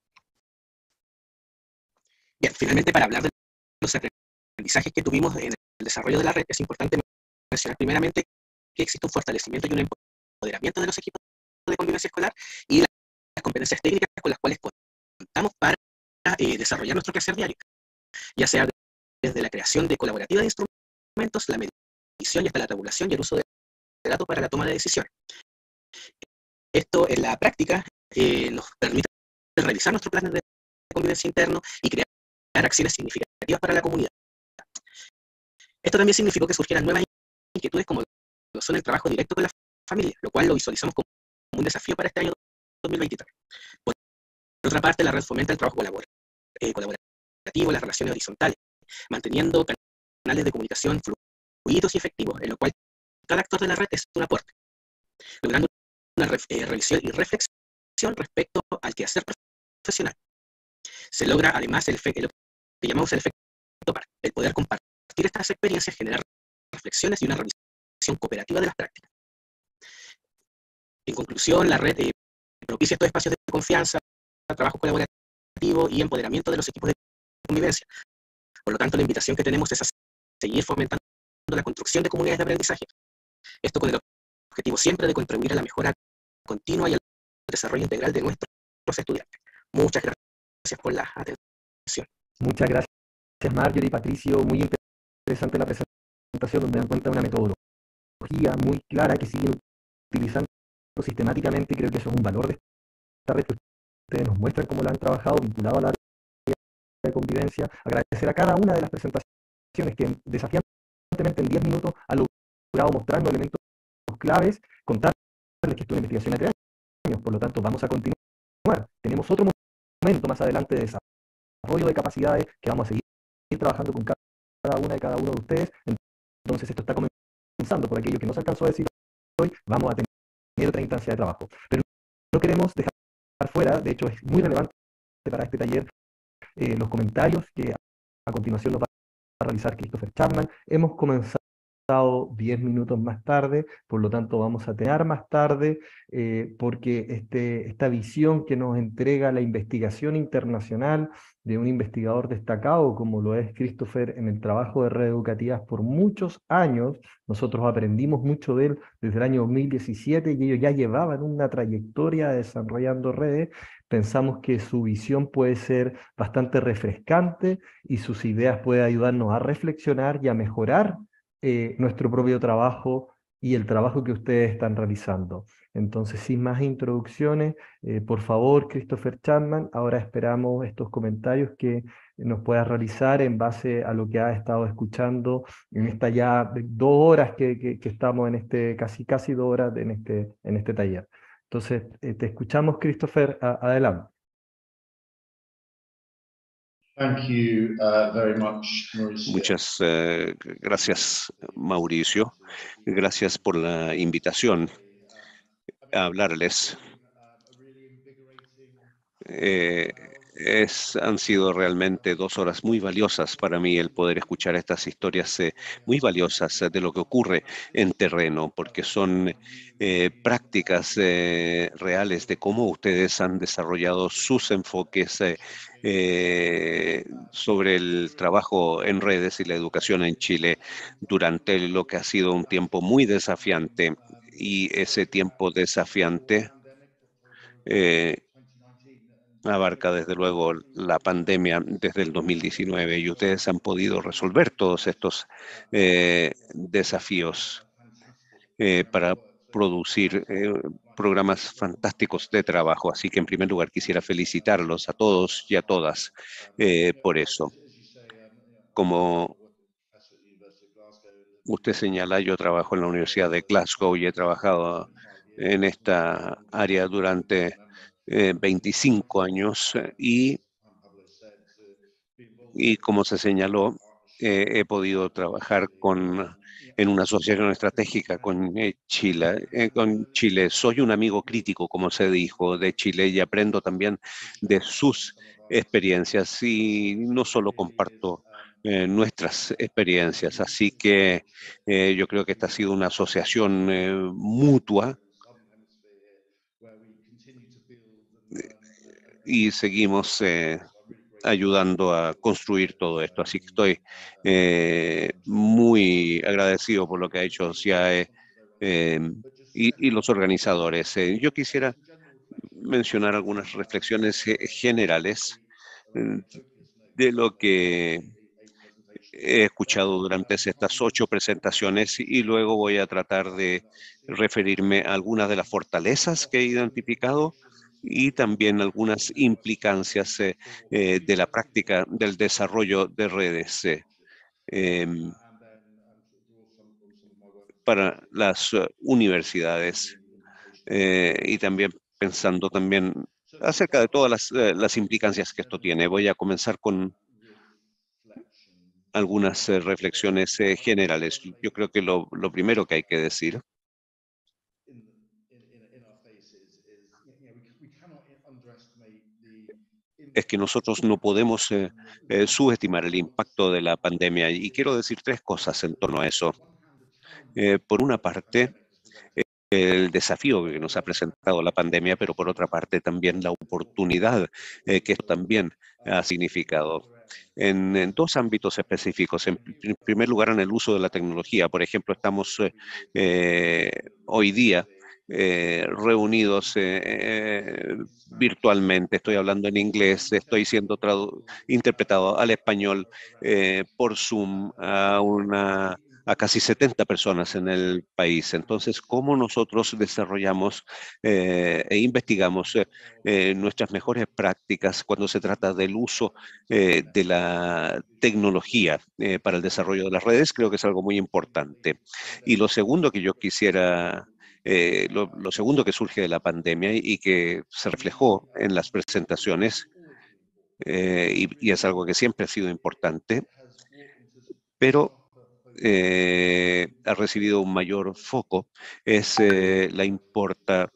Bien, finalmente, para hablar de los aprendizajes que tuvimos en el desarrollo de la red, es importante mencionar primeramente que existe un fortalecimiento y un empoderamiento de los equipos de convivencia escolar y las competencias técnicas con las cuales contamos para desarrollar nuestro quehacer diario, ya sea desde la creación de colaborativa de instrumentos, la medición y hasta la tabulación y el uso de datos para la toma de decisiones. Esto en la práctica nos permite realizar nuestro plan de convivencia interno y crear acciones significativas para la comunidad. Esto también significó que surgieran nuevas inquietudes como lo son el trabajo directo con la familia, lo cual lo visualizamos como un desafío para este año 2023. Por otra parte, la red fomenta el trabajo colaborativo, las relaciones horizontales, manteniendo canales de comunicación fluidos y efectivos, en lo cual cada actor de la red es un aporte, logrando una revisión y reflexión respecto al quehacer profesional. Se logra además lo que llamamos el efecto par, el poder compartir estas experiencias, generar reflexiones y una revisión cooperativa de las prácticas. En conclusión, la red propicia estos espacios de confianza, trabajo colaborativo y empoderamiento de los equipos de convivencia. Por lo tanto, la invitación que tenemos es a seguir fomentando la construcción de comunidades de aprendizaje. Esto con el objetivo siempre de contribuir a la mejora continua y al desarrollo integral de nuestros estudiantes. Muchas gracias por la atención. Muchas gracias, Marjorie y Patricio. Muy interesante la presentación, donde dan cuenta de una metodología muy clara que siguen utilizando sistemáticamente, y creo que eso es un valor de esta red, que ustedes nos muestran cómo la han trabajado vinculado a la área de convivencia. Agradecer a cada una de las presentaciones que desafiantemente en 10 minutos han logrado mostrarnos elementos claves, contarles que esto es una investigación de 3 años, por lo tanto vamos a continuar. Tenemos otro momento más adelante de desarrollo de capacidades que vamos a seguir trabajando con cada uno de ustedes. Entonces esto está comenzando. Por aquello que no se alcanzó a decir hoy, vamos a tener otra instancia de trabajo. Pero no queremos dejar fuera, de hecho es muy relevante para este taller, los comentarios que a continuación nos va a realizar Christopher Chapman. Hemos comenzado 10 minutos más tarde, por lo tanto vamos a tener más tarde, porque esta visión que nos entrega la investigación internacional de un investigador destacado como lo es Christopher en el trabajo de redes educativas por muchos años. Nosotros aprendimos mucho de él desde el año 2017 y ellos ya llevaban una trayectoria desarrollando redes. Pensamos que su visión puede ser bastante refrescante y sus ideas pueden ayudarnos a reflexionar y a mejorar nuestro propio trabajo y el trabajo que ustedes están realizando. Entonces, sin más introducciones, por favor, Christopher Chapman, ahora esperamos estos comentarios que nos puedas realizar en base a lo que has estado escuchando en esta ya 2 horas que estamos en casi 2 horas en este taller. Entonces, te escuchamos, Christopher, adelante. Thank you very much, Mauricio. Muchas gracias, Mauricio. Gracias por la invitación. hablarles. Han sido realmente 2 horas muy valiosas para mí el poder escuchar estas historias muy valiosas de lo que ocurre en terreno, porque son prácticas reales de cómo ustedes han desarrollado sus enfoques sobre el trabajo en redes y la educación en Chile durante lo que ha sido un tiempo muy desafiante. Y ese tiempo desafiante abarca desde luego la pandemia desde el 2019 y ustedes han podido resolver todos estos desafíos para producir programas fantásticos de trabajo. Así que en primer lugar quisiera felicitarlos a todos y a todas por eso. Como usted señala, yo trabajo en la Universidad de Glasgow y he trabajado en esta área durante 25 años y como se señaló, he podido trabajar en una asociación estratégica con Chile. Soy un amigo crítico, como se dijo, de Chile y aprendo también de sus experiencias y no solo comparto nuestras experiencias. Así que yo creo que esta ha sido una asociación mutua y seguimos ayudando a construir todo esto. Así que estoy muy agradecido por lo que ha hecho CIAE y los organizadores. Yo quisiera mencionar algunas reflexiones generales de lo que he escuchado durante estas 8 presentaciones y luego voy a tratar de referirme a algunas de las fortalezas que he identificado y también algunas implicancias de la práctica del desarrollo de redes para las universidades y también pensando también acerca de todas las implicancias que esto tiene. Voy a comenzar con algunas reflexiones generales. Yo creo que lo primero que hay que decir es que nosotros no podemos subestimar el impacto de la pandemia y quiero decir 3 cosas en torno a eso. Por una parte, el desafío que nos ha presentado la pandemia, pero por otra parte también la oportunidad que esto también ha significado. En 2 ámbitos específicos. En primer lugar, en el uso de la tecnología. Por ejemplo, estamos hoy día reunidos virtualmente. Estoy hablando en inglés, estoy siendo interpretado al español por Zoom a casi 70 personas en el país. Entonces, ¿cómo nosotros desarrollamos e investigamos nuestras mejores prácticas cuando se trata del uso de la tecnología para el desarrollo de las redes? Creo que es algo muy importante. Y lo segundo que yo quisiera, lo segundo que surge de la pandemia y que se reflejó en las presentaciones, y es algo que siempre ha sido importante, pero ha recibido un mayor foco, es la importa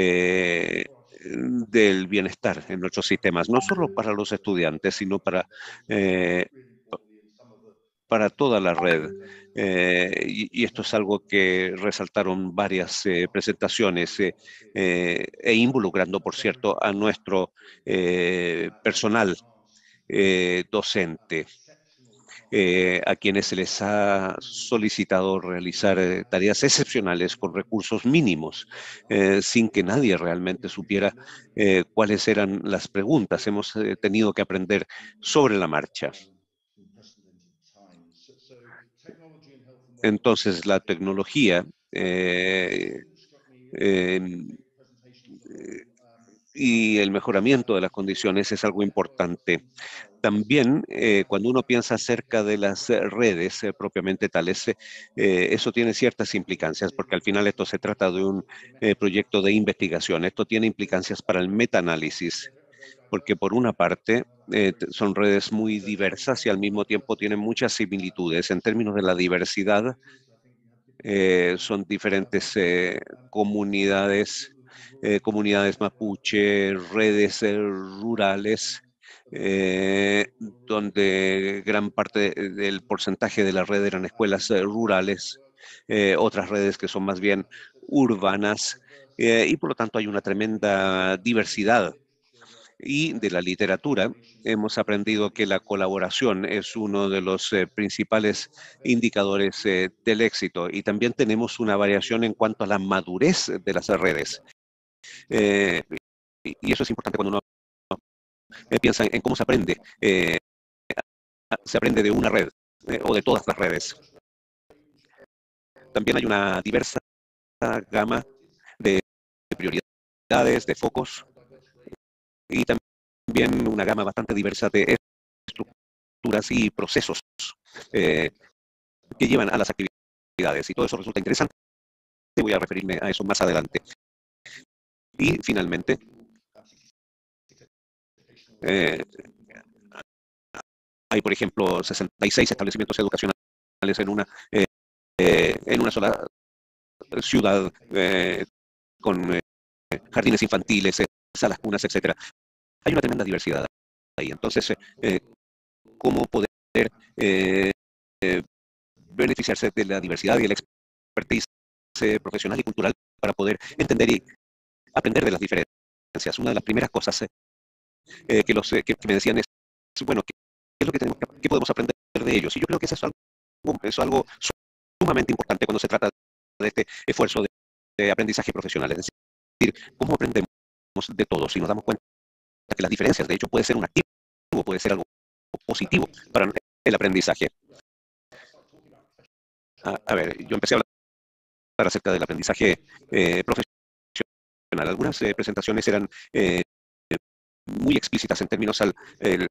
del bienestar en nuestros sistemas, no solo para los estudiantes, sino para toda la red. Y esto es algo que resaltaron varias presentaciones e involucrando, por cierto, a nuestro personal docente. A quienes se les ha solicitado realizar tareas excepcionales con recursos mínimos, sin que nadie realmente supiera cuáles eran las preguntas. Hemos tenido que aprender sobre la marcha. Entonces, la tecnología y el mejoramiento de las condiciones es algo importante. También, cuando uno piensa acerca de las redes propiamente tales, eso tiene ciertas implicancias, porque al final esto se trata de un proyecto de investigación. Esto tiene implicancias para el metaanálisis, porque por una parte son redes muy diversas y al mismo tiempo tienen muchas similitudes. En términos de la diversidad, son diferentes comunidades comunidades mapuche, redes rurales, donde gran parte del porcentaje de la red eran escuelas rurales, otras redes que son más bien urbanas, y por lo tanto hay una tremenda diversidad. Y de la literatura hemos aprendido que la colaboración es uno de los principales indicadores del éxito, y también tenemos una variación en cuanto a la madurez de las redes. Y eso es importante cuando uno piensa en cómo se aprende. Se aprende de una red o de todas las redes. También hay una diversa gama de prioridades, de focos, y también una gama bastante diversa de estructuras y procesos que llevan a las actividades, y todo eso resulta interesante. Voy a referirme a eso más adelante. Y finalmente, hay, por ejemplo, 66 establecimientos educacionales en una sola ciudad, con jardines infantiles, salas cunas, etc. Hay una tremenda diversidad ahí. Entonces, ¿cómo poder beneficiarse de la diversidad y el expertise profesional y cultural para poder entender y aprender de las diferencias? Una de las primeras cosas que me decían es, bueno, ¿qué es lo que qué podemos aprender de ellos? Y yo creo que eso es algo sumamente importante cuando se trata de este esfuerzo de aprendizaje profesional. Es decir, ¿cómo aprendemos de todos? Y nos damos cuenta que las diferencias, de hecho, puede ser un activo, puede ser algo positivo para el aprendizaje. A ver, yo empecé a hablar acerca del aprendizaje profesional. Algunas presentaciones eran muy explícitas en términos a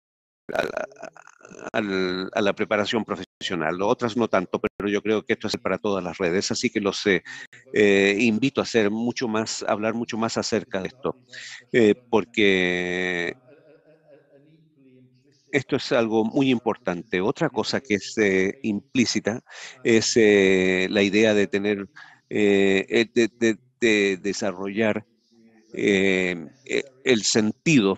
la preparación profesional, otras no tanto, pero yo creo que esto es para todas las redes, así que los invito a hablar mucho más acerca de esto, porque esto es algo muy importante. Otra cosa que es implícita es la idea de tener, de desarrollar el sentido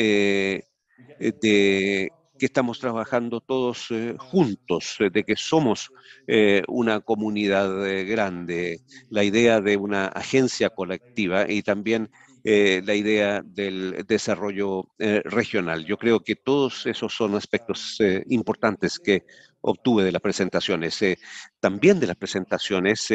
de que estamos trabajando todos juntos, de que somos una comunidad grande, la idea de una agencia colectiva y también la idea del desarrollo regional. Yo creo que todos esos son aspectos importantes que obtuve de las presentaciones. También de las presentaciones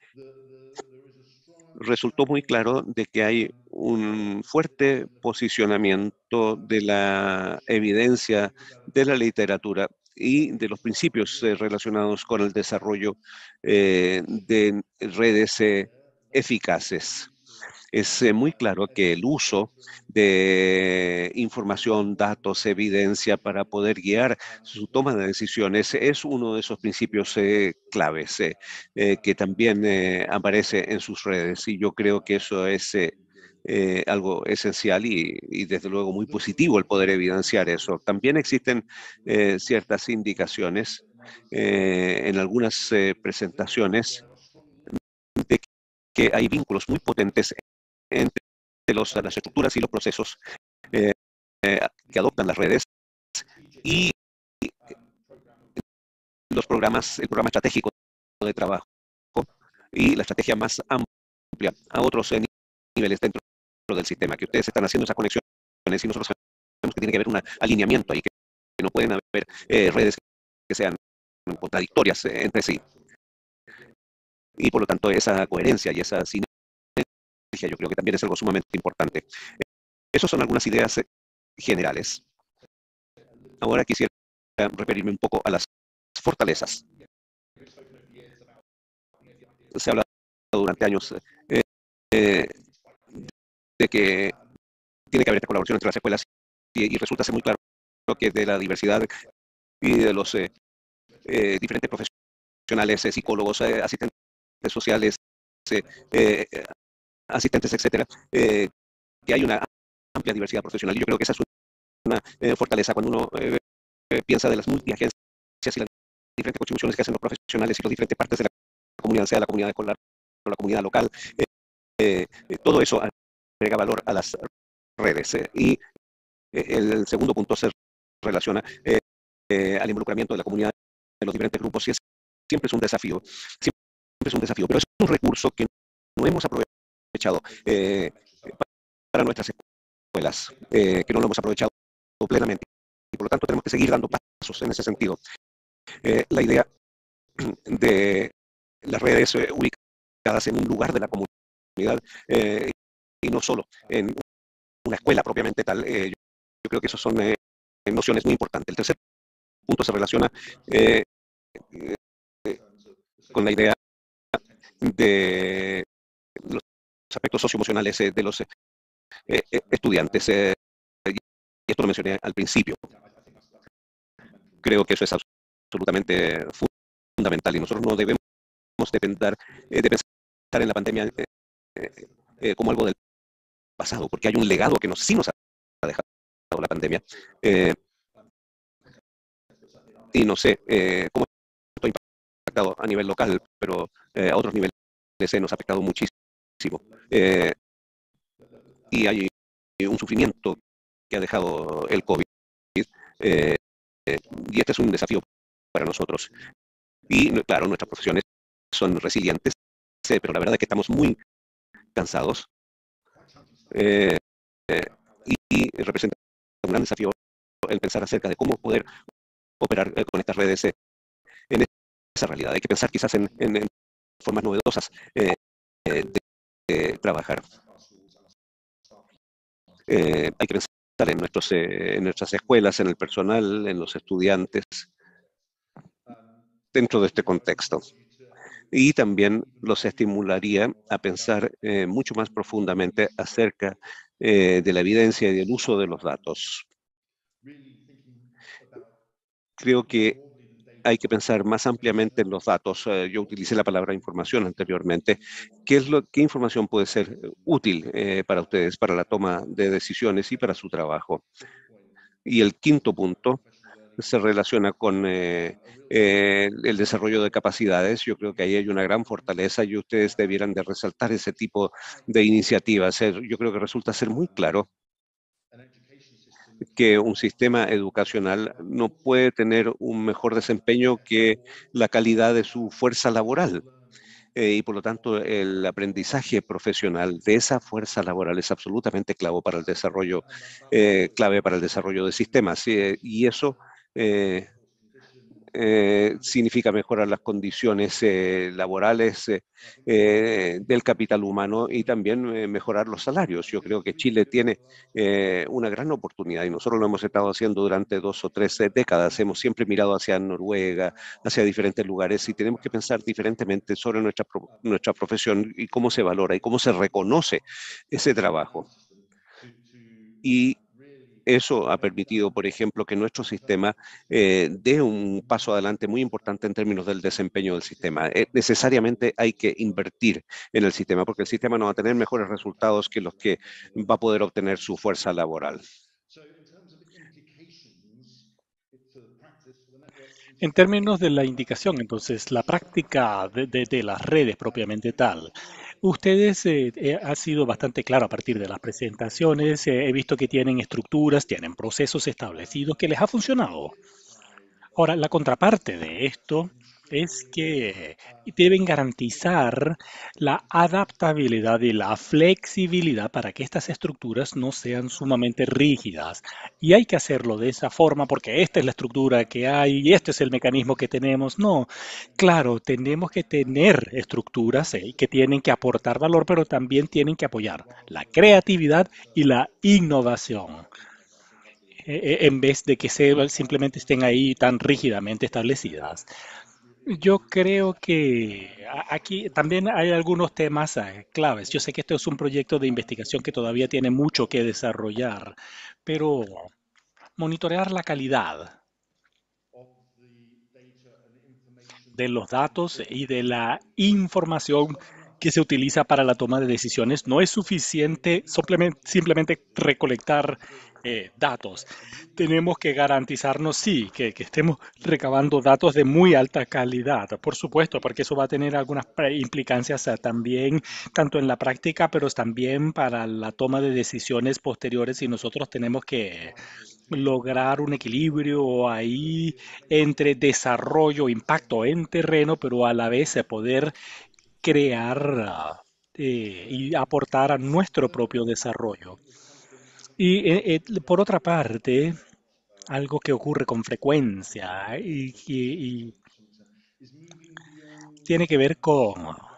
resultó muy claro de que hay un fuerte posicionamiento de la evidencia de la literatura y de los principios relacionados con el desarrollo de redes eficaces. Es muy claro que el uso de información, datos, evidencia para poder guiar su toma de decisiones es uno de esos principios claves que también aparece en sus redes. Y yo creo que eso es algo esencial y desde luego muy positivo el poder evidenciar eso. También existen ciertas indicaciones en algunas presentaciones de que hay vínculos muy potentes entre las estructuras y los procesos que adoptan las redes y el programa estratégico de trabajo y la estrategia más amplia a otros niveles dentro del sistema, que ustedes están haciendo esas conexiones y nosotros sabemos que tiene que haber un alineamiento ahí, que no pueden haber redes que sean contradictorias entre sí. Y por lo tanto esa coherencia y esa sinergia yo creo que también es algo sumamente importante. Esas son algunas ideas generales. Ahora quisiera referirme un poco a las fortalezas. Se ha hablado durante años de que tiene que haber esta colaboración entre las escuelas y resulta ser muy claro que de la diversidad y de los diferentes profesionales, psicólogos, asistentes sociales, asistentes, etcétera, que hay una amplia diversidad profesional. Y yo creo que esa es una fortaleza cuando uno piensa de las multiagencias y las diferentes contribuciones que hacen los profesionales y las diferentes partes de la comunidad, sea la comunidad escolar o la comunidad local. Todo eso agrega valor a las redes. Y el segundo punto se relaciona al involucramiento de la comunidad de los diferentes grupos, y siempre es un desafío, pero es un recurso que no hemos aprovechado para nuestras escuelas, que no lo hemos aprovechado plenamente, y por lo tanto tenemos que seguir dando pasos en ese sentido. La idea de las redes ubicadas en un lugar de la comunidad y no solo en una escuela propiamente tal, yo creo que esas son nociones muy importantes. El tercer punto se relaciona con la idea de los aspectos socioemocionales de los estudiantes. Y esto lo mencioné al principio. Creo que eso es absolutamente fundamental y nosotros no debemos de pensar en la pandemia como algo del pasado, porque hay un legado que sí nos ha dejado la pandemia. Y no sé cómo esto ha impactado a nivel local, pero a otros niveles nos ha afectado muchísimo. Y hay un sufrimiento que ha dejado el COVID. Y este es un desafío para nosotros. Y claro, nuestras profesiones son resilientes, pero la verdad es que estamos muy cansados. Y representa un gran desafío el pensar acerca de cómo poder operar con estas redes en esa realidad. Hay que pensar quizás en formas novedosas de trabajar. Hay que pensar en nuestras escuelas, en el personal, en los estudiantes, dentro de este contexto. Y también los estimularía a pensar mucho más profundamente acerca de la evidencia y del uso de los datos. Creo que hay que pensar más ampliamente en los datos. Yo utilicé la palabra información anteriormente. ¿Qué información puede ser útil para ustedes, para la toma de decisiones y para su trabajo? Y el quinto punto se relaciona con el desarrollo de capacidades. Yo creo que ahí hay una gran fortaleza y ustedes debieran de resaltar ese tipo de iniciativas. Yo creo que resulta ser muy claro que un sistema educacional no puede tener un mejor desempeño que la calidad de su fuerza laboral. Y por lo tanto, el aprendizaje profesional de esa fuerza laboral es absolutamente clave para el desarrollo de sistemas. Y eso significa mejorar las condiciones laborales del capital humano y también mejorar los salarios. Yo creo que Chile tiene una gran oportunidad y nosotros lo hemos estado haciendo durante 2 o 3 décadas. Hemos siempre mirado hacia Noruega, hacia diferentes lugares y tenemos que pensar diferentemente sobre nuestra profesión y cómo se valora y cómo se reconoce ese trabajo. Y eso ha permitido, por ejemplo, que nuestro sistema dé un paso adelante muy importante en términos del desempeño del sistema. Necesariamente hay que invertir en el sistema porque el sistema no va a tener mejores resultados que los que va a poder obtener su fuerza laboral. En términos de la indicación, entonces, la práctica de las redes propiamente tal, ustedes ha sido bastante claro a partir de las presentaciones, he visto que tienen estructuras, tienen procesos establecidos que les ha funcionado. Ahora, la contraparte de esto es que deben garantizar la adaptabilidad y la flexibilidad para que estas estructuras no sean sumamente rígidas. Y hay que hacerlo de esa forma porque esta es la estructura que hay y este es el mecanismo que tenemos. No, claro, tenemos que tener estructuras que tienen que aportar valor, pero también tienen que apoyar la creatividad y la innovación en vez de que simplemente estén ahí tan rígidamente establecidas. Yo creo que aquí también hay algunos temas claves. Yo sé que esto es un proyecto de investigación que todavía tiene mucho que desarrollar, pero monitorear la calidad de los datos y de la información que se utiliza para la toma de decisiones. No es suficiente simplemente recolectar datos. Tenemos que garantizarnos, sí, que estemos recabando datos de muy alta calidad, por supuesto, porque eso va a tener algunas implicancias también, tanto en la práctica, pero también para la toma de decisiones posteriores, y nosotros tenemos que lograr un equilibrio ahí entre desarrollo, impacto en terreno, pero a la vez poder crear y aportar a nuestro propio desarrollo. Y por otra parte, algo que ocurre con frecuencia y tiene que ver con,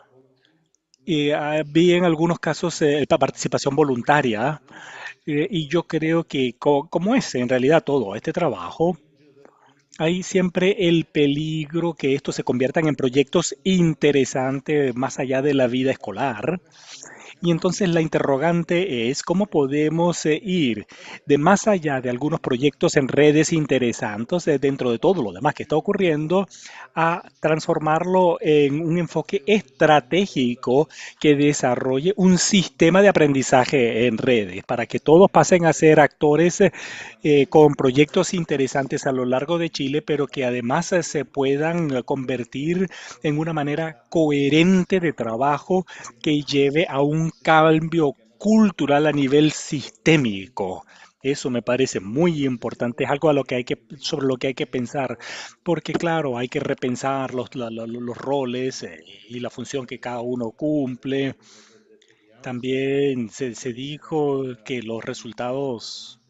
vi en algunos casos la participación voluntaria, y yo creo que como es en realidad todo este trabajo, hay siempre el peligro que esto se conviertan en proyectos interesantes más allá de la vida escolar. Y entonces la interrogante es cómo podemos ir de más allá de algunos proyectos en redes interesantes dentro de todo lo demás que está ocurriendo a transformarlo en un enfoque estratégico que desarrolle un sistema de aprendizaje en redes para que todos pasen a ser actores con proyectos interesantes a lo largo de Chile, pero que además se puedan convertir en una manera coherente de trabajo que lleve a un cambio cultural a nivel sistémico. Eso me parece muy importante, es algo sobre lo que hay que pensar, porque claro, hay que repensar los roles y la función que cada uno cumple. También se dijo que los resultados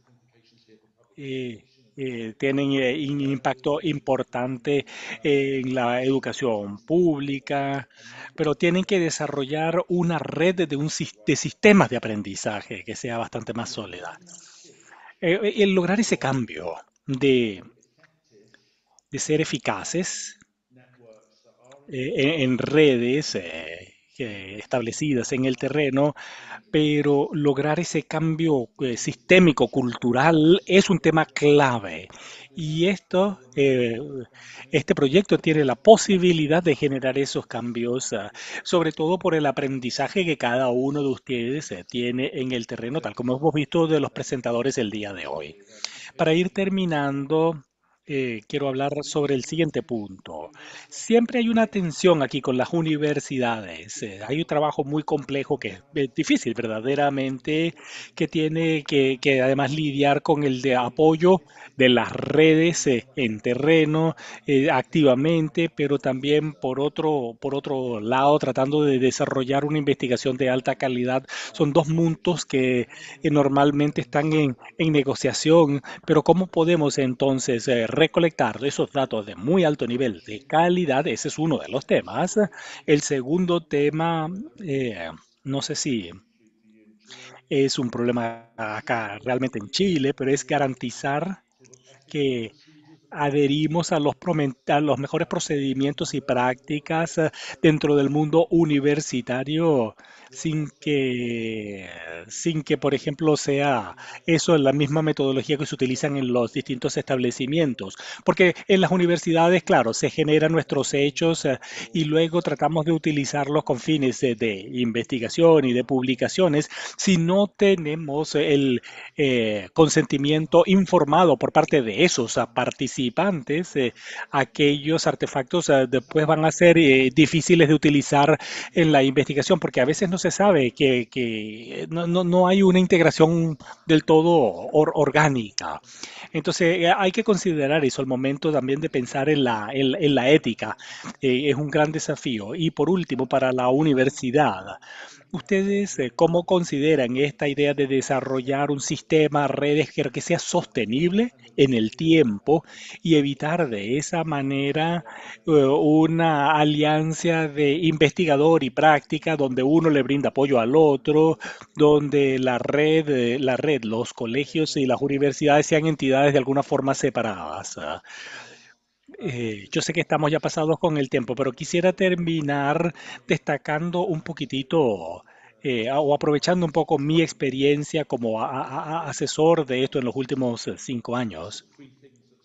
tienen un impacto importante en la educación pública, pero tienen que desarrollar una red de sistemas de aprendizaje que sea bastante más sólida. El lograr ese cambio de ser eficaces en redes establecidas en el terreno, pero lograr ese cambio sistémico, cultural, es un tema clave. Y este proyecto tiene la posibilidad de generar esos cambios, sobre todo por el aprendizaje que cada uno de ustedes tiene en el terreno, tal como hemos visto de los presentadores el día de hoy. Para ir terminando, quiero hablar sobre el siguiente punto. Siempre hay una tensión aquí con las universidades. Hay un trabajo muy complejo que es difícil verdaderamente, que tiene que además lidiar con el de apoyo de las redes en terreno activamente, pero también por otro lado tratando de desarrollar una investigación de alta calidad. Son dos mundos que normalmente están en negociación, pero ¿cómo podemos entonces recolectar esos datos de muy alto nivel de calidad? Ese es uno de los temas. El segundo tema, no sé si es un problema acá realmente en Chile, pero es garantizar que adherimos a los mejores procedimientos y prácticas dentro del mundo universitario sin que, por ejemplo, sea eso la misma metodología que se utilizan en los distintos establecimientos. Porque en las universidades, claro, se generan nuestros hechos y luego tratamos de utilizarlos con fines de investigación y de publicaciones si no tenemos el consentimiento informado por parte de esos participantes. Aquellos artefactos después van a ser difíciles de utilizar en la investigación porque a veces no se sabe que no hay una integración del todo orgánica. Entonces hay que considerar eso al momento también de pensar en la ética. Es un gran desafío. Y por último, para la universidad, ¿ustedes cómo consideran esta idea de desarrollar un sistema, redes que sea sostenible en el tiempo y evitar de esa manera una alianza de investigador y práctica donde uno le brinda apoyo al otro, donde la red, los colegios y las universidades sean entidades de alguna forma separadas? Yo sé que estamos ya pasados con el tiempo, pero quisiera terminar destacando un poquitito o aprovechando un poco mi experiencia como asesor de esto en los últimos 5 años.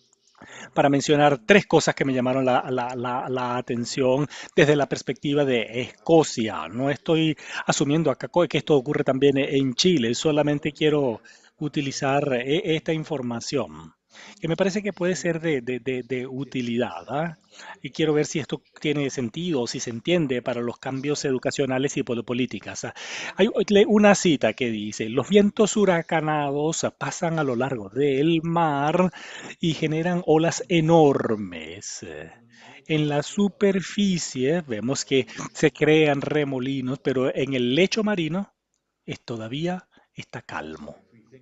para mencionar tres cosas que me llamaron la atención desde la perspectiva de Escocia. No estoy asumiendo acá que esto ocurre también en Chile, solamente quiero utilizar esta información que me parece que puede ser de utilidad, ¿ah? Y quiero ver si esto tiene sentido o si se entiende para los cambios educacionales y políticas. Hay una cita que dice, los vientos huracanados pasan a lo largo del mar y generan olas enormes. En la superficie vemos que se crean remolinos, pero en el lecho marino todavía está calmo.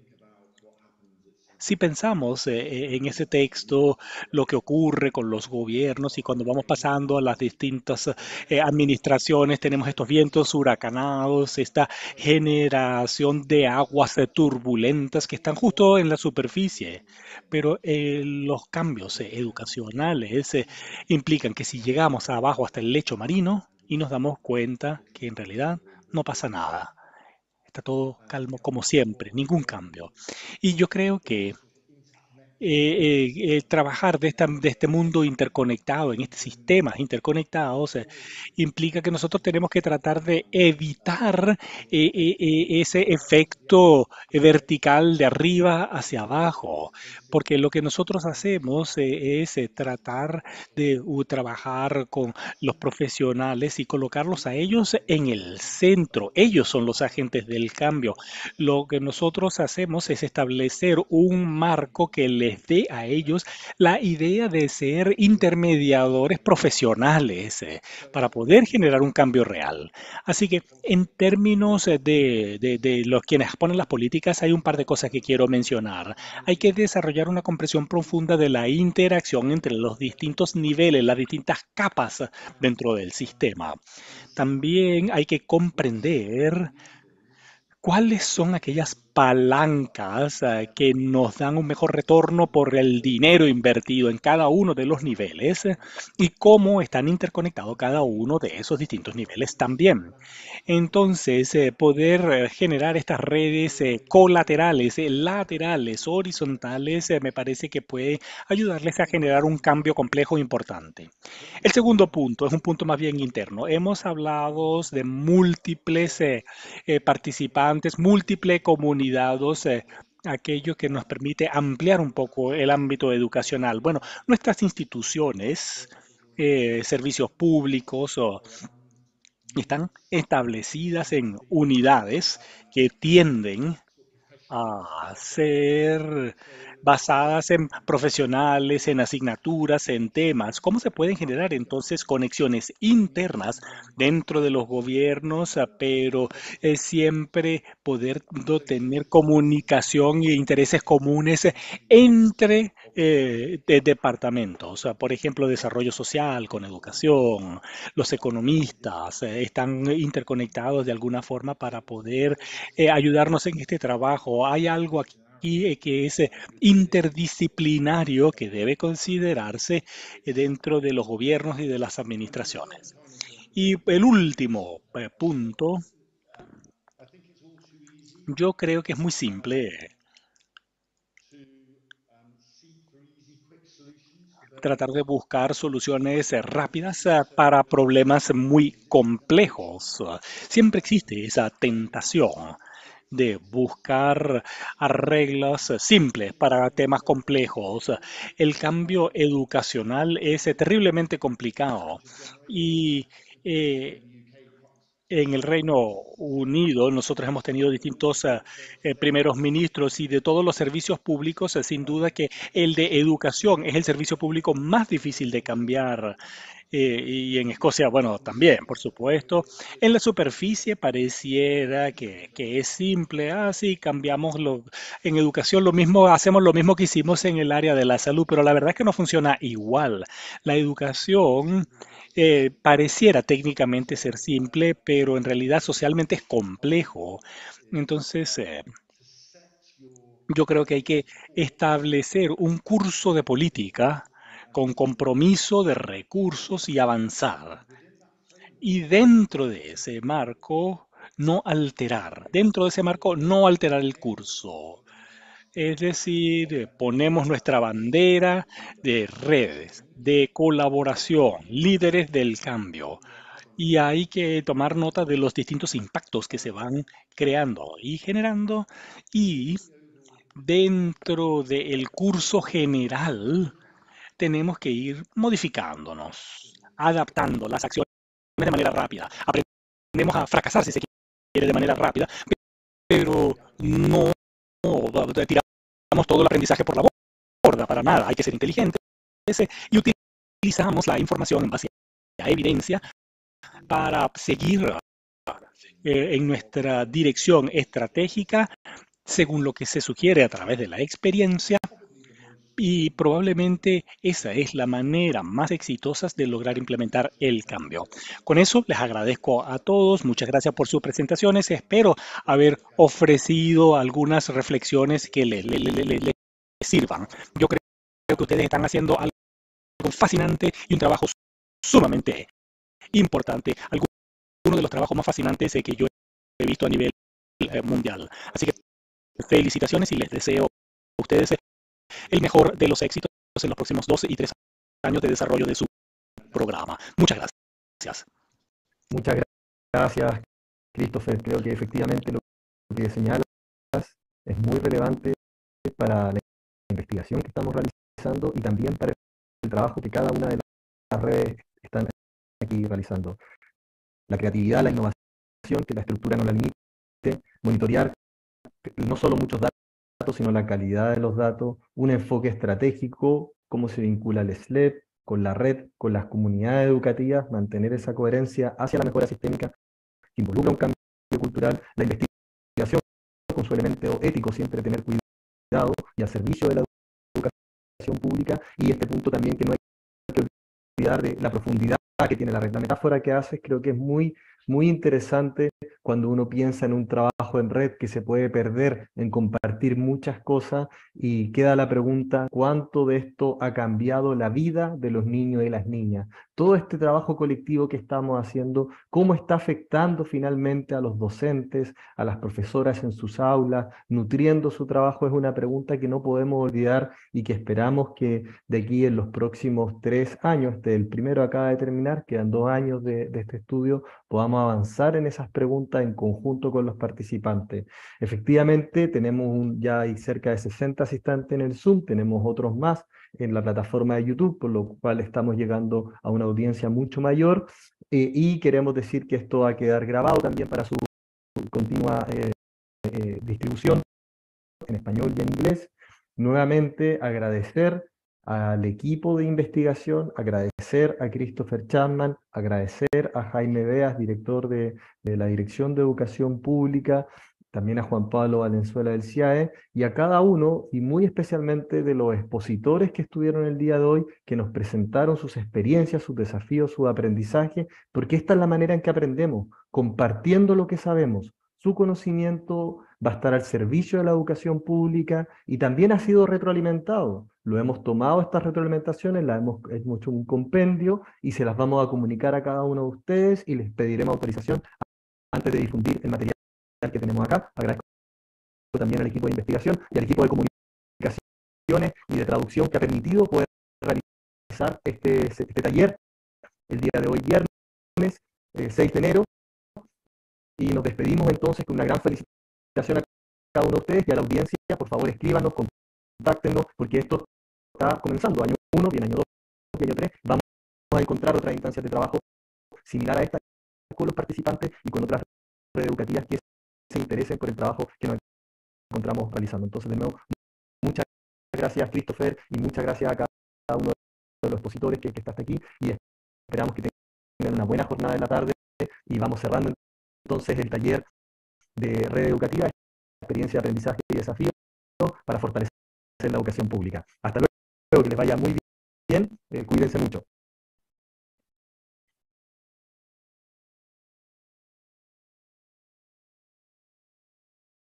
Si pensamos en ese texto, lo que ocurre con los gobiernos y cuando vamos pasando a las distintas administraciones, tenemos estos vientos huracanados, esta generación de aguas turbulentas que están justo en la superficie. Pero los cambios educacionales implican que si llegamos abajo hasta el lecho marino y nos damos cuenta que en realidad no pasa nada. Está todo calmo como siempre, ningún cambio. Y yo creo que trabajar de este mundo interconectado, en estos sistemas interconectados, implica que nosotros tenemos que tratar de evitar ese efecto vertical de arriba hacia abajo, porque lo que nosotros hacemos es tratar de trabajar con los profesionales y colocarlos a ellos en el centro. Ellos son los agentes del cambio. Lo que nosotros hacemos es establecer un marco que les dé a ellos la idea de ser intermediadores profesionales para poder generar un cambio real. Así que en términos de los quienes ponen las políticas, hay un par de cosas que quiero mencionar. Hay que desarrollar una comprensión profunda de la interacción entre los distintos niveles, las distintas capas dentro del sistema. También hay que comprender ¿cuáles son aquellas palancas que nos dan un mejor retorno por el dinero invertido en cada uno de los niveles y cómo están interconectados cada uno de esos distintos niveles también? Entonces, poder generar estas redes colaterales, laterales, horizontales, me parece que puede ayudarles a generar un cambio complejo e importante. El segundo punto es un punto más bien interno. Hemos hablado de múltiples participantes, múltiples comunidades, aquello que nos permite ampliar un poco el ámbito educacional. Bueno, nuestras instituciones, servicios públicos, están establecidas en unidades que tienden a ser basadas en profesionales, en asignaturas, en temas. ¿Cómo se pueden generar entonces conexiones internas dentro de los gobiernos, pero siempre poder tener comunicación e intereses comunes entre departamentos? Por ejemplo, desarrollo social con educación. Los economistas están interconectados de alguna forma para poder ayudarnos en este trabajo. Hay algo aquí que es interdisciplinario que debe considerarse dentro de los gobiernos y de las administraciones. Y el último punto, yo creo que es muy simple tratar de buscar soluciones rápidas para problemas muy complejos. Siempre existe esa tentación de buscar arreglos simples para temas complejos. El cambio educacional es terriblemente complicado y en el Reino Unido nosotros hemos tenido distintos primeros ministros y de todos los servicios públicos, sin duda que el de educación es el servicio público más difícil de cambiar. Y en Escocia, bueno, también, por supuesto. En la superficie pareciera que es simple. Ah, sí, cambiamos en educación lo mismo, hacemos lo mismo que hicimos en el área de la salud, pero la verdad es que no funciona igual. La educación pareciera técnicamente ser simple, pero en realidad socialmente es complejo. Entonces, yo creo que hay que establecer un curso de política con compromiso de recursos y avanzar. Y dentro de ese marco, no alterar. Dentro de ese marco, no alterar el curso. Es decir, ponemos nuestra bandera de redes, de colaboración, líderes del cambio. Y hay que tomar nota de los distintos impactos que se van creando y generando. Y dentro del curso general tenemos que ir modificándonos, adaptando las acciones de manera rápida. Aprendemos a fracasar, si se quiere, de manera rápida, pero no tiramos todo el aprendizaje por la borda, para nada. Hay que ser inteligentes y utilizamos la información en base a evidencia para seguir en nuestra dirección estratégica según lo que se sugiere a través de la experiencia, y probablemente esa es la manera más exitosa de lograr implementar el cambio. Con eso les agradezco a todos, muchas gracias por sus presentaciones, espero haber ofrecido algunas reflexiones que les sirvan. Yo creo que ustedes están haciendo algo fascinante y un trabajo sumamente importante, uno de los trabajos más fascinantes que yo he visto a nivel mundial. Así que felicitaciones y les deseo a ustedes el mejor de los éxitos en los próximos 12 y 3 años de desarrollo de su programa. Muchas gracias. Muchas gracias, Christopher. Creo que efectivamente lo que señalas es muy relevante para la investigación que estamos realizando y también para el trabajo que cada una de las redes están aquí realizando. La creatividad, la innovación, que la estructura no la limite, monitorear no solo muchos datos, sino la calidad de los datos, un enfoque estratégico, cómo se vincula el SLEP con la red, con las comunidades educativas, mantener esa coherencia hacia la mejora sistémica que involucra un cambio cultural, la investigación con su elemento ético, siempre tener cuidado y al servicio de la educación pública, y este punto también que no hay que olvidar de la profundidad que tiene la red. La metáfora que haces creo que es muy interesante cuando uno piensa en un trabajo en red que se puede perder en compartir muchas cosas, y queda la pregunta: ¿cuánto de esto ha cambiado la vida de los niños y las niñas? Todo este trabajo colectivo que estamos haciendo, ¿cómo está afectando finalmente a los docentes, a las profesoras en sus aulas, nutriendo su trabajo? Es una pregunta que no podemos olvidar y que esperamos que de aquí en los próximos 3 años, el primero acaba de terminar, quedan 2 años de este estudio, podamos avanzar en esas preguntas en conjunto con los participantes. Efectivamente, tenemos ya hay cerca de 60 asistentes en el Zoom, tenemos otros más en la plataforma de YouTube, por lo cual estamos llegando a una audiencia mucho mayor, y queremos decir que esto va a quedar grabado también para su continua distribución en español y en inglés. Nuevamente agradecer al equipo de investigación, agradecer a Christopher Chapman, agradecer a Jaime Beas, director de la Dirección de Educación Pública, también a Juan Pablo Valenzuela del CIAE, y a cada uno, y muy especialmente de los expositores que estuvieron el día de hoy, que nos presentaron sus experiencias, sus desafíos, su aprendizaje, porque esta es la manera en que aprendemos, compartiendo lo que sabemos. Su conocimiento va a estar al servicio de la educación pública y también ha sido retroalimentado. Lo hemos tomado, estas retroalimentaciones, las hemos hecho un compendio y se las vamos a comunicar a cada uno de ustedes, y les pediremos autorización antes de difundir el material que tenemos acá. Agradezco también al equipo de investigación y al equipo de comunicaciones y de traducción que ha permitido poder realizar este taller el día de hoy, viernes 6 de enero. Y nos despedimos entonces con una gran felicitación a cada uno de ustedes y a la audiencia. Por favor, escríbanos, contáctenos, porque esto está comenzando. Año 1, viene año 2 y año 3. Vamos a encontrar otras instancias de trabajo similar a esta con los participantes y con otras redes educativas que se interesen por el trabajo que nos encontramos realizando. Entonces, de nuevo, muchas gracias, Christopher, y muchas gracias a cada uno de los expositores que está hasta aquí, y esperamos que tengan una buena jornada de la tarde, y vamos cerrando entonces el taller de red educativa, experiencia de aprendizaje y desafío para fortalecer la educación pública. Hasta luego, que les vaya muy bien, cuídense mucho.